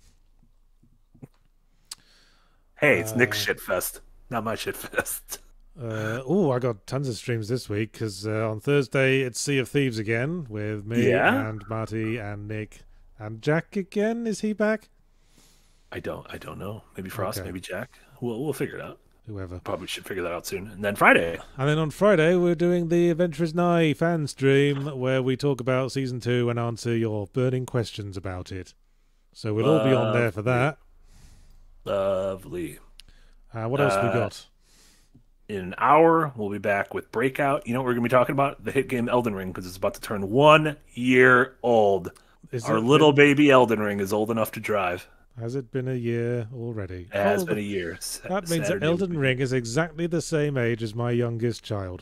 Hey, it's Nick's shitfest, not my shitfest. I got tons of streams this week because on Thursday it's Sea of Thieves again with me Yeah? and Marty and Nick and Jack again. Is he back? I don't know. Maybe Frost, Okay. maybe Jack. We'll figure it out. Whoever. Probably should figure that out soon. And then Friday. And then on Friday we're doing the Adventurers Nigh fan stream where we talk about season 2 and answer your burning questions about it. So we'll all be on there for that. Lovely. What else we got? In an hour, we'll be back with Breakout. You know what we're going to be talking about? The hit game Elden Ring, because it's about to turn 1 year old. Is Our it- little baby Elden Ring is old enough to drive. Has it been a year already? It has Oh, been a year. that means that Saturday Elden will Ring is exactly the same age as my youngest child.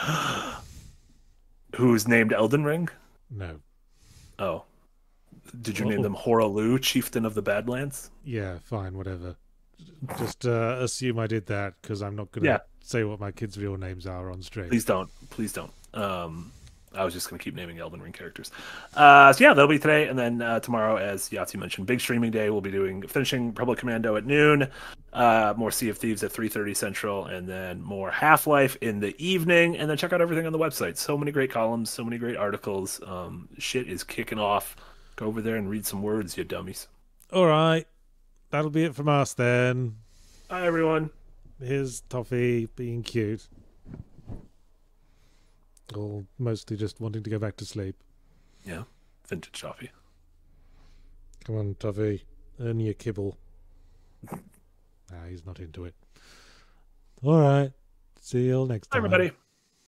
Who's named Elden Ring? No. Oh. Did you name them Horalu, Chieftain of the Badlands? Yeah, fine, whatever. Just assume I did that, because I'm not going to say what my kids' real names are on stream. Please don't. Please don't. I was just going to keep naming Elden Ring characters. So yeah, that'll be today. And then tomorrow, as Yahtzee mentioned, big streaming day. We'll be finishing Public Commando at noon, more Sea of Thieves at 3:30 Central, and then more Half-Life in the evening. And then check out everything on the website. So many great columns, so many great articles. Shit is kicking off. Go over there and read some words, you dummies. All right. That'll be it from us then. Bye, everyone. Here's Toffee being cute. Or mostly just wanting to go back to sleep. Yeah, vintage Toffee. Come on, Toffee. Earn your kibble. He's not into it. All right. See you all next time. Bye, everybody.